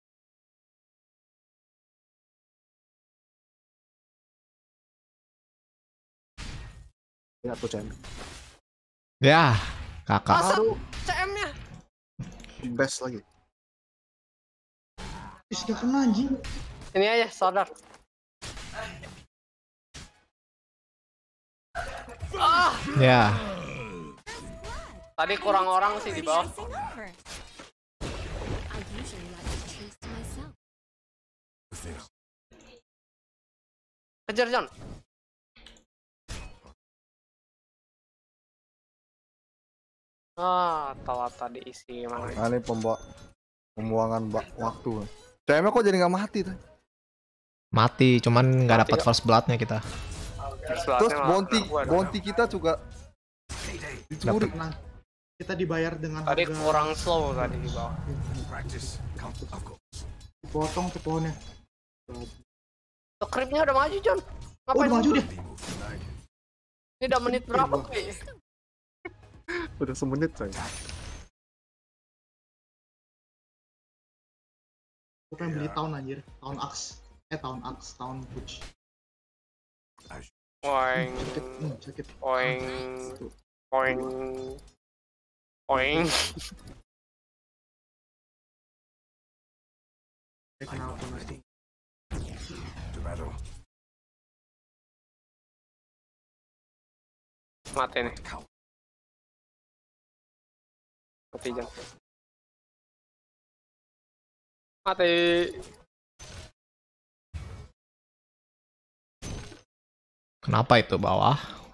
Ya tuh CM. Ya, kakak. Masa CM-nya. Best lagi. Ih, gak kena anjing. Ini aja, sadar. Ya, Tadi kurang orang sih di bawah. Kejar John. Telat tadi isi mana? Nah, ini pembuangan waktu. CM-nya kok jadi nggak mati tuh? mati, cuman nggak Mati dapat kok. first blood-nya kita. Terus bounty kita juga dicuri. Tenang. Kita dibayar dengan Tadi harga kurang slow tadi di bawah. Practice counts, of course. dipotong tuh pohonnya. Tuh, creepnya udah maju John. Oh, Ngapain udah maju dia. Ini udah menit berapa Iya, tuh? Udah semenit coy. Gue pengen beli tahun anjir. Tahun Axe. Tahun Axe. Tahun Push. Poing, Sakit. Sakit. poing, Tuh. poing, poing. Kenapa nanti? To battle. Mati nih. Mati John. Mati. Kenapa itu bawah?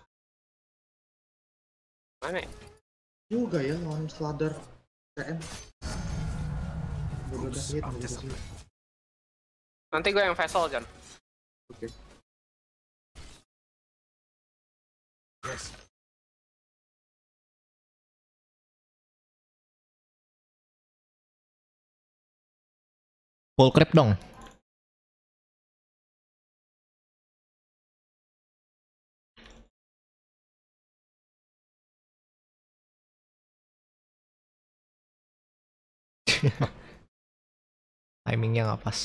Mana ya? Juga ya lawan Sladar CM. Udah hit, udah hit. Nanti gue yang vessel John. Oke. Yes. Full creep dong. Timingnya nggak pas.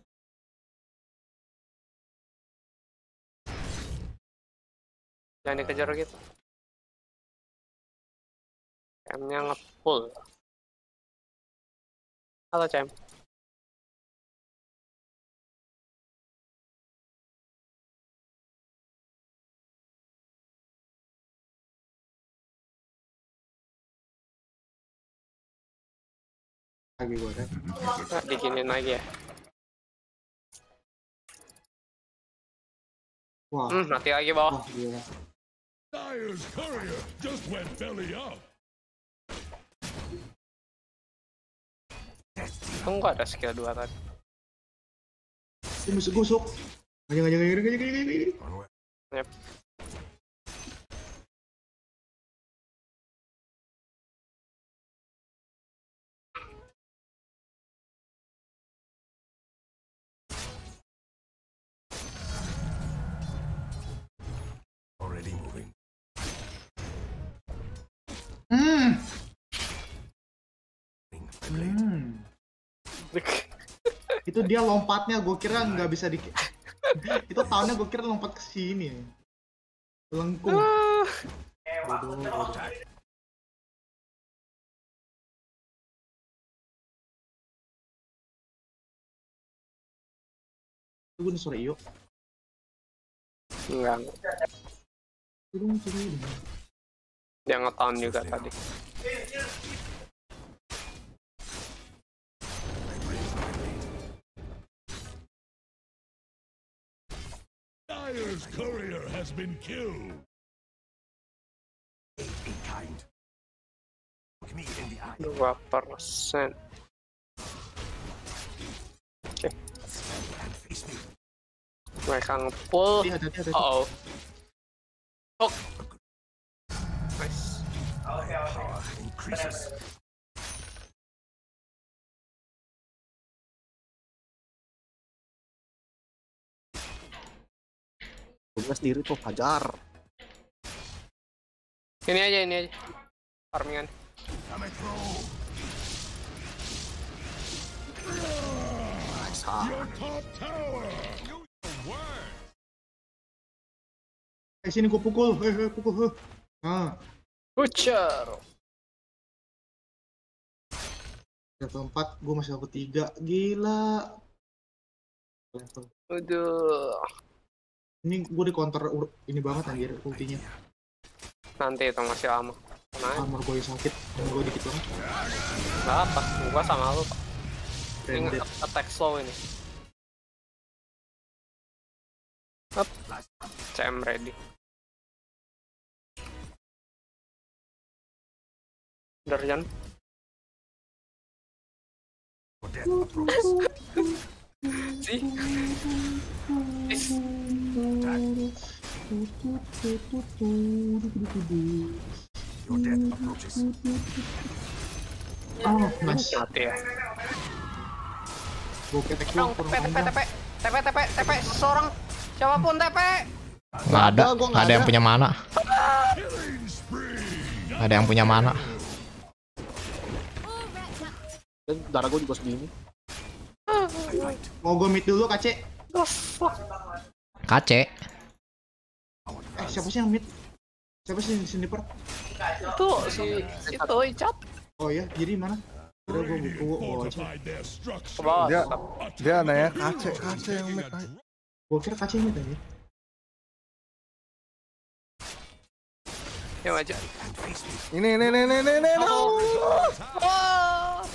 Jangan dikejar gitu. CM-nya nge-pull. Halo CM. Lagi gue deh. Nah, dikinin lagi ya. Wah. Mati lagi bawah. Wah, gila. Dire's courier just went belly up. Tunggu ada skill 2 tadi. Ini musuh gosok. Gini. Yep. Already moving. Itu dia lompatnya, gue kira nggak bisa di. Itu tahunnya gue kira lompat ke sini. Lengkung. Bodoh. Tunggu nih sore yuk. Enggak. Turun. Dia nge-taun juga tadi. Dire's courier has been killed. 2%. Oke. Mereka nge-pull. Hati-hati. Oh. Nice. Gue sendiri tuh hajar. Ini aja. Farmingan. Nice. Your top tower. Sini gue pukul. Pukul. Nah. Butcher. Level 4, gue masih level 3. Gila. Level. Aduh. Ini gue di counter ini banget anjir ultinya. Nanti itu masih lama. Nah, Armor gue sakit. Armor gue dikit banget. nggak apa. Gua sama lu, Pak. Ini Branded. attack slow ini. Up. CM ready. Darjan. Si. Oh, nice. Mati ya. Gue ketek Dong, kurang TP, seorang siapapun TP. Nggak ada, Gua nggak ada yang punya mana. Nggak ada yang punya mana. Dan darah gue juga segini. Mau gue mid dulu kace. KC. Siapa sih yang mid? Siapa sih sniper? Itu itu Icat Oh ya, jadi mana? Kira gue aja. Fortified their ke structure. bawah. Dia tetap. dia aneh KC yang mid. Gue kira kace mid aja. Ya aja. Ini. Wah.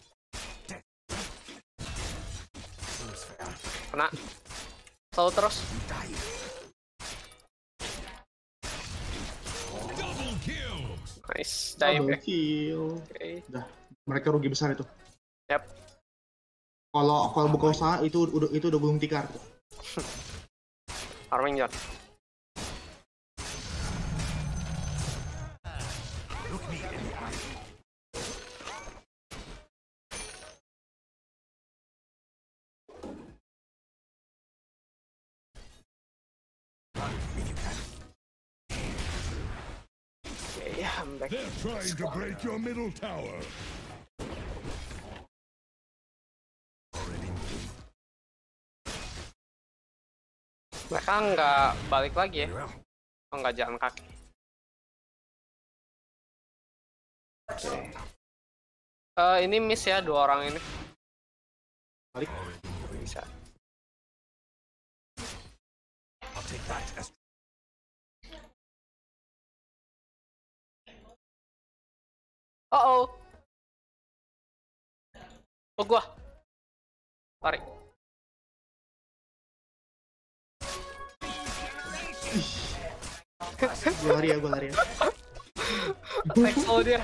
Kena. Selalu terus. Double kill. Nice. Dive. Double kill. Oke. Mereka rugi besar itu. Yap. Kalau buka usaha itu udah gulung tikar. Farming John. Okay, I'm back. They're trying to break your middle tower. Mereka nggak balik lagi ya? Oh, nggak jalan kaki. Oke. Ini miss ya, 2 orang ini. Balik. Bisa. Oh. Oh gua. Tarik. Gue lari ya. Attack slow dia.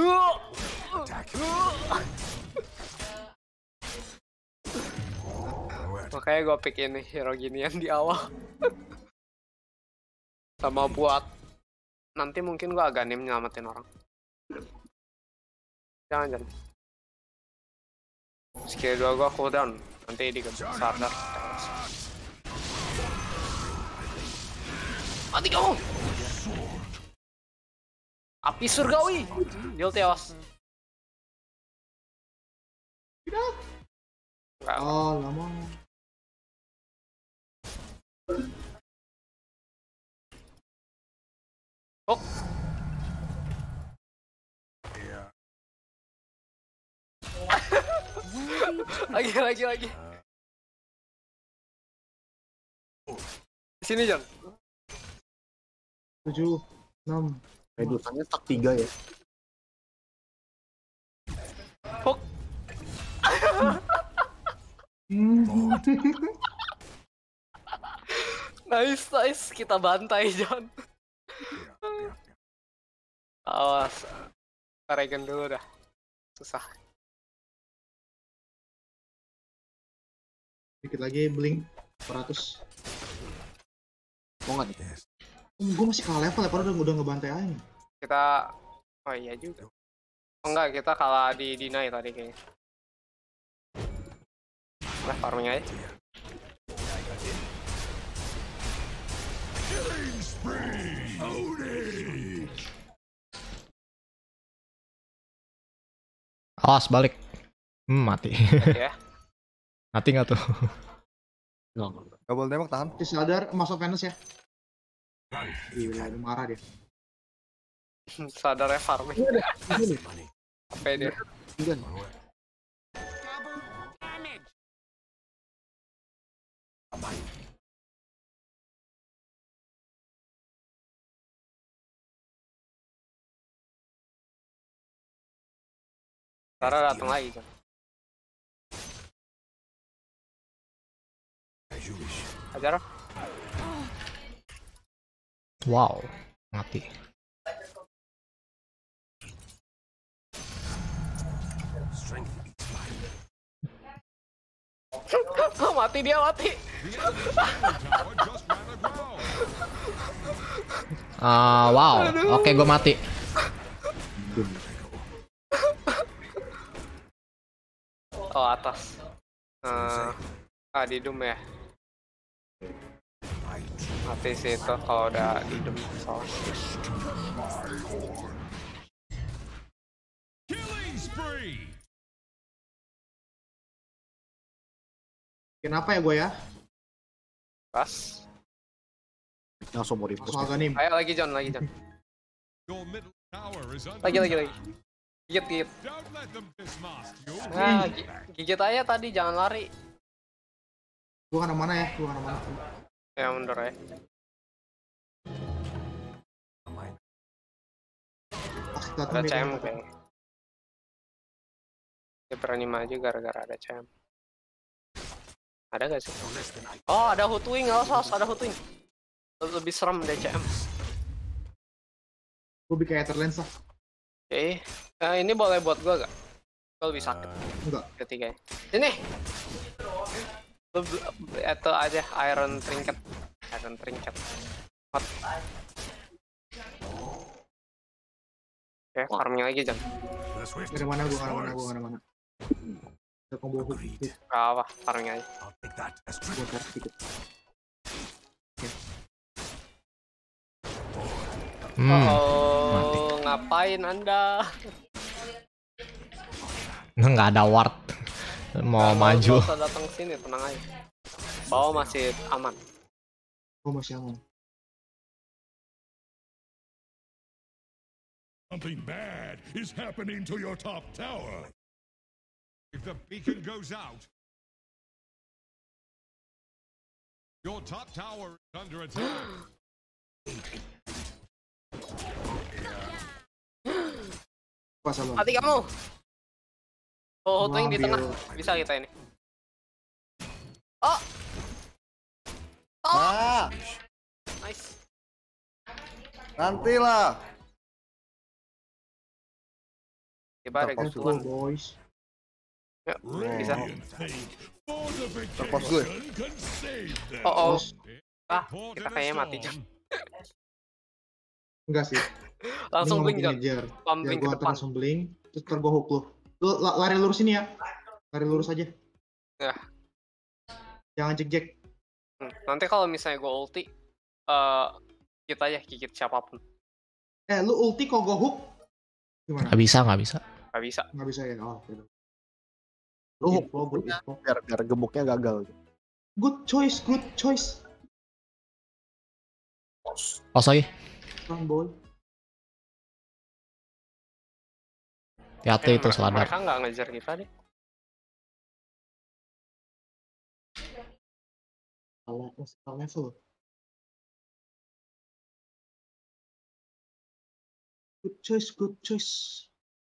Makanya gue pick ini hero ginian di awal. Sama buat nanti mungkin gue agak nyelamatin orang. Jangan. Skill 2 gue cooldown. Nanti di sadar. Mati kamu! Api surgawi! Dia tewas. Enggak. Oh, lama. Oh. lagi. Di sini John. 7, 6. Redusannya tak 3 ya. Hook. Nice. Kita bantai John. Awas. Regen dulu dah. Susah. Dikit lagi blink 100. Mau nggak nih? Gue masih kalah level ya, padahal udah ngebantai aja. Kita oh iya juga. Oh, enggak, kita kalah di deny tadi kayaknya. Nah, farming aja. Killing spree! Oni! Awas balik. Mati. Ya. Mati nggak tuh? Gak boleh nembak, tahan. Si sadar masuk Venus ya. Gila, dia marah dia. Sadarnya farming. Apa dia? Tara datang lagi kan. Ajar. Wow, mati. Mati dia mati. Wow. Oke, gue mati. Oh atas. Di Doom ya. Mati sih itu kalau udah di Doom soalnya. Killing spree! Kenapa ya gue ya? Pas. Langsung mau ribut. Langsung Aghanim. Ayo lagi John. Your middle tower is under Lagi. Gigit. Don't let them dismask you. Nah, gigit aja tadi, jangan lari. Gue kan mana ya? Gue kan mana? Ya mundur ya. Ada CM kayaknya. Dia berani maju gara-gara ada CM. Ada gak sih? Oh, ada Hootwing, awas, ada Hootwing. Lebih serem deh CM. Gue bikin Etherlands lah. Oke, ini boleh buat gue gak? Gue lebih sakit. Enggak. Ketiganya. Sini! Itu aja, Iron Trinket. Hot. Oke, farming lagi Jan. Dari mana gue kan mana. Ada combo hook. Gak apa, farming aja. Gue tarik sedikit. Oh, ngapain Anda? Nggak ada ward. Mau maju. Gak usah datang sini, tenang aja. Bawah masih aman. Gue masih aman. Something bad is happening to your top tower. If the beacon goes out, your top tower is under attack. Pas abang. Mati kamu. Oh, Hootwing di tengah. Bisa kita ini. Oh. Nice. Nantilah. Tiba ada gantuan. Boys. Yuk, bisa. Terpos gue. Oh. Kita kayaknya mati John. Enggak sih. Langsung blink John. Ya Blink ke gue depan. langsung blink. Terus ntar gue hook lu. Lu lari lurus ini ya. Lari lurus aja. Ya. Jangan jek-jek. Nanti kalau misalnya gue ulti, kita aja gigit siapapun. Lu ulti kok gue hook? Gimana? Nggak bisa. Gak bisa. Nggak bisa ya? Oh, gitu. Lu Info, good info. biar gemuknya gagal. Good choice. Pas lagi. Bang boy. Hati itu seladar. Mereka nggak ngejar kita deh. Kalau level. Good choice, good choice.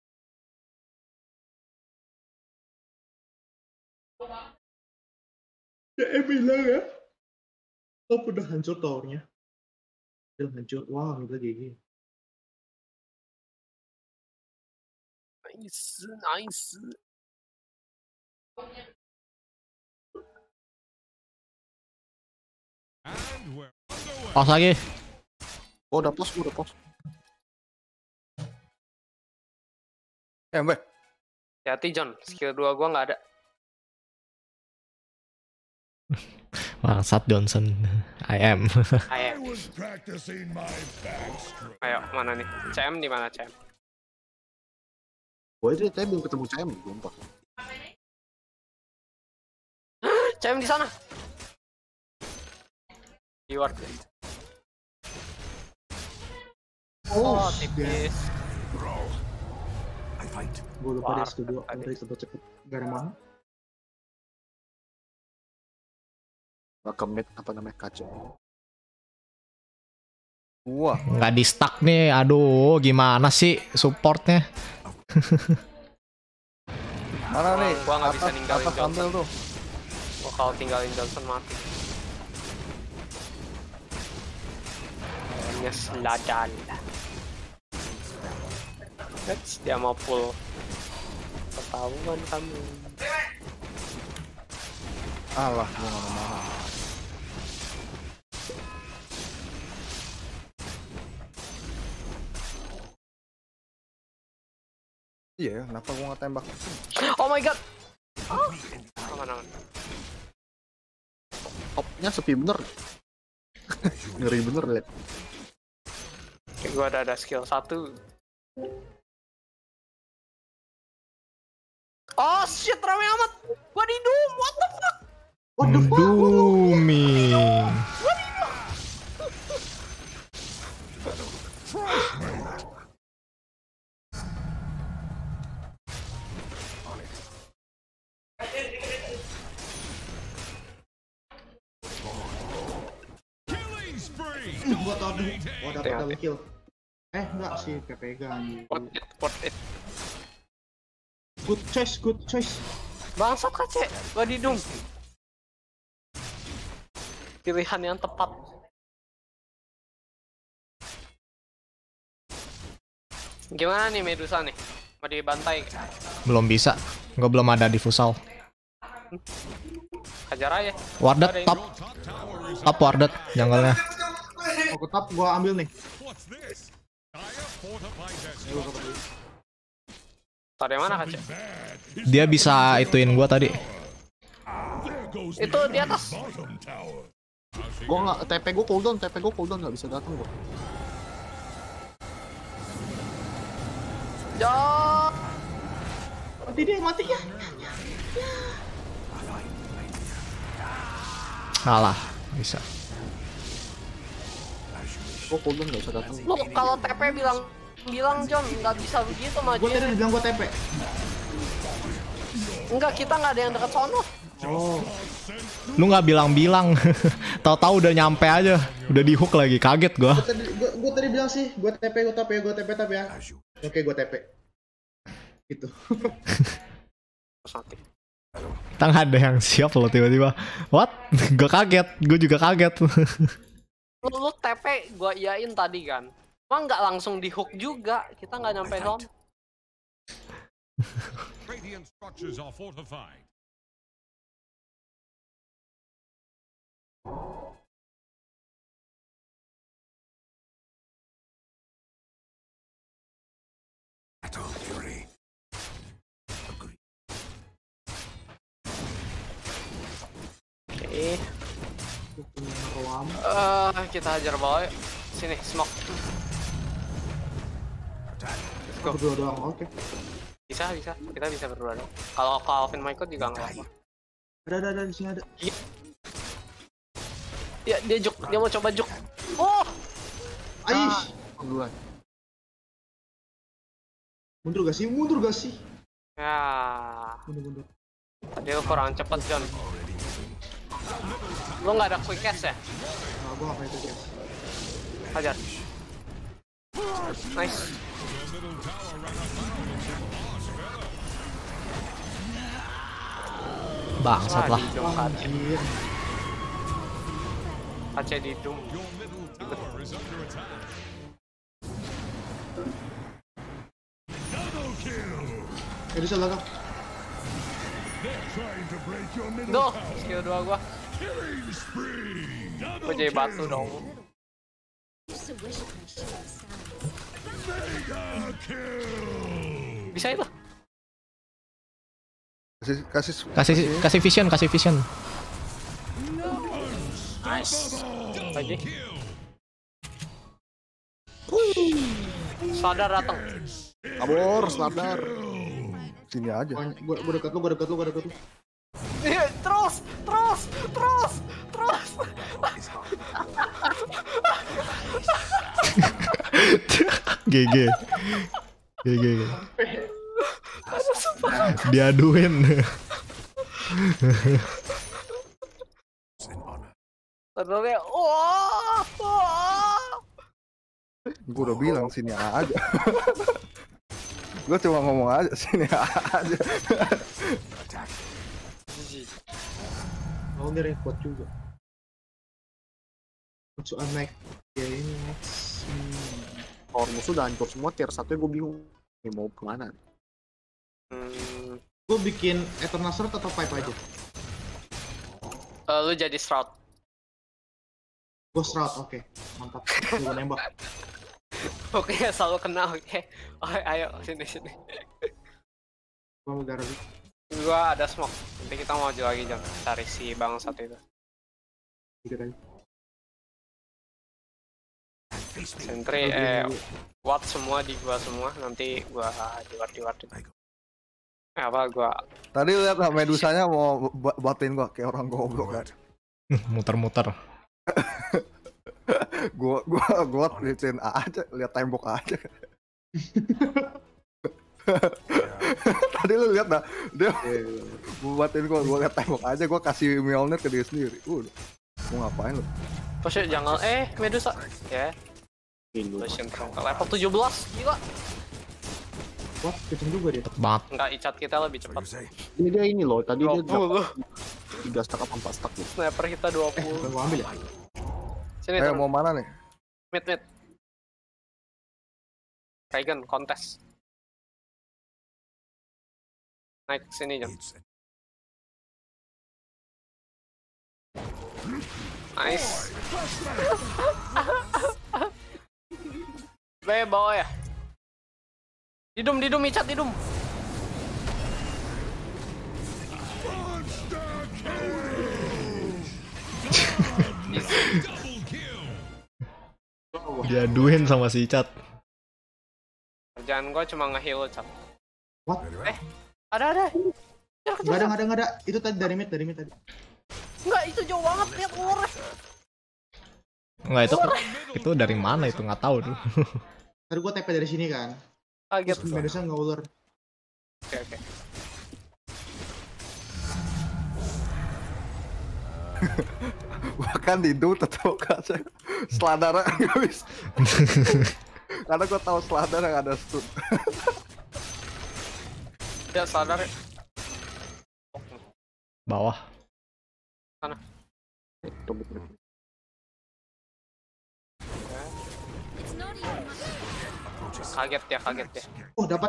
Ya bilang ya. Oh, udah hancur towernya. Udah hancur. Wah, udah GG. Nice, nice. And we're underway. Pas lagi. Oh, udah pos. Mbak. Hati John, skill 2 gua nggak ada. Bangsat Johnson. I am. I was practicing my backstroke. Ayo, mana nih? CM di mana CM? Gue aja tadi belum ketemu CM, sumpah. CM di sana. Keyword. Oh, tipis. Gue lupa War. dia studio. Udah cepet-cepet. Gak ada mana. Commit apa namanya kacau. Wah, Nggak di stuck nih. Aduh, gimana sih supportnya? mana nih? Gua nggak bisa ninggalin atas Johnson. ambil tuh. Gua kalau tinggalin Johnson mati. Hanya seladal. Let's dia mau pull. Ketahuan kamu. Alah, gua nggak mau mahal. Iya, kenapa gua nggak tembak? Oh my god. Aman aman. Topnya sepi bener. Ngeri bener liat. Oke, gua ada skill 1. Oh shit, rame amat. Gua di doom. What the fuck? Dumi. Killing spree. Gua tau dulu. Oh, dapat double kill. Enggak sih, kepegang. Worth it. Good choice, good choice. Bangsat kace, gua di doom. Pilihan yang tepat. Gimana nih Medusa nih? Mau dibantai? Belum bisa. Gue belum ada di Fusal. Hajar aja. Wardet top. Top Wardet jungle-nya. Aku tap, gua ambil nih. What's this? Dire fortified their structures. Tadi mana kace? Bad. Dia bisa ituin gue tadi. There goes Itu di atas. bottom tower. Gue nggak TP gue cooldown nggak bisa datang gue. Ya. Mati dia, mati ya. Kalah. Bisa. Gue cooldown nggak bisa datang. Lu kalau TP bilang John nggak bisa begitu Gua tadi majuin. bilang gua TP. Enggak, kita nggak ada yang dekat sono. Oh, Lu nggak bilang-bilang. Tahu-tahu udah nyampe aja. Udah di hook lagi. Kaget gue. gua tadi bilang sih, gua TP ya. Oke, gua TP. Gitu. Terus mati. Kita nggak ada yang siap loh tiba-tiba. What? Gue kaget. Gue juga kaget. Lu TP gua iyain tadi kan. Emang nggak langsung di hook juga. Kita nggak nyampe sono. Radiant structures are fortified. Oke. Roam. Kita hajar bawah yuk. Sini, smoke. Let's go. Berdua doang. Oke. Bisa. Kita bisa berdua dong. Kalau Alvin mau ikut juga nggak apa. Ada di sini ada. Ya, dia juk. Dia mau coba juk. Oh! duluan. Mundur gak sih? Mundur gak sih? Ya, Mundur. tadi lu kurang cepet John. Lu nggak ada quick cast ya? Nah, gua ngapain itu guys? Hajar. Nice. Bangsat lah. Di Doom kaca. Anjir. Kaca di Doom. Ya bisa lah kak. Trying to break your middle Duh, tower. skill 2 gua. Killing spree. Gua jadi batu dong. Mega kill. Bisa itu? Kasih vision. Nice. Lagi. Sadar datang. Kabur, sadar. Sini aja. Gua dekat lu. Terus. GG. Diaduin. Terusnya, wah. Gue udah bilang sini aja. Gue cuma ngomong aja sini aja. Oh, dia kuat juga. Soal naik ya ini next. Power musuh udah hancur semua, tier 1 gue bingung. Ini mau kemana? Gue bikin Eternal Sword atau Pipe aja? Lu jadi Shroud. Gue Shroud, oke. Mantap. Gue nembak. Oke, selalu kena, oke. Oh, ayo, sini. Gue gara dulu. Gua ada smoke. Nanti kita mau maju lagi, Jam. Cari si bangsat itu. Dikit aja. Sentry, watt semua di gua semua. Nanti gua diwart. Gua Tadi lihat lah medusanya mau batin gua kayak orang goblok kan. Muter-muter. gua liatin aja, lihat tembok aja. Tadi lu lihat dah, dia buatin gua lihat tembok aja, gua kasih Mjolnir ke dia sendiri. Mau ngapain lu? push jangan Medusa. Ya. Potion ke level 17. Gila. Wah, kenceng juga dia. Cepet banget. Enggak, icat kita lebih cepat. Ini dia ini loh, tadi dia 20. 3 stack apa 4 stack gitu. Sniper kita 20. Gua ambil ya. Sini Ayo turun. mau mana nih? Mid. Regen kontes. Naik ke sini, Jam. Nice. Bawa ya. Didum, icat didum. Diaduin sama si Cat. Kerjaan gua cuma nge-heal, Cat. What? Ada. Enggak ada. Itu tadi dari mid tadi. Enggak, itu jauh banget, lihat ulurnya. Enggak, itu dari mana itu nggak tahu tuh. Tadi gua TP dari sini kan. Kaget. Terus Medusa nggak ular. Oke. Bahkan di Doom tetap kaca seladara nggak bisa. Karena gua tahu seladara nggak ada stun. Ya, sadar. Bawah. Sana. Kaget ya. Oh, dapat.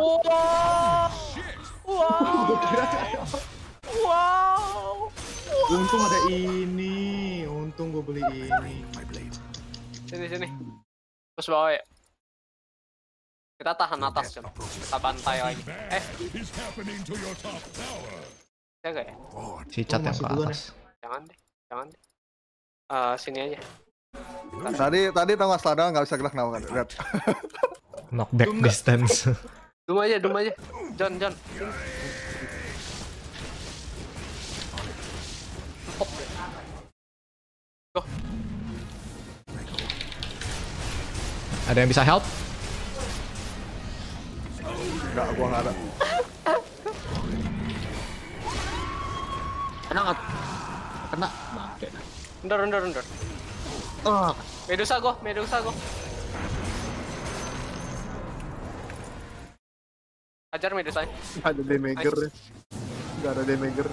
Wow. Untung ada ini. Untung gue beli ini. Sini. Terus bawah ya. Kita tahan atas, Jam. Kita bantai lagi. Is happening to your top tower. Jaga ya? Si Cat yang masih ke duluan atas. Jangan deh. Sini aja. Tadi tau nggak seladara nggak bisa gerak kenapa kan? Lihat. Knockback distance. Dum aja. John. Sini. Empok. Go. Ada yang bisa help? Enggak, gua nggak ada. Kena nggak? Kena. Bangke. Bentar. Ah, Medusa go. Ajar Medusa. nggak ada damager. Nggak ada damager.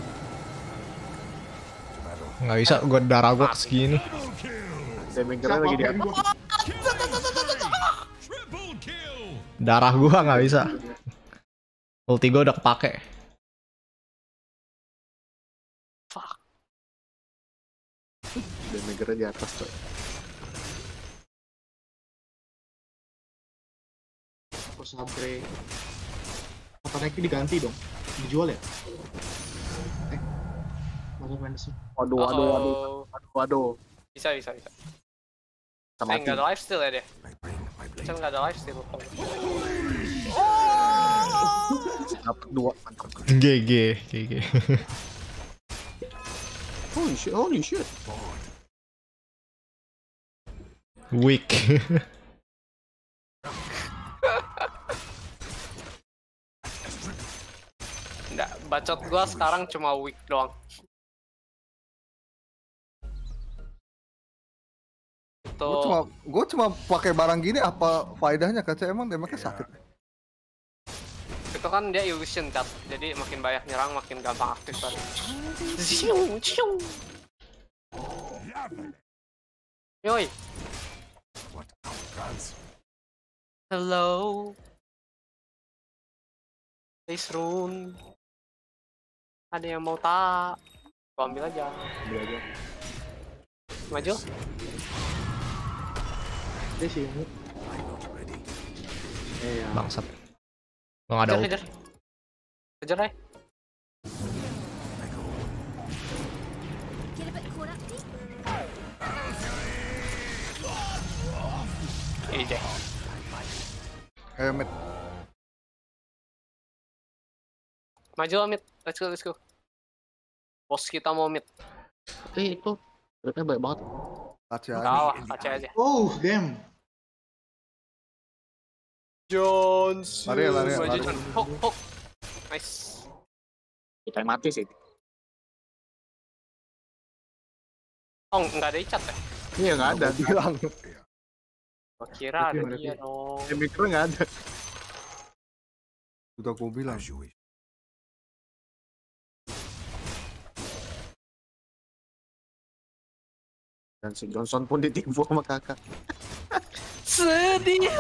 Nggak bisa, darah gue segini. Damagernya lagi di atas. Triple kill. Darah gue nggak bisa. Ulti gue udah kepake. Damagernya di atas tuh. Aku sabre. Kata Neki diganti dong. Dijual ya? Masuk Madison. Waduh. Bisa. Sama Nggak ada lifesteal ya dia. Macam nggak ada lifesteal. dapat 2. Mantap. GG. Holy shit. Weak. Nggak, bacot gua sekarang cuma weak doang. Gue cuma pakai barang gini, apa faedahnya Kaca? Emang damage-nya sakit? Itu kan dia illusion cut, jadi makin banyak nyerang makin gampang aktif kan. Yoi. Hello. Please rune. Ada yang mau tak? Gua ambil aja. Maju. Dia sih ini. Bangsat. Lo nggak ada ulti. Kejar, Ray. EJ. Mid. Maju mid. Let's go. Bos kita mau mid. Itu rate-nya baik banget. Kaca. Kalah, kaca aja. Oh, damn. Jones. Lari. Hook. Nice. Kita yang mati sih. Oh, nggak ada icat ya? Iya nggak ada. Bilang. Gua kira ada dia dong. Damager nggak ada. Udah gue bilang. Dan si Johnson pun ditipu sama kakak. Sedih.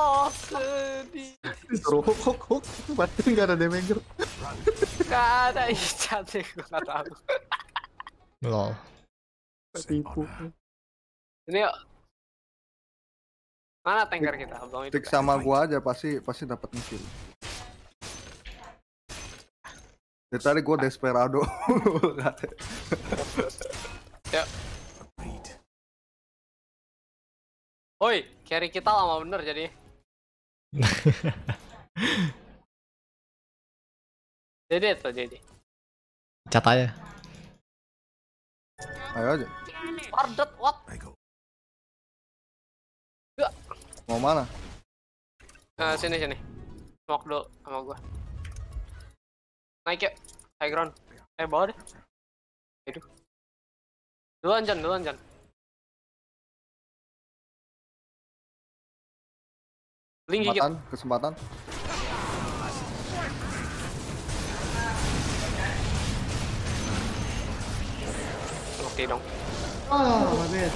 Disuruh hook. Berarti nggak ada damager. Gak ada icat ya, gue nggak tahu. Lol. Tipu. Ini mana tanker kita? Belum itu. Stick sama gua aja pasti dapat kill. Dari tadi gua desperado. Ya. Oi, carry kita lama bener jadi. Jadi. Cat aja. Ayo aja. Pardet, what? Mau mana? Sini. Smoke dulu sama gua. Naik ya, high ground. Bawah deh. Aduh. Duluan Jan. Link gigit. Kesempatan. Oke dong. My bad.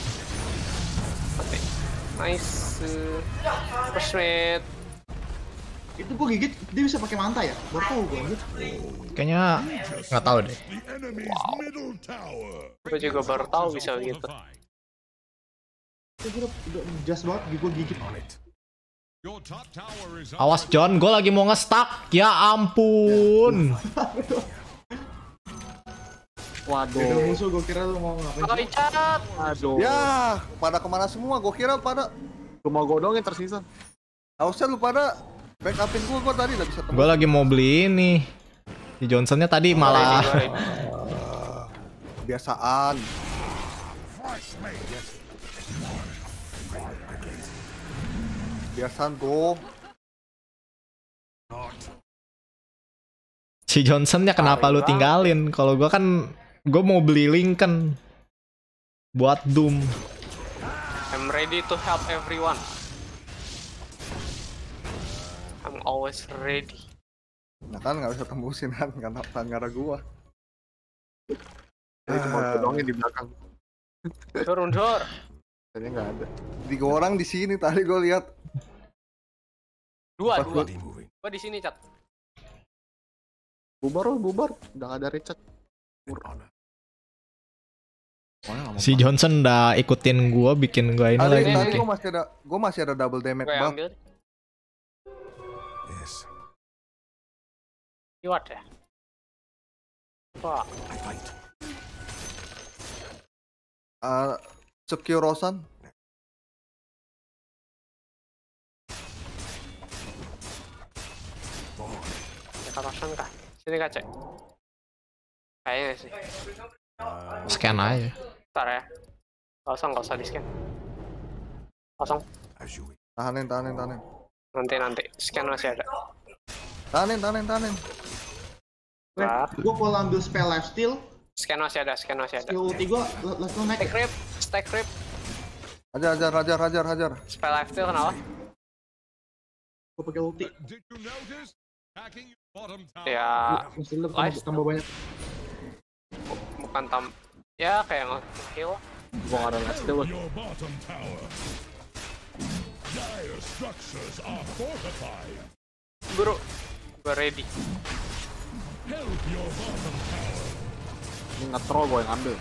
Oke. Nice. First mate. Itu gua gigit, dia bisa pakai manta ya? Baru tahu gua anjir. Kayaknya nggak tahu deh. The enemy's middle tower. Gue juga baru tahu bisa gitu. Itu udah just banget gua gigit. Your top tower is Awas John, gue lagi mau nge-stuck. Ya ampun. Waduh. Ada musuh, gua kira lu mau ngapain. Kalau icat. Aduh. Ya, pada kemana semua? Gua kira pada Cuma gue doang yang tersisa. harusnya lu pada backupin gua tadi udah bisa Gue lagi mau beli ini. Di Johnsonnya tadi malah. Kebiasaan. Biasa bro. Si Johnsonnya kenapa lu tinggalin? Kalau gua kan gua mau beli Lincoln buat Doom. I'm ready to help everyone. I'm always ready. Nah kan nggak bisa tembusin kan karena ada gua. Jadi cuma gedongnya di belakang. Turun dor. Tadinya nggak ada. 3 orang di sini tadi gua lihat. Dua. Pas gua- Gua di sini, Cat. Bubar. Udah nggak ada Richard. Si Johnson udah ikutin gua, bikin gua ini lagi. Tadi nih. gua masih ada double damage Gue buff. ambil. Yes, Iwat ya. Wah, I fight. Sekirosan. ya kawasan kah? Sini kah, Cek? Kayaknya sih. Scan aja. Ntar ya. Nggak usah di scan. Kosong. As you wish. Tahanin. Nanti. Scan masih ada. Tahanin. Nah, Gue kalau ambil spell lifesteal, scan masih ada. skill ulti gue langsung naik. Stack rip. Hajar. Spell lifesteal kenapa? Gue pakai ulti. Did you notice? Hacking your bottom tower. Ya, Mesti lu Life tambah banyak. bukan ya kayak nge-heal. Gua nggak ada last skill. Your bottom tower. Dire structures are fortified. Bro, gue ready. Help your bottom tower. Ini nge-troll gua yang ambil.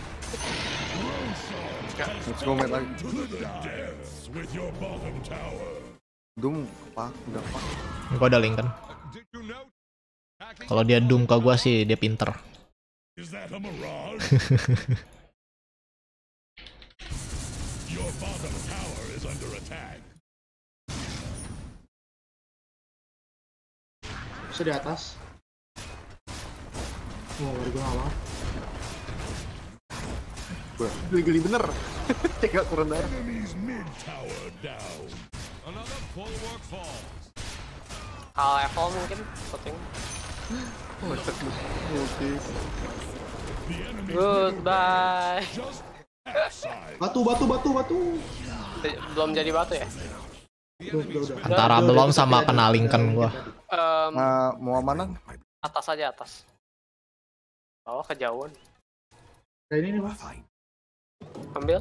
Let's go mate lagi. To the depths with your bottom tower. Doom pak, udah pak. Gua ada Lincoln. Did you note? Hacking Kalau dia Doom ke gua sih dia pinter. Is that a mirage? Your bottom tower is under attack. Bisa di atas. Oh, dari gue ngalah. Geli-geli bener. Tinggal turun darah. Enemy's mid tower down. Another bulwark falls. Hal level mungkin, puting. The enemy's Goodbye. just outside. Batu. Belum jadi batu ya? Udah. Antara belum sama kena Lincoln gua. Nah, mau mana? Atas aja atas. Bawah kejauhan. Kayak ini nih, Pak. Ambil.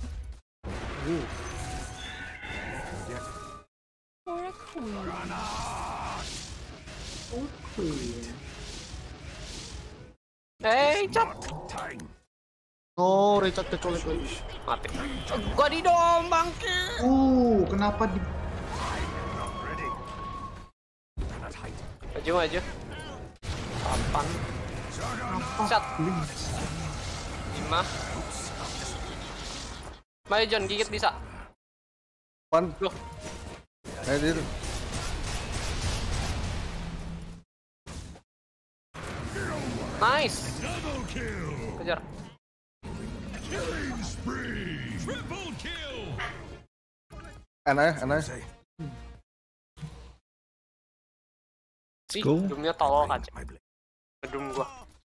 Cat. Oh, Richard keculik lagi. Mati. Gua didom, bangke. Kenapa di... Maju. Papan. Cat. 5. Maju John, gigit bisa. Pan. Loh. Dia. Nice. Double kill. Kejar. Killing spree. Triple kill. Enak. Sih, Go. doomnya tolol kan. Doom gua.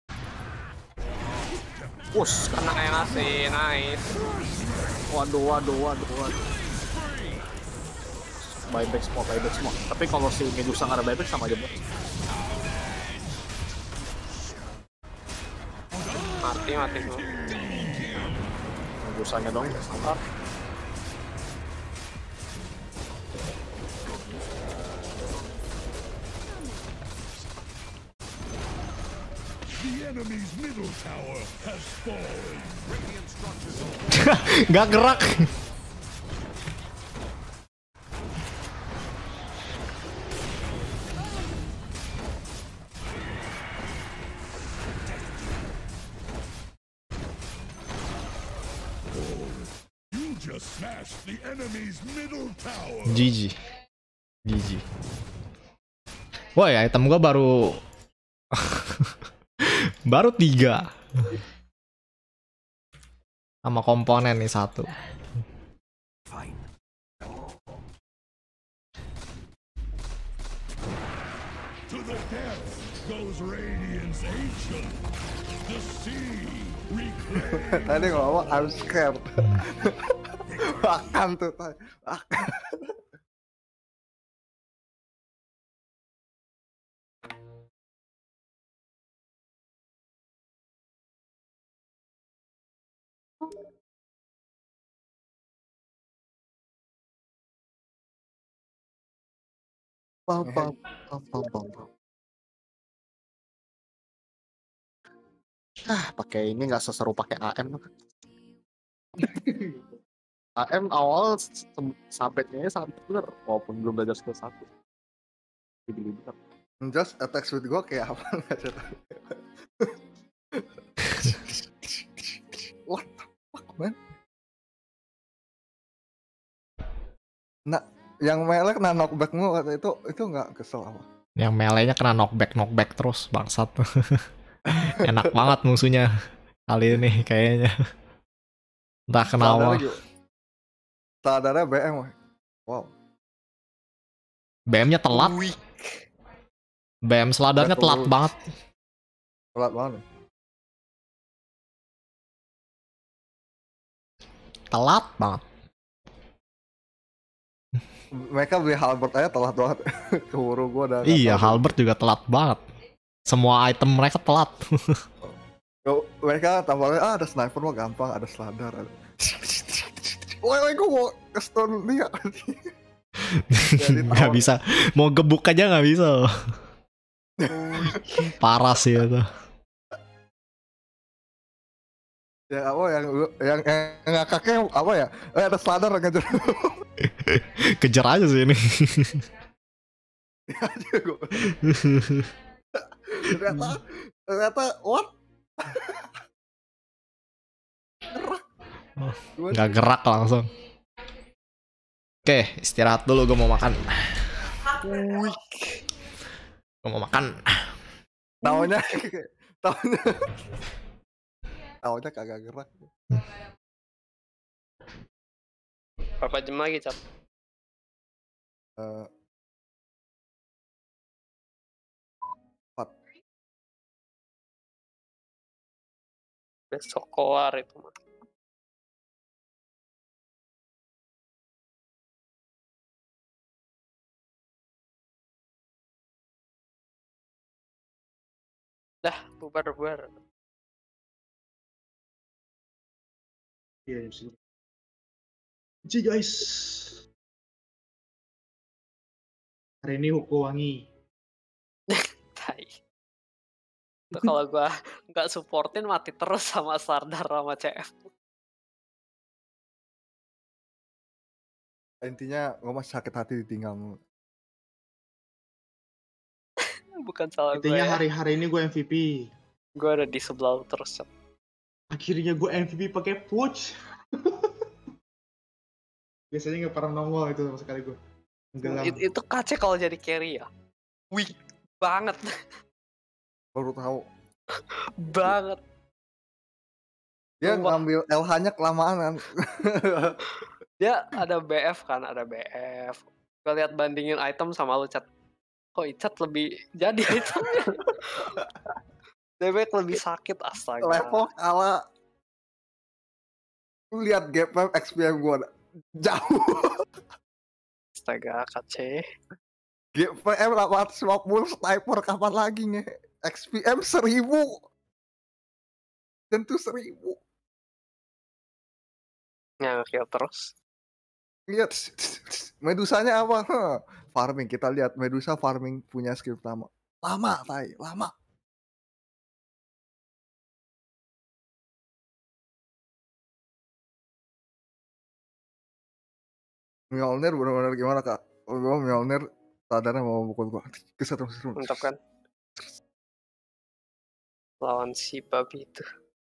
Push. Kena yang ngasih, nice. Waduh. Buyback semua. Tapi kalau si Medusa nggak ada buyback sama aja bos. Mati semua. Medusanya dong. Mantap. The enemy's middle tower has fallen. Radiant structures Gak gerak. You just smashed the enemy's middle tower. GG. Wah ya, item gua baru baru 3 sama komponen nih 1. Death goes radiance ancient. The sea reclaims. Tadi ngomong I'm scared. Makan tuh. Makan. Pam, pam, pam, pam, pam, pam. Pakai ini nggak seseru pakai AM. AM awal sabetnya sabet bener, walaupun belum belajar skill 1. Jadi bener. Just attack speed gue kayak apa nggak cerita. What the fuck man? Nah, yang melee kena knockback mulu kata itu nggak kesel apa? Yang melee-nya kena knockback terus bangsat. Enak banget musuhnya kali ini kayaknya. Entah kenapa. Sadarnya BM. Wow. BM-nya telat. BM seladarnya telat banget. Telat banget. Telat banget. Mereka beli Halberd aja telat banget. Keburu gua udah. Iya, Halberd juga telat banget. Semua item mereka telat. Mereka tambahnya ada sniper mah gampang, ada seladar. Woi, gua mau ke stone dia. Gak bisa. Mau gebuk aja gak bisa. Parah sih itu. Ya apa yang ngakaknya apa ya? Ada seladar ngejar. Kejar aja sih ini. ternyata what? Gak gerak langsung. Oke, istirahat dulu, gue mau makan. Gue mau makan. Taunya kagak gerak. Berapa jam lagi, Cap? Besok keluar itu mah. Dah, bubar. Iya, sih. Guys. Hari ini Huko wangi. Tai. Itu kalau gua nggak supportin mati terus sama Sardar sama CF. Intinya gue masih sakit hati ditinggal. Bukan salah gue. Intinya Ya. hari-hari ini gue MVP. Gue ada di sebelah lu terus, Cap. Akhirnya gue MVP pakai push. Biasanya nggak pernah nongol itu sama sekali gue. Itu KC kalau jadi carry ya. Weak banget. Baru tahu. Banget. Dia ngambil LH-nya kelamaan kan. Dia ada BF kan, ada BF. Gue lihat bandingin item sama lu, Chat. Kok Icat lebih jadi itemnya? Debek lebih sakit, astaga. Level kalah. Lu lihat gap XPM gue jauh. Astaga, KC. GPM 850 sniper kapan lagi nih? XPM 1000. Tentu 1000. Nge-kill terus. Lihat Medusanya apa? Farming, kita lihat Medusa farming punya skill pertama. Lama. Mjolnir benar-benar gimana kak? Gue Mjolnir sadarnya mau pukul gue. Kesetrum. Mantap kan? Lawan si babi itu.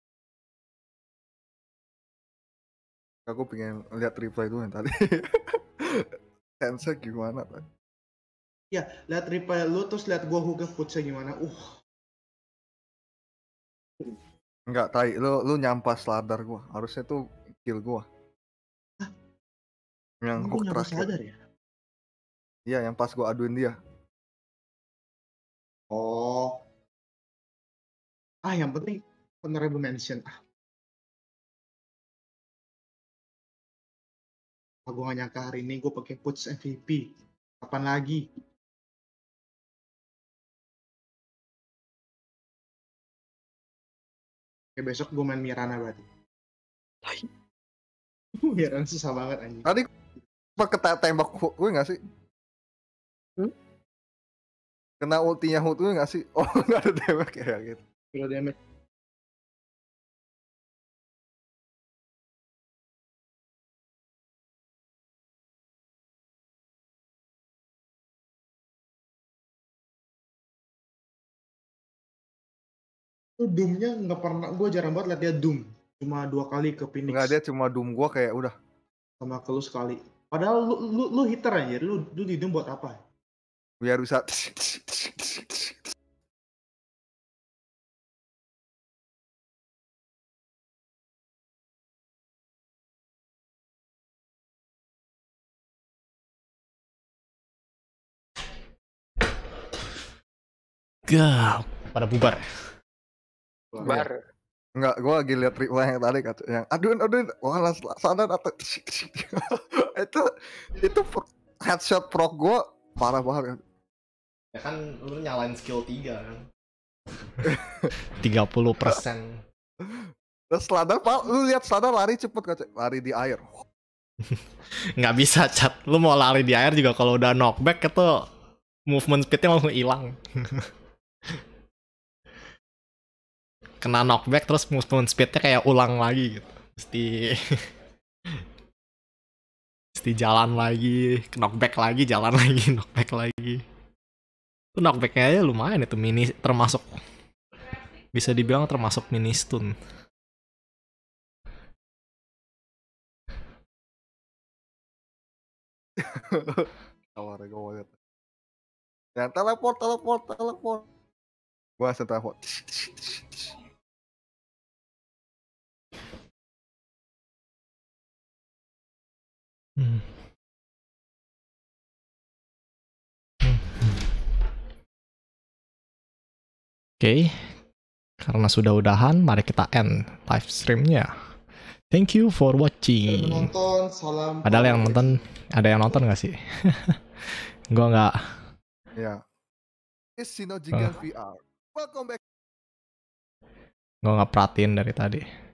Aku pengen lihat replay itu yang tadi. Sense gimana tadi? Ya, lihat replay lu terus lihat gua hook putsnya gimana. Enggak, tai. Lu nyampas ladar gua. Harusnya tuh kill gua. Hah? Yang hook terakhir. Sadar ya? Iya, yang pas gua aduin dia. Oh. Yang penting honorable mention. Gue gak nyangka hari ini gue pakai Puts MVP. Kapan lagi? Oke, besok gue main Mirana berarti. Mirana susah banget anjing. Tadi tembak hook gue gak sih? Kena ultinya hook gue gak sih? Oh gak ada tembak ya gitu. Kalau damage. Itu Doom-nya nggak pernah, gue jarang banget liat dia Doom. Cuma 2 kali ke Phoenix. Enggak, dia cuma doom gue kayak udah. Sama ke lu sekali. Padahal lu hitter aja, lu di Doom buat apa? Biar bisa. Gak, pada bubar. Bar. Enggak, gue lagi lihat replay yang tadi kata yang aduin, wah sadar atau itu headshot proc gue parah banget. Ya kan lu nyalain skill 3 kan. 30%. Terus sadar, lu lihat sadar lari cepet kata, lari di air. Nggak bisa chat. Lu mau lari di air juga kalau udah knockback itu movement speednya langsung hilang. Kena knockback terus movement speednya kayak ulang lagi gitu. Mesti jalan lagi, knockback lagi, jalan lagi, knockback lagi. Itu knockbacknya aja lumayan itu, mini termasuk, bisa dibilang termasuk mini stun. Awalnya gue mau lihat. Dan teleport. Gue langsung teleport. Oke, karena sudah udahan, mari kita end live streamnya. Thank you for watching. Nonton, salam. Padahal yang nonton, ada yang nonton nggak sih? Gua nggak. Ya. It's Sinojigan VR. Welcome back. Gua nggak perhatiin dari tadi.